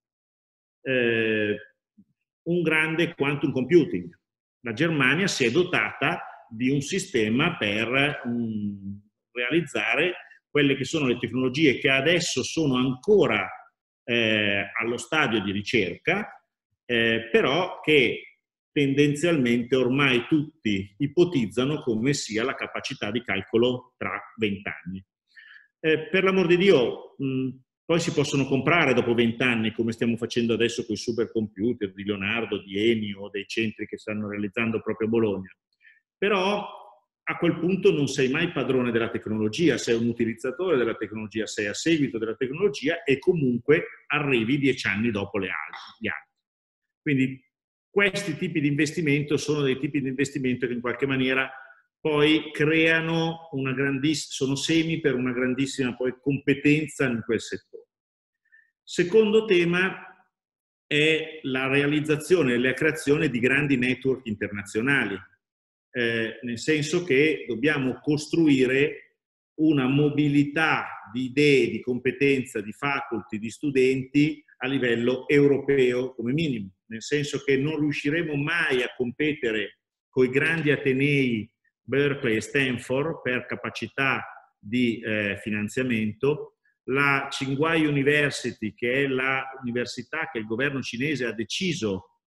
Eh, un grande quantum computing. La Germania si è dotata di un sistema per mh, realizzare quelle che sono le tecnologie che adesso sono ancora eh, allo stadio di ricerca, eh, però che tendenzialmente ormai tutti ipotizzano come sia la capacità di calcolo tra vent'anni. Eh, per l'amor di Dio, mh, poi si possono comprare dopo vent'anni, come stiamo facendo adesso con i supercomputer di Leonardo, di Eni o dei centri che stanno realizzando proprio a Bologna. Però a quel punto non sei mai padrone della tecnologia, sei un utilizzatore della tecnologia, sei a seguito della tecnologia e comunque arrivi dieci anni dopo le gli altri. Quindi questi tipi di investimento sono dei tipi di investimento che in qualche maniera poi creano una grandissima, sono semi per una grandissima poi competenza in quel settore. Secondo tema è la realizzazione e la creazione di grandi network internazionali, eh, nel senso che dobbiamo costruire una mobilità di idee, di competenza, di faculty, di studenti a livello europeo come minimo, nel senso che non riusciremo mai a competere con i grandi atenei Berkeley e Stanford per capacità di eh, finanziamento. La Tsinghua University, che è l'università che il governo cinese ha deciso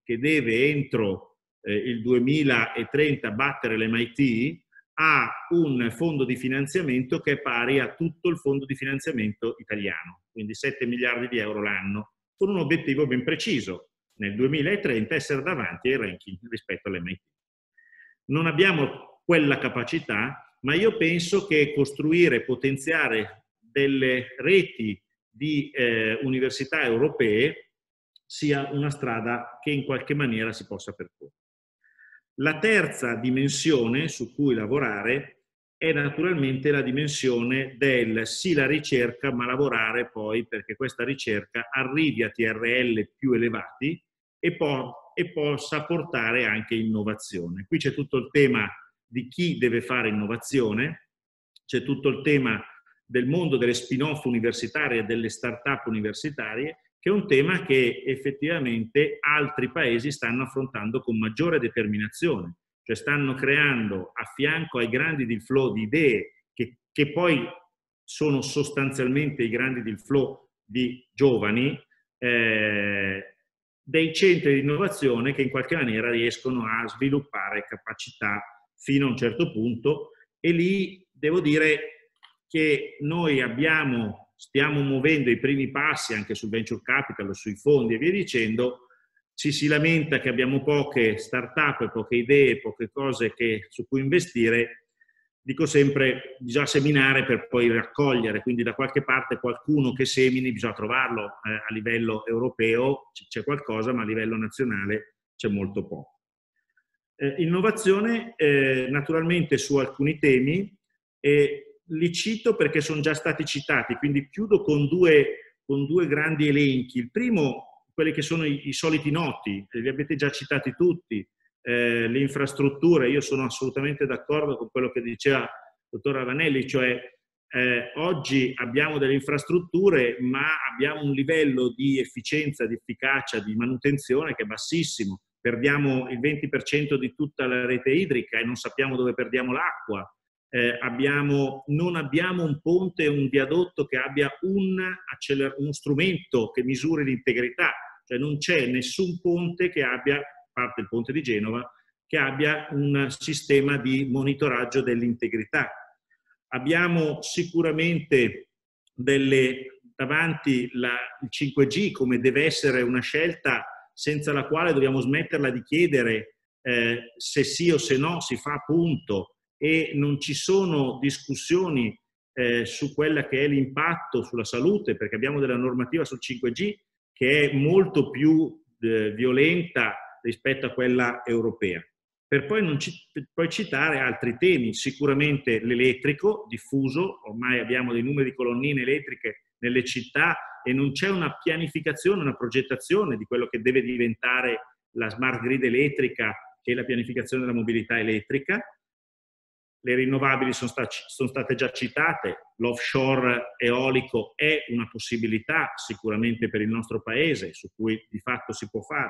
che deve entro eh, il duemilatrenta battere l'M I T, ha un fondo di finanziamento che è pari a tutto il fondo di finanziamento italiano, quindi sette miliardi di euro l'anno, con un obiettivo ben preciso: nel duemilatrenta essere davanti ai ranking rispetto all'M I T. Non abbiamo quella capacità, ma io penso che costruire, potenziare delle reti di eh, università europee sia una strada che in qualche maniera si possa percorrere. La terza dimensione su cui lavorare è naturalmente la dimensione del sì la ricerca, ma lavorare poi perché questa ricerca arrivi a T R L più elevati e, po e possa portare anche innovazione. Qui c'è tutto il tema di chi deve fare innovazione, c'è tutto il tema del mondo delle spin-off universitarie e delle start-up universitarie, che è un tema che effettivamente altri paesi stanno affrontando con maggiore determinazione, cioè stanno creando a fianco ai grandi deal flow di idee, che, che poi sono sostanzialmente i grandi deal flow di giovani, eh, dei centri di innovazione che in qualche maniera riescono a sviluppare capacità fino a un certo punto, e lì devo dire che noi abbiamo, stiamo muovendo i primi passi anche sul venture capital, sui fondi e via dicendo. Ci si lamenta che abbiamo poche start-up, poche idee, poche cose che, su cui investire. Dico sempre, bisogna seminare per poi raccogliere, quindi da qualche parte qualcuno che semini bisogna trovarlo. Eh, a livello europeo c'è qualcosa, ma a livello nazionale c'è molto poco. Eh, innovazione, eh, naturalmente su alcuni temi, e li cito perché sono già stati citati, quindi chiudo con due, con due grandi elenchi. Il primo, quelli che sono i, i soliti noti, li avete già citati tutti, eh, le infrastrutture. Io sono assolutamente d'accordo con quello che diceva il dottor Ravanelli, cioè eh, oggi abbiamo delle infrastrutture, ma abbiamo un livello di efficienza, di efficacia, di manutenzione che è bassissimo. Perdiamo il venti per cento di tutta la rete idrica e non sappiamo dove perdiamo l'acqua. Eh, abbiamo, non abbiamo un ponte e un viadotto che abbia un uno strumento che misuri l'integrità, cioè non c'è nessun ponte che abbia, a parte il ponte di Genova, che abbia un sistema di monitoraggio dell'integrità. Abbiamo sicuramente delle, davanti la, il cinque G come deve essere una scelta senza la quale dobbiamo smetterla di chiedere eh, se sì o se no si fa punto, e non ci sono discussioni eh, su quella che è l'impatto sulla salute, perché abbiamo della normativa sul cinque G che è molto più eh, violenta rispetto a quella europea. Per poi, non ci, per poi citare altri temi, sicuramente l'elettrico diffuso. Ormai abbiamo dei numeri di colonnine elettriche nelle città e non c'è una pianificazione, una progettazione di quello che deve diventare la smart grid elettrica e la pianificazione della mobilità elettrica. Le rinnovabili sono, sta, sono state già citate, l'offshore eolico è una possibilità sicuramente per il nostro paese, su cui di fatto si può fare,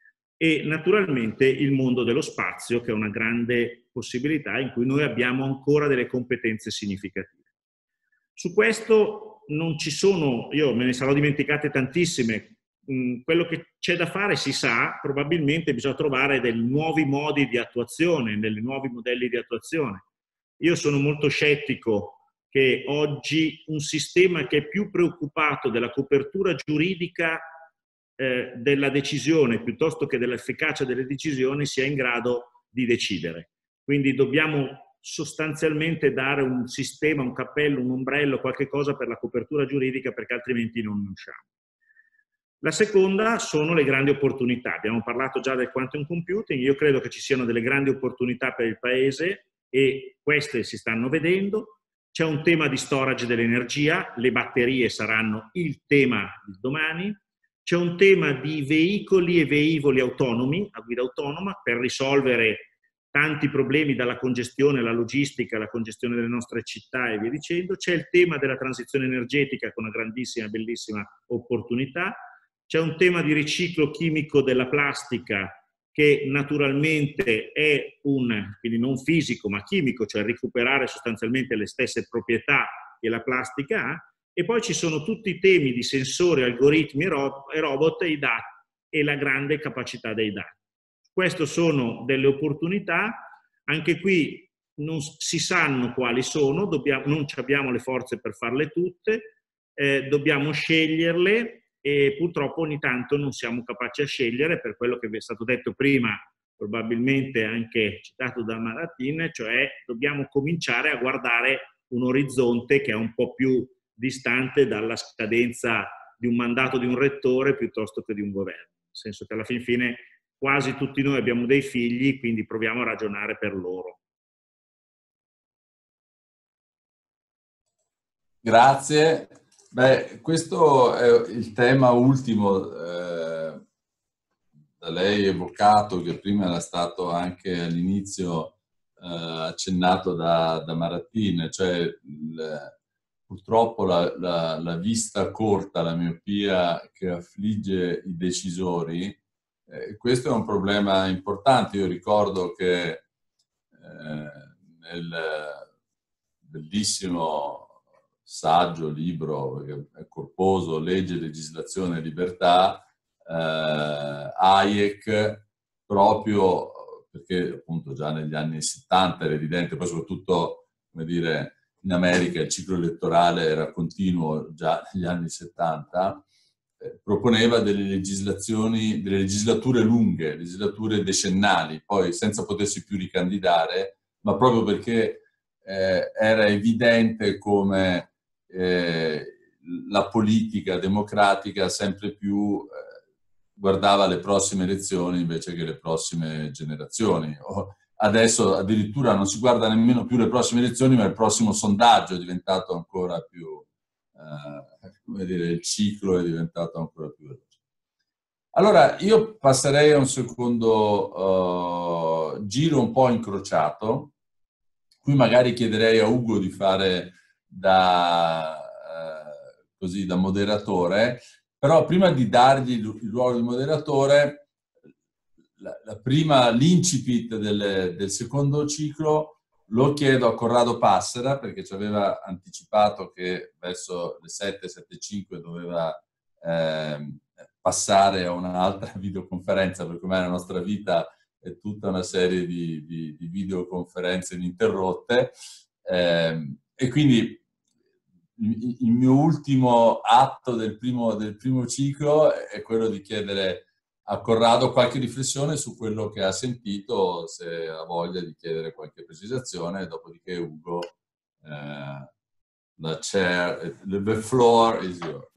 e naturalmente il mondo dello spazio, che è una grande possibilità in cui noi abbiamo ancora delle competenze significative. Su questo non ci sono, io me ne sarò dimenticate tantissime, quello che c'è da fare si sa, probabilmente bisogna trovare dei nuovi modi di attuazione, dei nuovi modelli di attuazione. Io sono molto scettico che oggi un sistema che è più preoccupato della copertura giuridica eh, della decisione piuttosto che dell'efficacia delle decisioni sia in grado di decidere. Quindi dobbiamo sostanzialmente dare un sistema, un cappello, un ombrello, qualche cosa per la copertura giuridica, perché altrimenti non usciamo. La seconda sono le grandi opportunità. Abbiamo parlato già del quantum computing, io credo che ci siano delle grandi opportunità per il Paese e queste si stanno vedendo. C'è un tema di storage dell'energia, le batterie saranno il tema di domani. C'è un tema di veicoli e velivoli autonomi, a guida autonoma, per risolvere tanti problemi dalla congestione alla logistica, alla congestione delle nostre città e via dicendo. C'è il tema della transizione energetica con una grandissima, bellissima opportunità. C'è un tema di riciclo chimico della plastica che naturalmente è un, quindi non fisico ma chimico, cioè recuperare sostanzialmente le stesse proprietà che la plastica ha. E poi ci sono tutti i temi di sensori, algoritmi e robot e i dati, e la grande capacità dei dati. Queste sono delle opportunità, anche qui non si sanno quali sono, dobbiamo, non abbiamo le forze per farle tutte, eh, dobbiamo sceglierle e purtroppo ogni tanto non siamo capaci a scegliere, per quello che vi è stato detto prima, probabilmente anche citato da Maratin, cioè dobbiamo cominciare a guardare un orizzonte che è un po' più distante dalla scadenza di un mandato di un rettore piuttosto che di un governo, nel senso che alla fin fine quasi tutti noi abbiamo dei figli, quindi proviamo a ragionare per loro. Grazie. Beh, questo è il tema ultimo eh, da lei evocato, che prima era stato anche all'inizio eh, accennato da, da Maratin, cioè il, purtroppo la, la, la vista corta, la miopia che affligge i decisori. Eh, questo è un problema importante. Io ricordo che eh, nel bellissimo saggio, libro, che è corposo, Legge, Legislazione e Libertà, eh, Hayek, proprio perché appunto già negli anni settanta era evidente, poi soprattutto, come dire, in America il ciclo elettorale era continuo già negli anni settanta, eh, proponeva delle legislazioni, delle legislature lunghe, legislature decennali, poi senza potersi più ricandidare, ma proprio perché eh, era evidente come eh, la politica democratica sempre più eh, guardava le prossime elezioni invece che le prossime generazioni. O, adesso addirittura non si guarda nemmeno più le prossime elezioni, ma il prossimo sondaggio è diventato ancora più, eh, come dire, il ciclo è diventato ancora più veloce. Allora, io passerei a un secondo uh, giro un po' incrociato. Qui magari chiederei a Ugo di fare da, eh, così, da moderatore, però prima di dargli il ruolo di moderatore, la, la prima, l'incipit del, del secondo ciclo lo chiedo a Corrado Passera, perché ci aveva anticipato che verso le sette, sette e cinque doveva eh, passare a un'altra videoconferenza, perché ormai la nostra vita è tutta una serie di, di, di videoconferenze ininterrotte, eh, e quindi il, il mio ultimo atto del primo, del primo ciclo è quello di chiedere a Corrado qualche riflessione su quello che ha sentito, se ha voglia di chiedere qualche precisazione, dopodiché Ugo, eh, la chair, the floor is yours.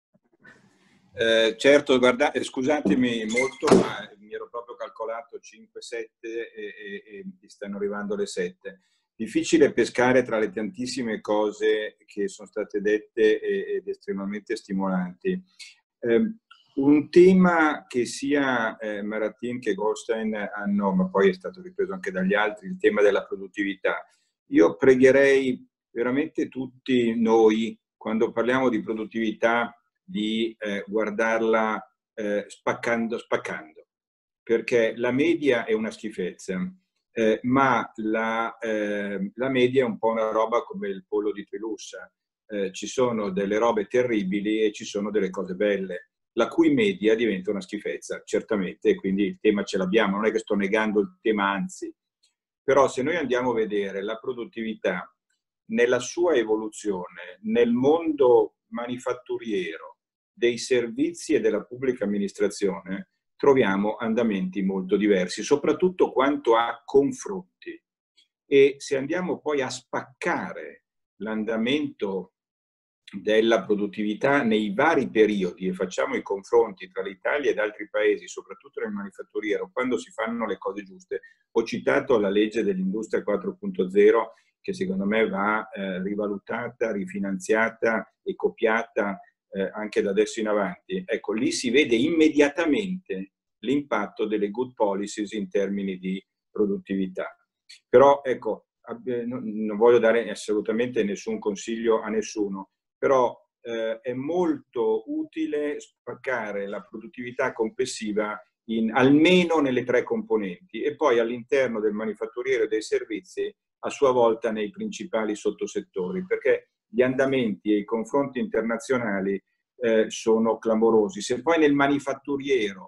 Eh, certo, guarda, scusatemi molto, ma mi ero proprio calcolato cinque sette e, e, e mi stanno arrivando le sette. Difficile pescare tra le tantissime cose che sono state dette ed estremamente stimolanti. Eh, un tema che sia eh, Maratin che Goldstein hanno, ma poi è stato ripreso anche dagli altri, il tema della produttività. Io pregherei veramente tutti noi, quando parliamo di produttività, di eh, guardarla eh, spaccando, spaccando, perché la media è una schifezza, eh, ma la, eh, la media è un po' una roba come il pollo di Trilussa. Eh, ci sono delle robe terribili e ci sono delle cose belle, la cui media diventa una schifezza, certamente, e quindi il tema ce l'abbiamo, non è che sto negando il tema, anzi. Però se noi andiamo a vedere la produttività nella sua evoluzione, nel mondo manifatturiero, dei servizi e della pubblica amministrazione, troviamo andamenti molto diversi, soprattutto quanto a confronti. E se andiamo poi a spaccare l'andamento della produttività nei vari periodi e facciamo i confronti tra l'Italia ed altri paesi, soprattutto nel manifatturiero, quando si fanno le cose giuste, ho citato la legge dell'industria quattro punto zero, che secondo me va eh, rivalutata, rifinanziata e copiata Eh, anche da adesso in avanti. Ecco, lì si vede immediatamente l'impatto delle good policies in termini di produttività. Però, ecco, eh, non, non voglio dare assolutamente nessun consiglio a nessuno, però eh, è molto utile spaccare la produttività complessiva in, almeno nelle tre componenti, e poi all'interno del manifatturiero e dei servizi a sua volta nei principali sottosettori, perché gli andamenti e i confronti internazionali eh, sono clamorosi. Se poi nel manifatturiero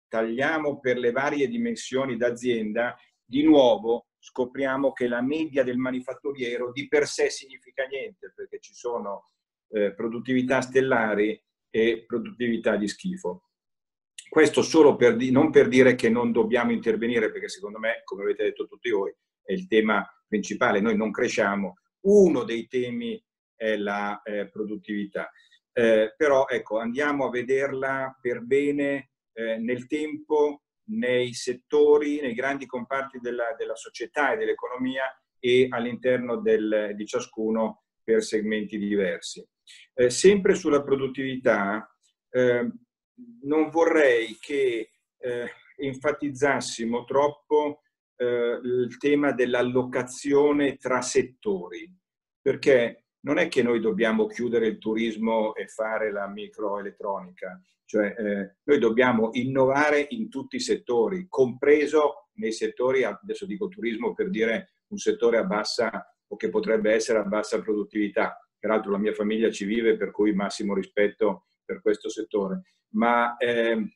tagliamo per le varie dimensioni d'azienda, di nuovo scopriamo che la media del manifatturiero di per sé significa niente, perché ci sono eh, produttività stellari e produttività di schifo. Questo solo per di- non per dire che non dobbiamo intervenire, perché secondo me, come avete detto tutti voi, è il tema principale. Noi non cresciamo, uno dei temi è la eh, produttività. Eh, però ecco, andiamo a vederla per bene eh, nel tempo, nei settori, nei grandi comparti della, della società e dell'economia e all'interno del, di ciascuno per segmenti diversi. Eh, sempre sulla produttività, eh, non vorrei che eh, enfatizzassimo troppo eh, il tema dell'allocazione tra settori, perché non è che noi dobbiamo chiudere il turismo e fare la microelettronica, cioè eh, noi dobbiamo innovare in tutti i settori, compreso nei settori, adesso dico turismo per dire un settore a bassa o che potrebbe essere a bassa produttività. Peraltro la mia famiglia ci vive, per cui massimo rispetto per questo settore. Ma, eh,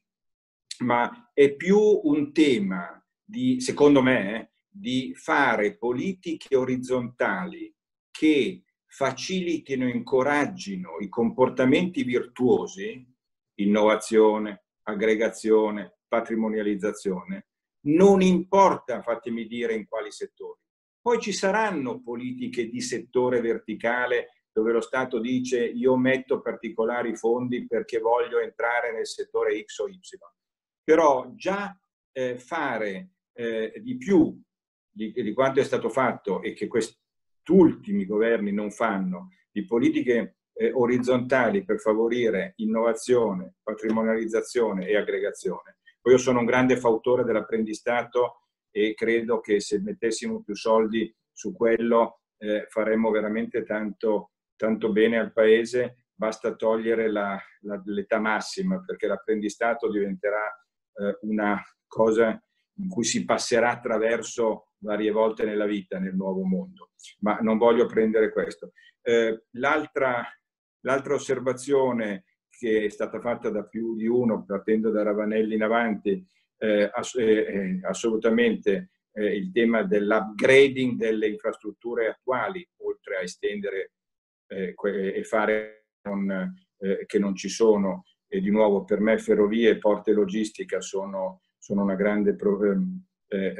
ma è più un tema, di, secondo me, di fare politiche orizzontali che facilitino e incoraggino i comportamenti virtuosi, innovazione, aggregazione, patrimonializzazione, non importa, fatemi dire, in quali settori. Poi ci saranno politiche di settore verticale dove lo Stato dice io metto particolari fondi perché voglio entrare nel settore X o Y. Però già eh, fare eh, di più di, di quanto è stato fatto e che questi ultimi governi non fanno, di politiche eh, orizzontali per favorire innovazione, patrimonializzazione e aggregazione. Poi io sono un grande fautore dell'apprendistato e credo che se mettessimo più soldi su quello eh, faremmo veramente tanto, tanto bene al Paese. Basta togliere la, la, l'età massima, perché l'apprendistato diventerà eh, una cosa in cui si passerà attraverso varie volte nella vita, nel nuovo mondo. Ma non voglio prendere questo. Eh, l'altra, l'altra osservazione che è stata fatta da più di uno, partendo da Ravanelli in avanti, eh, ass- eh, assolutamente eh, il tema dell'upgrading delle infrastrutture attuali, oltre a estendere eh, que- e fare con, eh, che non ci sono. E di nuovo per me ferrovie e porte logistica sono, sono una grande pro- eh,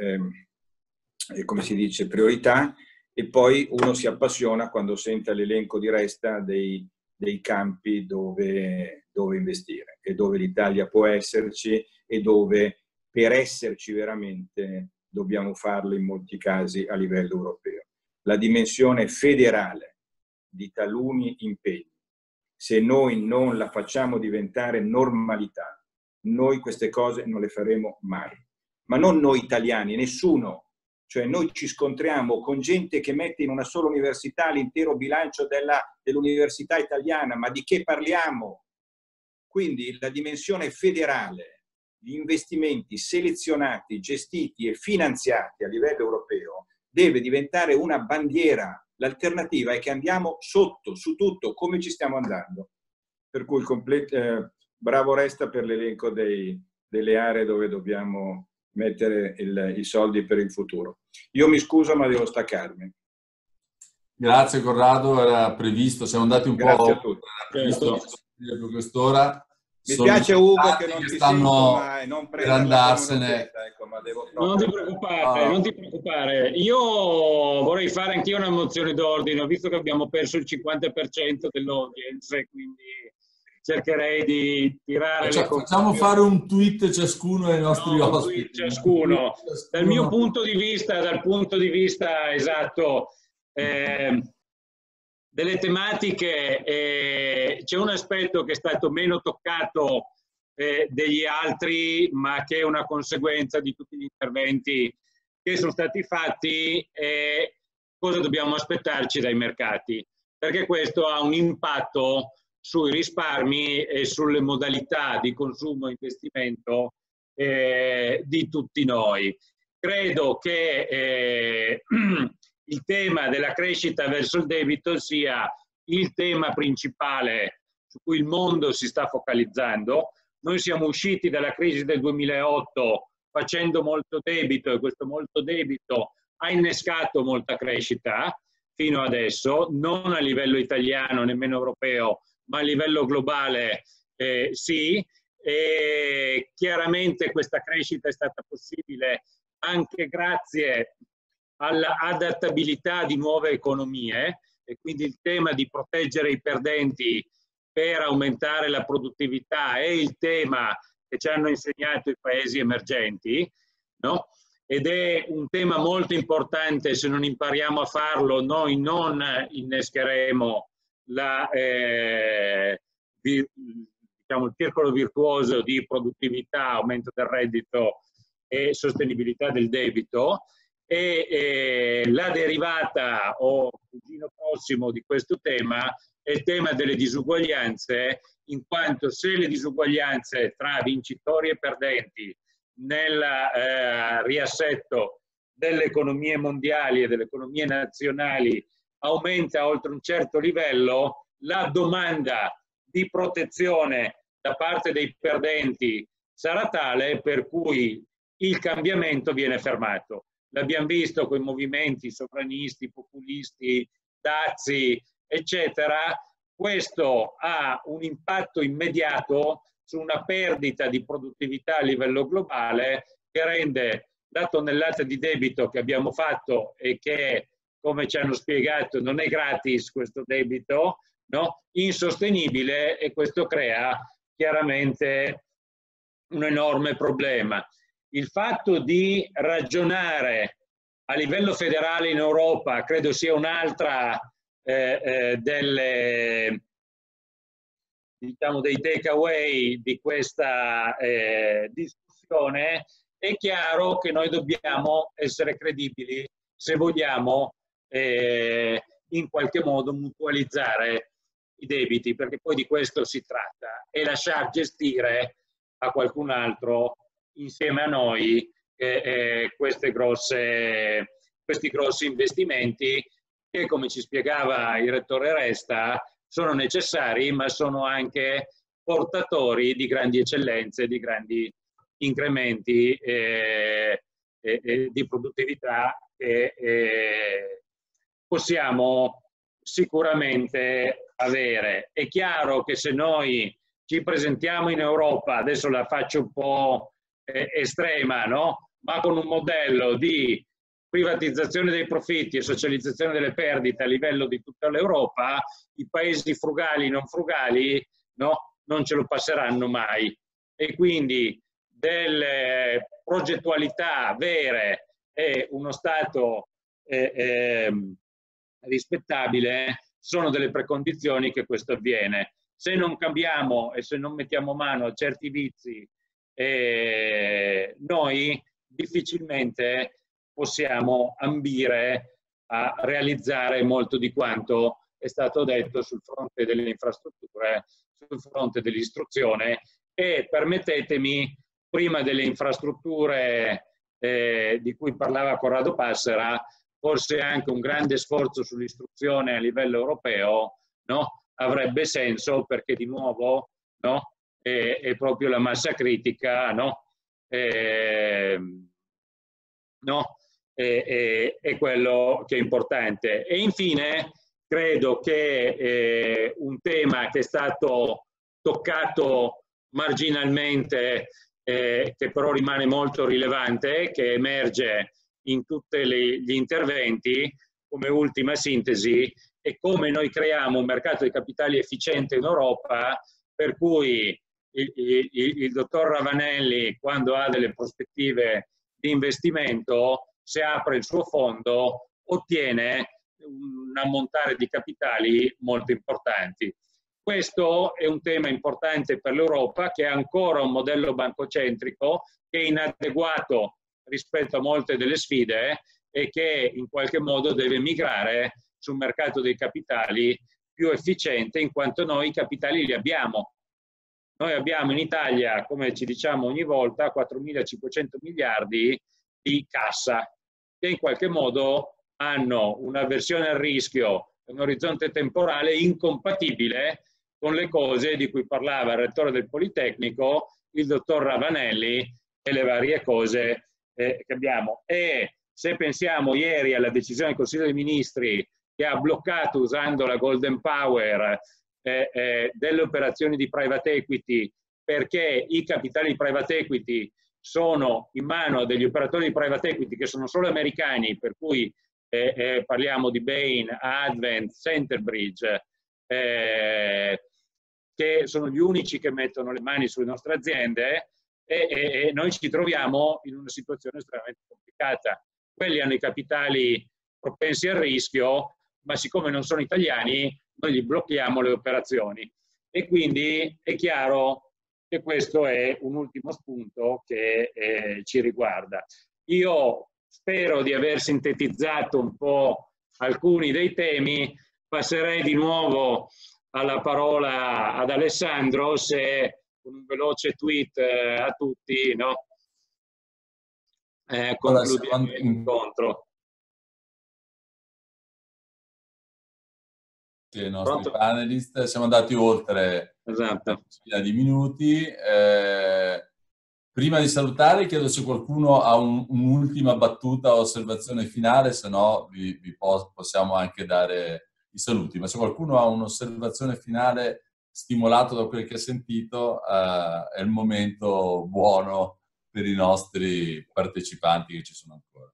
eh, come si dice, priorità. E poi uno si appassiona quando sente l'elenco di Resta dei, dei campi dove, dove investire e dove l'Italia può esserci e dove per esserci veramente dobbiamo farlo in molti casi a livello europeo. La dimensione federale di taluni impegni, se noi non la facciamo diventare normalità, noi queste cose non le faremo mai. Ma non noi italiani, nessuno. Cioè noi ci scontriamo con gente che mette in una sola università l'intero bilancio della, dell'università italiana, ma di che parliamo? Quindi la dimensione federale, gli investimenti selezionati, gestiti e finanziati a livello europeo deve diventare una bandiera. L'alternativa è che andiamo sotto, su tutto, come ci stiamo andando. Per cui completo, eh, bravo Resta per l'elenco dei, delle aree dove dobbiamo mettere il, i soldi per il futuro. Io mi scuso ma devo staccarmi. Grazie Corrado, era previsto, siamo andati un Grazie po' a tutti. era previsto per quest'ora. Mi Sono spiace Ugo che non che ti stanno sento, ma non per prenderla andarsene. come un'offesa, ecco, ma devo proprio... Non ti preoccupare, No. non ti preoccupare. Io vorrei fare anch'io una mozione d'ordine, visto che abbiamo perso il cinquanta per cento dell'audience, quindi cercherei di tirare Faccia, le facciamo conclusioni. fare un tweet ciascuno ai nostri No, un ospiti. tweet ciascuno. ciascuno. Dal mio punto di vista, dal punto di vista esatto, eh, delle tematiche, eh, c'è un aspetto che è stato meno toccato eh, degli altri, ma che è una conseguenza di tutti gli interventi che sono stati fatti, e cosa dobbiamo aspettarci dai mercati, perché questo ha un impatto sui risparmi e sulle modalità di consumo e investimento eh, di tutti noi. Credo che eh, il tema della crescita verso il debito sia il tema principale su cui il mondo si sta focalizzando. Noi siamo usciti dalla crisi del duemilaotto facendo molto debito e questo molto debito ha innescato molta crescita fino adesso, non a livello italiano, nemmeno europeo, ma a livello globale eh, sì, e chiaramente questa crescita è stata possibile anche grazie all'adattabilità di nuove economie e quindi il tema di proteggere i perdenti per aumentare la produttività è il tema che ci hanno insegnato i paesi emergenti, no? Ed è un tema molto importante. Se non impariamo a farlo noi non innescheremo la, eh, vi, diciamo, il circolo virtuoso di produttività, aumento del reddito e sostenibilità del debito. E eh, la derivata o cugino prossimo di questo tema è il tema delle disuguaglianze, in quanto se le disuguaglianze tra vincitori e perdenti nel eh, riassetto delle economie mondiali e delle economie nazionali aumenta oltre un certo livello, la domanda di protezione da parte dei perdenti sarà tale per cui il cambiamento viene fermato. L'abbiamo visto con i movimenti sovranisti, populisti, dazi, eccetera. Questo ha un impatto immediato su una perdita di produttività a livello globale che rende la tonnellata di debito che abbiamo fatto e che, come ci hanno spiegato, non è gratis questo debito, no? Insostenibile, e questo crea chiaramente un enorme problema. Il fatto di ragionare a livello federale in Europa credo sia un'altra eh, eh, delle, diciamo, dei takeaway di questa eh, discussione. È chiaro che noi dobbiamo essere credibili se vogliamo eh, in qualche modo mutualizzare i debiti, perché poi di questo si tratta, e lasciar gestire a qualcun altro insieme a noi eh, eh, queste grosse, questi grossi investimenti che, come ci spiegava il rettore Resta, sono necessari ma sono anche portatori di grandi eccellenze, di grandi incrementi eh, eh, eh, di produttività che eh, possiamo sicuramente avere. È chiaro che se noi ci presentiamo in Europa, adesso la faccio un po' eh, estrema, no? Ma con un modello di privatizzazione dei profitti e socializzazione delle perdite a livello di tutta l'Europa, i paesi frugali e non frugali, no? Non ce lo passeranno mai. E quindi delle progettualità vere e uno Stato eh, eh, rispettabile sono delle precondizioni che questo avviene. Se non cambiamo e se non mettiamo mano a certi vizi, eh, noi difficilmente possiamo ambire a realizzare molto di quanto è stato detto sul fronte delle infrastrutture, sul fronte dell'istruzione. E permettetemi, prima delle infrastrutture eh, di cui parlava Corrado Passera, forse anche un grande sforzo sull'istruzione a livello europeo, no? Avrebbe senso, perché di nuovo, no? è, è proprio la massa critica, no? È, no? È, è, è quello che è importante. E infine credo che eh, un tema che è stato toccato marginalmente, eh, che però rimane molto rilevante, che emerge in tutti gli interventi come ultima sintesi, è come noi creiamo un mercato di capitali efficiente in Europa, per cui il, il, il dottor Ravanelli, quando ha delle prospettive di investimento, se apre il suo fondo, ottiene un ammontare di capitali molto importanti. Questo è un tema importante per l'Europa, che ha ancora un modello bancocentrico che è inadeguato rispetto a molte delle sfide e che in qualche modo deve migrare sul mercato dei capitali più efficiente, in quanto noi i capitali li abbiamo. Noi abbiamo in Italia, come ci diciamo ogni volta, quattromilacinquecento miliardi di cassa, che in qualche modo hanno un'avversione al rischio, un orizzonte temporale incompatibile con le cose di cui parlava il rettore del Politecnico, il dottor Ravanelli, e le varie cose eh, che abbiamo. E se pensiamo ieri alla decisione del Consiglio dei Ministri che ha bloccato, usando la Golden Power, eh, eh, delle operazioni di private equity, perché i capitali di private equity sono in mano a degli operatori di private equity che sono solo americani, per cui eh, eh, parliamo di Bain, Advent, Centerbridge, eh, che sono gli unici che mettono le mani sulle nostre aziende, e, e, e noi ci troviamo in una situazione estremamente complicata. Quelli hanno i capitali propensi al rischio, ma siccome non sono italiani, noi gli blocchiamo le operazioni. E quindi è chiaro che questo è un ultimo spunto che eh, ci riguarda. Io spero di aver sintetizzato un po' alcuni dei temi. Passerei di nuovo alla parola ad Alessandro, se con un veloce tweet eh, a tutti, no? Eh, concludiamo l'incontro. I nostri Pronto? panelist, siamo andati oltre esatto. una decina di minuti. Eh, prima di salutare, chiedo se qualcuno ha un, un'ultima battuta o osservazione finale, se no vi, vi pos- possiamo anche dare i saluti. Ma se qualcuno ha un'osservazione finale stimolato da quel che ha sentito, eh, è il momento buono per i nostri partecipanti che ci sono ancora.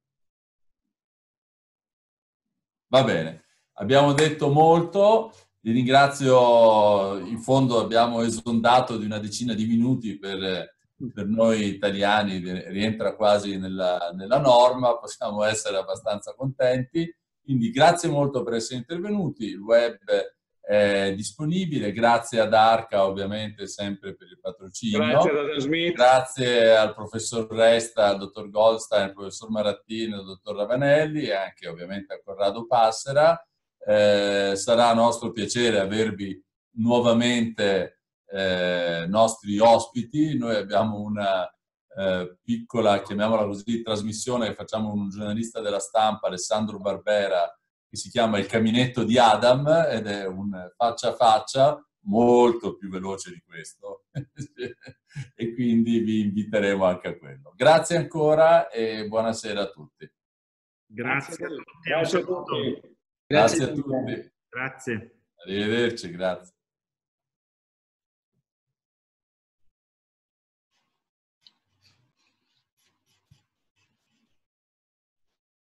Va bene. Abbiamo detto molto, vi ringrazio, in fondo abbiamo esondato di una decina di minuti, per, per noi italiani rientra quasi nella, nella norma, possiamo essere abbastanza contenti, quindi grazie molto per essere intervenuti, il web è disponibile, grazie ad Arca ovviamente sempre per il patrocinio, grazie, ad Smith. Grazie al professor Resta, al dottor Goldstein, al professor Marattini, al dottor Ravanelli e anche ovviamente a Corrado Passera. Eh, sarà nostro piacere avervi nuovamente eh, nostri ospiti. Noi abbiamo una eh, piccola, chiamiamola così, trasmissione che facciamo con un giornalista della stampa, Alessandro Barbera, che si chiama Il Caminetto di Adam, ed è un faccia a faccia molto più veloce di questo e quindi vi inviteremo anche a quello. Grazie ancora e buonasera a tutti. Grazie a tutti. Grazie a tutti. Grazie a tutti. Grazie. Arrivederci, grazie.